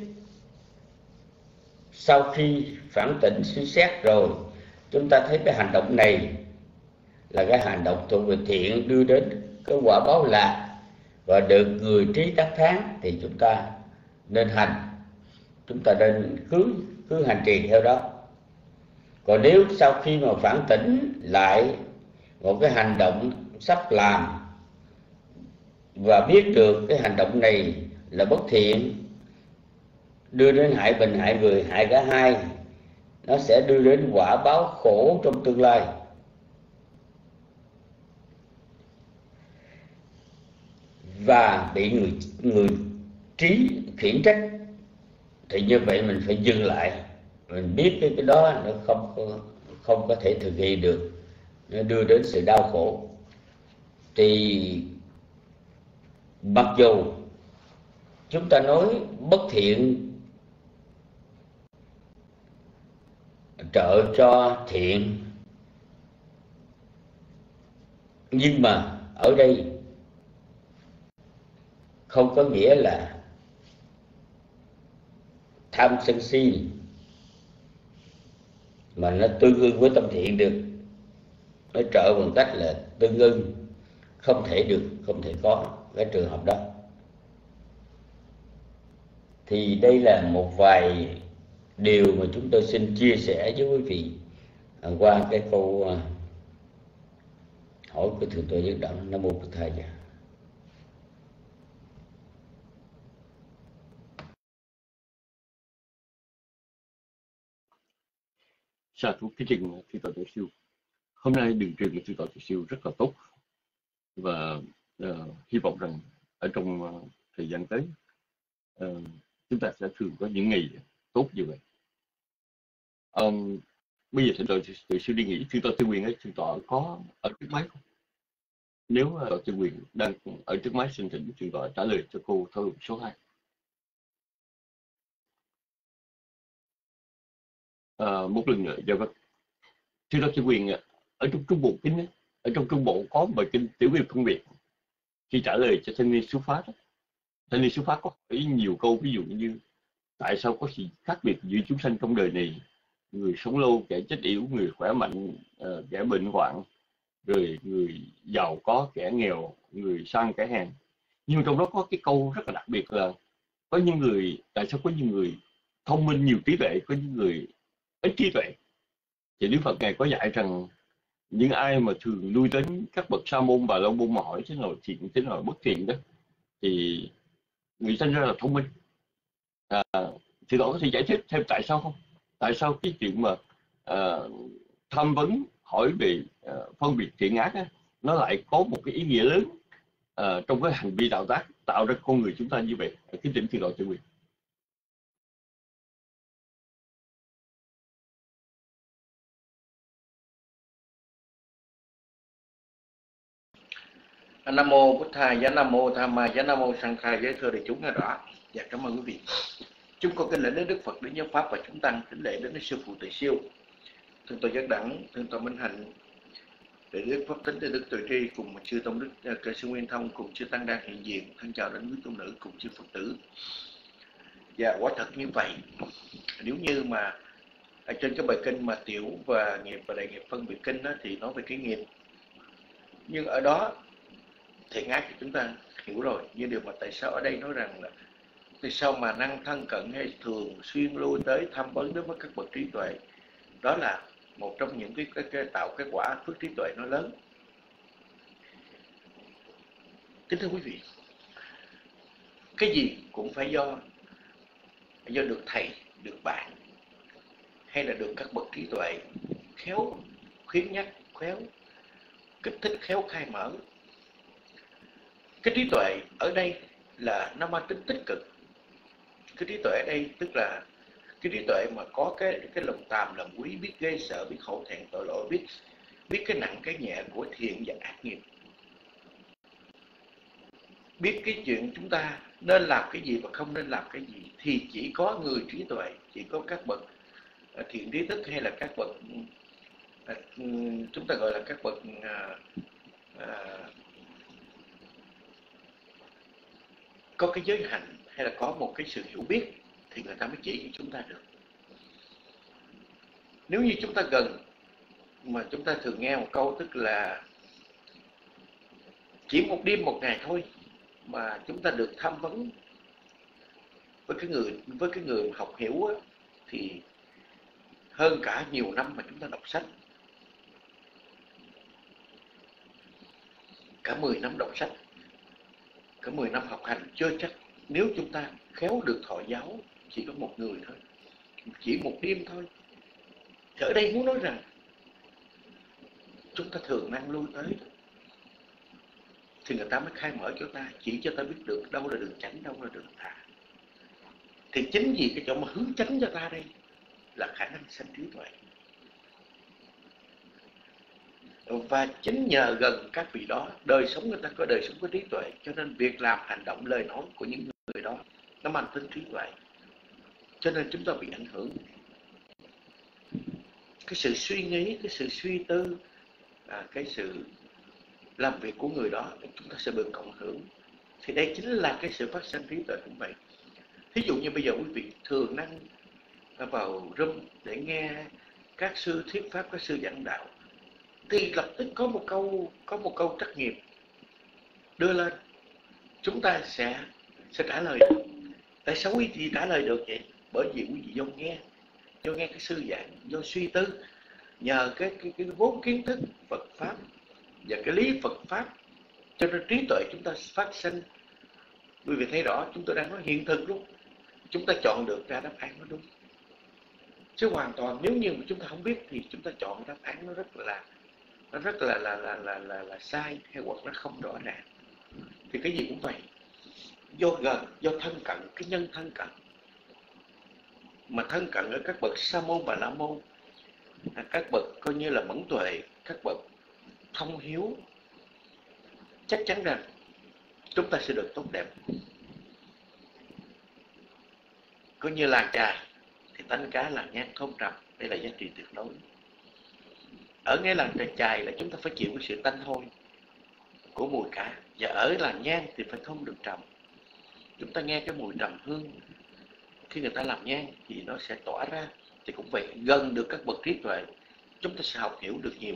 Sau khi phản tỉnh suy xét rồi, chúng ta thấy cái hành động này là cái hành động thuộc về thiện, đưa đến cái quả báo lạc và được người trí tán thán, thì chúng ta nên hành, chúng ta nên cứ cứ hành trì theo đó. Còn nếu sau khi mà phản tỉnh lại một cái hành động sắp làm và biết được cái hành động này là bất thiện, đưa đến hại mình, hại người, hại cả hai, nó sẽ đưa đến quả báo khổ trong tương lai, và bị người người trí khiển trách, thì như vậy mình phải dừng lại, mình biết cái cái đó nó không không có thể thực hiện được, nó đưa đến sự đau khổ. Thì mặc dù chúng ta nói bất thiện trợ cho thiện, nhưng mà ở đây không có nghĩa là tham sân si mà nó tương ưng với tâm thiện được. Nó trợ bằng cách là tương ưng, không thể được, không thể có cái trường hợp đó. Thì đây là một vài điều mà chúng tôi xin chia sẻ với quý vị qua cái câu hỏi của Thượng tọa Nhất Đẳng. Nam mô Bổn Thầy. Sa thú kính trình Thượng tọa Tổ Sư. Hôm nay đường truyền của Thượng tọa Tổ Sư rất là tốt, và uh, hy vọng rằng ở trong uh, thời gian tới uh, chúng ta sẽ thường có những ngày tốt như vậy. Um, bây giờ Thượng tọa Tổ Sư đi nghỉ. Thượng tọa Tư Quyền ấy, Thượng tọa có ở trước máy không? Nếu uh, Thượng tọa Tư Quyền đang ở trước máy, xin thỉnh Thượng tọa trả lời cho cô thảo luận số hai. À, một lần nữa, dạ vâng. Thưa Đốc Sư Quyền, ở trong Trung Bộ kinh, ở trong Trung Bộ có bài kinh Tiểu Viêm Phân Biệt. Khi trả lời cho thanh niên xuất phát, thanh niên xuất phát có hỏi nhiều câu, ví dụ như tại sao có sự khác biệt giữa chúng sanh trong đời này người sống lâu, kẻ chết yếu, người khỏe mạnh, uh, kẻ bệnh hoạn, rồi người giàu có, kẻ nghèo, người sang kẻ hèn. Nhưng trong đó có cái câu rất là đặc biệt là có những người, tại sao có những người thông minh nhiều trí tuệ, có những người ít trí tuệ. Thì Đức Phật Ngài có dạy rằng những ai mà thường lui đến các bậc sa môn và la môn mà hỏi thế nào thiện, thế nào bất thiện đó, thì người sinh ra là thông minh. À, thì đó có thể giải thích thêm tại sao không? Tại sao cái chuyện mà uh, tham vấn hỏi về uh, phân biệt thiện ác á, nó lại có một cái ý nghĩa lớn uh, trong cái hành vi tạo tác tạo ra con người chúng ta như vậy? Cái tỉnh thì gọi cho quyền. Nam mô Bụt Thầy, Giá Nam mô Tham Ma, Giá Nam mô Sang Khai. Với thưa đại chúng nghe rõ. Dạ cảm ơn quý vị. Chúng con kính lễ đến Đức Phật, đến giáo pháp và chúng tăng, kính lễ đến sư phụ Từ Siêu, thương tôi Giác Đẳng, thương tôi Minh Hạnh, để Đức Pháp Tính, để Đức Từ Tri cùng chư Tông Đức Cơ Sư Nguyên Thông cùng chư Tăng đang hiện diện. Thân chào đến quý tôn nữ cùng chư Phật tử. Dạ quả thật như vậy. Nếu như mà ở trên cái bài kinh mà tiểu và nghiệp và đại nghiệp phân biệt kinh đó, thì nói về cái nghiệp. Nhưng ở đó thiện ác thì chúng ta hiểu rồi. Nhưng điều mà tại sao ở đây nói rằng là tại sao mà năng thân cận hay thường xuyên lui tới tham vấn đối với các bậc trí tuệ, đó là một trong những cái, cái, cái tạo cái quả phước trí tuệ nó lớn. Kính thưa quý vị, cái gì cũng phải do do được thầy, được bạn, hay là được các bậc trí tuệ khéo khuyến nhắc, khéo kích thích, khéo khai mở. Cái trí tuệ ở đây là nó mang tính tích cực. Cái trí tuệ ở đây tức là cái trí tuệ mà có cái cái lòng tàm, lòng quý, biết ghê sợ, biết hổ thẹn tội lỗi, biết biết cái nặng cái nhẹ của thiện và ác nghiệp, biết cái chuyện chúng ta nên làm cái gì và không nên làm cái gì, thì chỉ có người trí tuệ, chỉ có các bậc thiện trí thức hay là các bậc chúng ta gọi là các bậc à, à, có cái giới hạnh hay là có một cái sự hiểu biết thì người ta mới chỉ cho chúng ta được. Nếu như chúng ta gần mà chúng ta thường nghe một câu tức là chỉ một đêm một ngày thôi mà chúng ta được tham vấn với cái người với cái người học hiểu á, thì hơn cả nhiều năm mà chúng ta đọc sách, cả mười năm đọc sách, cả mười năm học hành chưa chắc. Nếu chúng ta khéo được thọ giáo chỉ có một người thôi, chỉ một đêm thôi. Thì ở đây muốn nói rằng chúng ta thường năng lui tới thì người ta mới khai mở cho ta, chỉ cho ta biết được đâu là đường chánh, đâu là đường tà. Thì chính vì cái chỗ mà hướng chánh cho ta đây là khả năng sanh trí tuệ. Và chính nhờ gần các vị đó, đời sống người ta có đời sống có trí tuệ, cho nên việc làm, hành động, lời nói của những người đó nó mang tính trí tuệ. Cho nên chúng ta bị ảnh hưởng. Cái sự suy nghĩ, cái sự suy tư, à, cái sự làm việc của người đó chúng ta sẽ được cộng hưởng. Thì đây chính là cái sự phát sinh trí tuệ cũng vậy. Thí dụ như bây giờ quý vị thường năng vào room để nghe các sư thuyết pháp, các sư giảng đạo, thì lập tức có một câu có một câu trắc nghiệm đưa lên, chúng ta sẽ sẽ trả lời được. Tại sao quý vị trả lời được vậy? Bởi vì quý vị do nghe, do nghe cái sư giảng, do suy tư, nhờ cái cái, cái vốn kiến thức Phật pháp và cái lý Phật pháp, cho nên trí tuệ chúng ta phát sinh. Quý vị thấy rõ, chúng tôi đang nói hiện thực luôn. Chúng ta chọn được ra đáp án nó đúng. Chứ hoàn toàn nếu như mà chúng ta không biết thì chúng ta chọn đáp án nó rất là nó rất là là là là là, là sai hay hoặc nó không rõ ràng. Thì cái gì cũng vậy. Do gần, do thân cận, cái nhân thân cận. Mà thân cận ở các bậc sa môn và la môn, các bậc coi như là mẫn tuệ, các bậc thông hiếu, chắc chắn rằng chúng ta sẽ được tốt đẹp. Coi như làng chài thì tánh cá làng nhang không trầm, đây là giá trị tuyệt đối. Ở ngay làng chài chài là chúng ta phải chịu cái sự tanh hôi của mùi cá, và ở làng nhang thì phải không được trầm. Chúng ta nghe cái mùi trầm hương khi người ta làm nhang thì nó sẽ tỏa ra thì cũng phải gần được các bậc trí tuệ, chúng ta sẽ học hiểu được nhiều.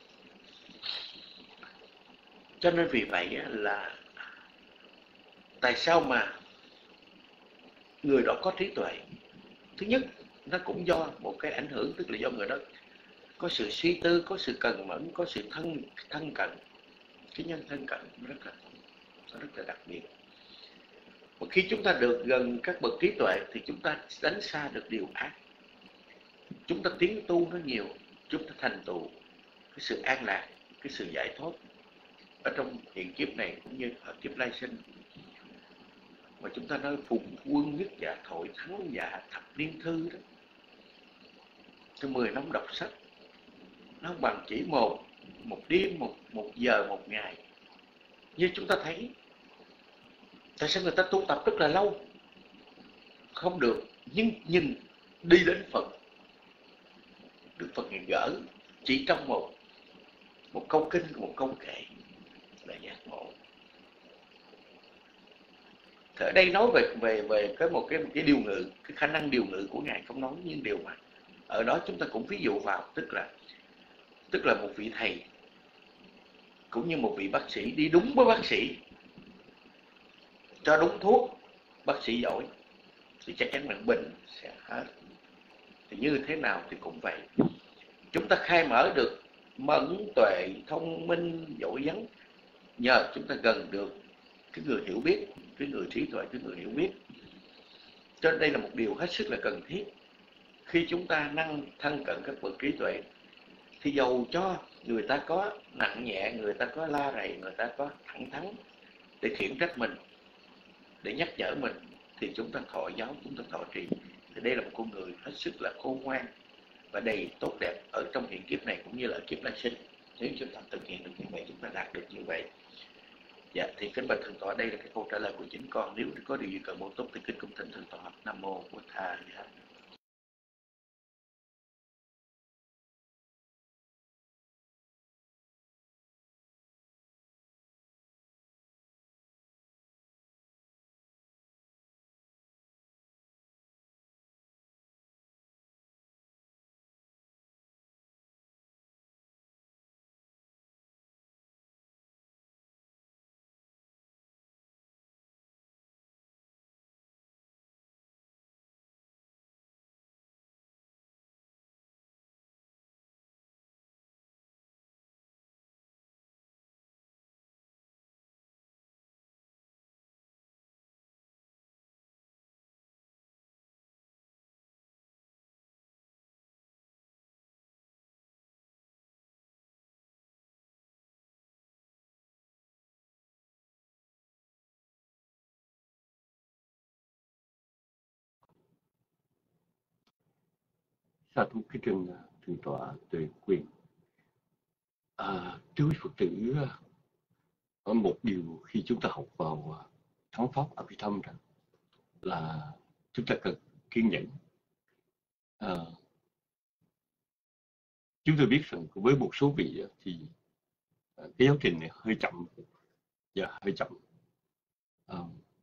Cho nên vì vậy là tại sao mà người đó có trí tuệ? Thứ nhất, nó cũng do một cái ảnh hưởng, tức là do người đó có sự suy tư, có sự cần mẫn, có sự thân thân cận. Cái nhân thân cận rất là rất là đặc biệt. Và khi chúng ta được gần các bậc trí tuệ thì chúng ta đánh xa được điều ác, chúng ta tiến tu nó nhiều, chúng ta thành tựu cái sự an lạc, cái sự giải thoát ở trong hiện kiếp này cũng như ở kiếp lai sinh. Mà chúng ta nói phùng quân nhất dạ thội thắng dạ thập niên thư đó, cái mười năm đọc sách nó không bằng chỉ một một đêm, một một giờ, một ngày. Như chúng ta thấy, tại sao người ta tu tập rất là lâu không được, nhưng nhìn đi đến Phật, được Phật gỡ chỉ trong một một câu kinh, một câu kệ là giác ngộ. Thì ở đây nói về về về cái một cái một cái điều ngữ, cái khả năng điều ngữ của ngài không nói, nhưng điều mà ở đó chúng ta cũng ví dụ vào, tức là tức là một vị thầy cũng như một vị bác sĩ đi đúng với bác sĩ, cho đúng thuốc, bác sĩ giỏi thì chắc chắn là bệnh sẽ hết. Thì như thế nào thì cũng vậy, chúng ta khai mở được mẫn tuệ, thông minh, giỏi vắng nhờ chúng ta gần được cái người hiểu biết, cái người trí tuệ, cái người hiểu biết. Cho nên đây là một điều hết sức là cần thiết. Khi chúng ta năng thân cận các bậc trí tuệ thì dầu cho người ta có nặng nhẹ, người ta có la rầy, người ta có thẳng thắn để khiển trách mình, để nhắc nhở mình, thì chúng ta thọ giáo, chúng ta thọ trì. Thì đây là một con người hết sức là khôn ngoan và đầy tốt đẹp ở trong hiện kiếp này cũng như là ở kiếp lai sinh. Nếu chúng ta thực hiện được như vậy, chúng ta đạt được như vậy. Dạ, thì kính bạch thượng tọa, đây là cái câu trả lời của chính con. Nếu có điều gì cần bổ túc thì kính cung thỉnh thượng tọa. Nam mô Bổn Thầy. Sa thú cái trừng thượng tọa Tuệ Quyền. À, thưa quý Phật tử, có một điều khi chúng ta học vào thắng pháp Abhidhamma rằng là chúng ta cần kiên nhẫn. À, chúng tôi biết rằng với một số vị thì cái giáo trình này hơi chậm, dạ hơi chậm. À,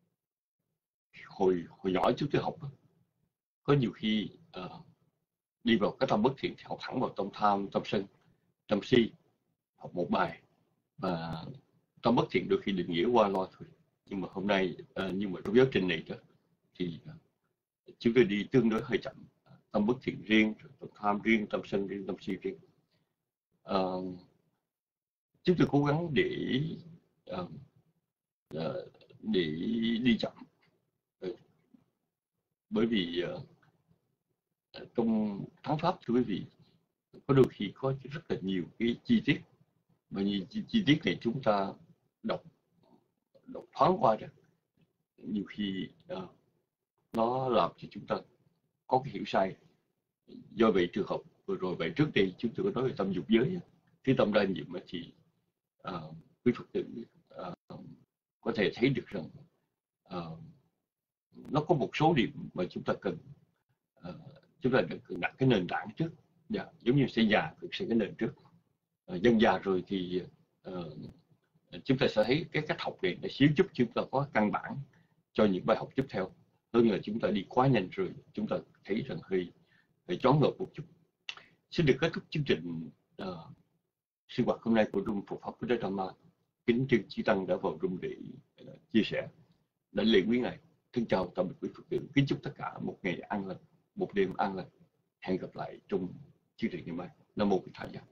hồi hồi nhỏ chúng tôi học có nhiều khi uh, đi vào cái tâm bất thiện thì học thẳng vào tâm tham, tâm sân, tâm si, học một bài và tâm bất thiện đôi khi định nghĩa qua loa thôi. Nhưng mà hôm nay uh, nhưng mà trong giáo trình này đó thì uh, chúng tôi đi tương đối hơi chậm. Tâm bất thiện riêng, tâm tham riêng, tâm sân riêng, tâm si riêng. Uh, chúng tôi cố gắng để uh, uh, để đi chậm, uh, bởi vì uh, trong thắng pháp, thưa quý vị, có đôi khi có rất là nhiều cái chi tiết và nhiều chi, chi tiết này chúng ta đọc đọc thoáng qua rồi, nhiều khi uh, nó làm cho chúng ta có cái hiểu sai. Do vậy trường hợp vừa rồi vậy trước đây chúng tôi có nói về tâm dục giới, cái tâm đa nhiệm thì uh, quý Phật tử uh, có thể thấy được rằng uh, nó có một số điểm mà chúng ta cần uh, chúng ta cần đặt cái nền tảng trước. Yeah, giống như xây nhà cần xây cái nền trước. Uh, dân già rồi thì uh, chúng ta sẽ thấy cái cách học này để xíu giúp chúng ta có căn bản cho những bài học tiếp theo. Hơn là chúng ta đi quá nhanh rồi chúng ta thấy rằng hơi phải choáng ngợp một chút. Xin được kết thúc chương trình uh, sinh hoạt hôm nay của Room Phật pháp Buddha Dhamma. Kính chư Chư Tăng đã vào room để uh, chia sẻ, để lễ quý ngài. Thân chào tạm biệt quý Phật tử. Kính chúc tất cả một ngày an lành, một đêm an lành. Hẹn gặp lại trong chương trình ngày mai. Nam mô Bổn Thầy.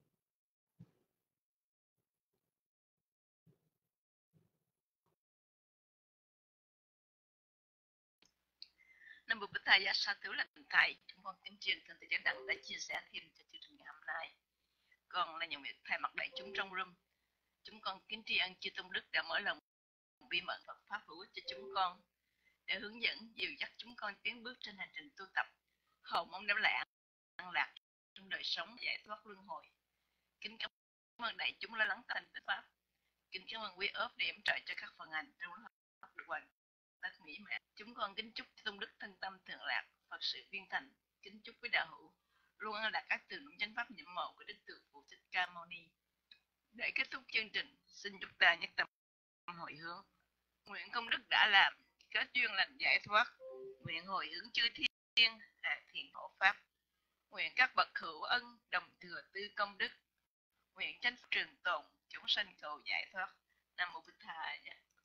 Nam mô Bổn Thầy, sa thú lành thầy. Chúng con kính truyền thân thầy Giác Đặng đã chia sẻ thêm cho chương trình ngày hôm nay. Con là nhận việc thay mặt đại chúng trong room. Chúng con kính tri ân chư Tôn Đức đã mở lòng bí mật Phật pháp hữu ích cho chúng con, để hướng dẫn dìu dắt chúng con tiến bước trên hành trình tu tập, hầu mong đem lại an lạc trong đời sống, giải thoát luân hồi. Kính cảm ơn đại chúng đã lắng thành Phật pháp. Kính cảm ơn quý ốp để yểm trợ cho các phần hành trong lớp được hoàn tất mỹ mãn. Chúng con kính chúc Tôn Đức thân tâm thượng lạc, Phật sự viên thành. Kính chúc quý đạo hữu luôn an lạc các từ đúng chánh pháp nhiệm màu của Đức Từ Phụ Thích Ca Mâu Ni. Để kết thúc chương trình, xin chúng ta nhất tâm hồi hướng, nguyện công đức đã làm kết duyên lành giải thoát, nguyện hồi hướng chư thiên hạ thiện hộ pháp, nguyện các bậc hữu ân đồng thừa tư công đức, nguyện chánh trường tồn chúng sanh cầu giải thoát. Nam mô Bổn Thầy.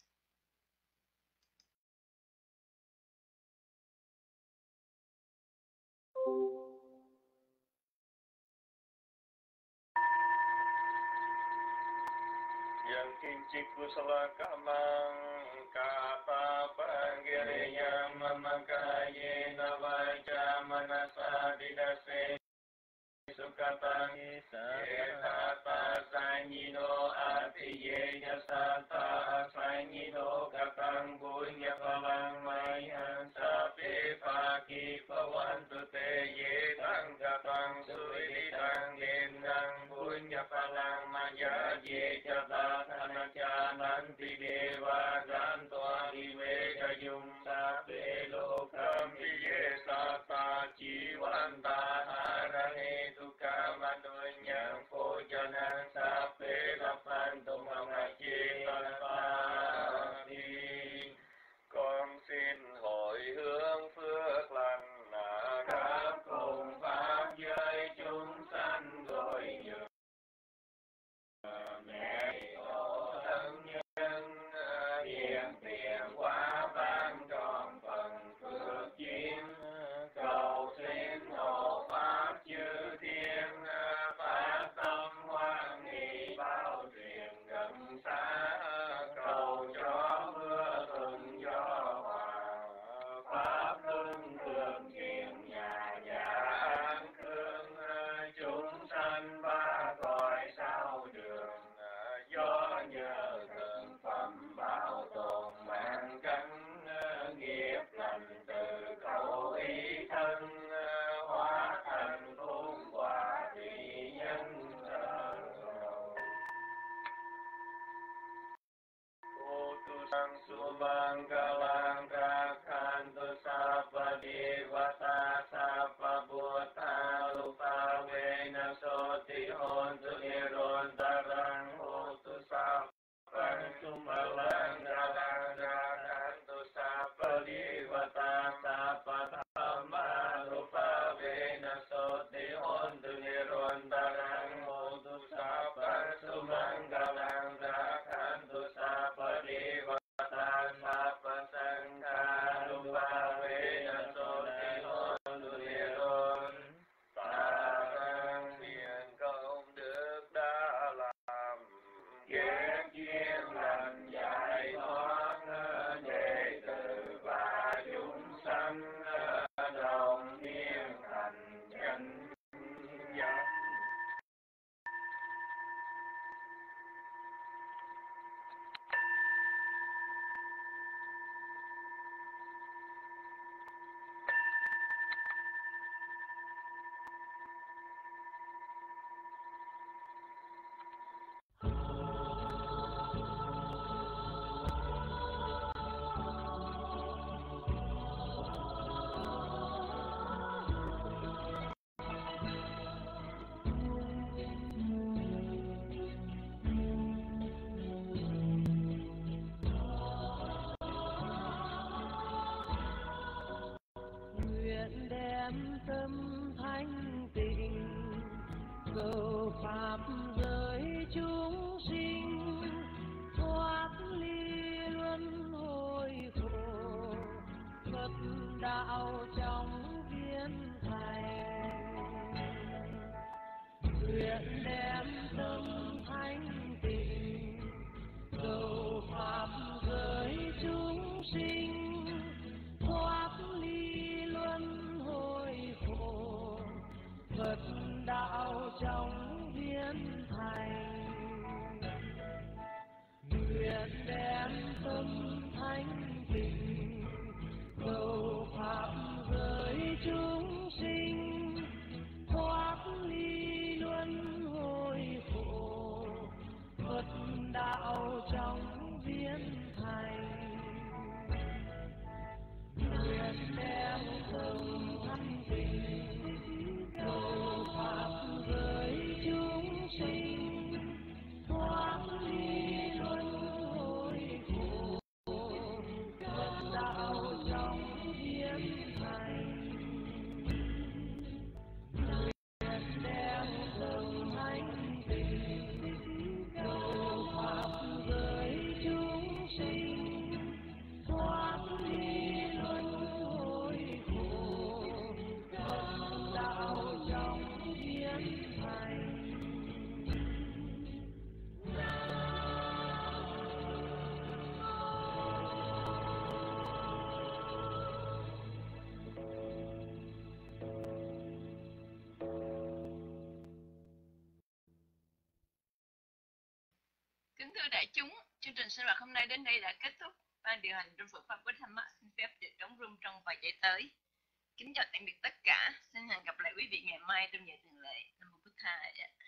Yang kincik kusala kamang kapa pangiriya mamakaye navaja manasa didase sukatang yetata sanyino atiye yasata sanyino katang bunya palang mayan sapi pagi pawantu te yetang katang suiditang yenang bunya palang maya ye jata tanacha nanti deva gantoa diveka yung sapi lokam iye sata jiwanta harane Kamanonya Pojana Sape Lapanto Mamachi Lapati. Con xin hồi hướng phước lành là đáp cùng pháp giới chúng sanh gọi nhường mẹ tổ thân nhân hiện tiền quá ban tròn phần phước duyên cầu xin hộ pháp chư thiên phát tâm hoan hỷ bao truyền gần xa cầu cho mưa thuận gió hòa pháp luân thường hiện nhà nhà an cương chúng sanh ba cõi sao đường do nhờ thượng phẩm bảo tồn mạng cánh nghiệp lành từ khẩu ý thân hóa thành phúc quả vị nhân Utusang subang galang kakhantu sapa devata sapa buddha lupa vena soti hontu nirontarang utusang Sumalang galang kakhantu sapa devata sapa dhamma lupa vena soti hontu nirontarang utusang sumanggalang kakhantu sapa devata sapa Kính thưa đại chúng, chương trình sinh hoạt hôm nay đến đây đã kết thúc. Ban điều hành trong Phật pháp với Tham Mát xin phép được đóng room trong vài giây tới. Kính chào tạm biệt tất cả. Xin hẹn gặp lại quý vị ngày mai trong giờ thường lệ. Nam Mô Bụt Thầy.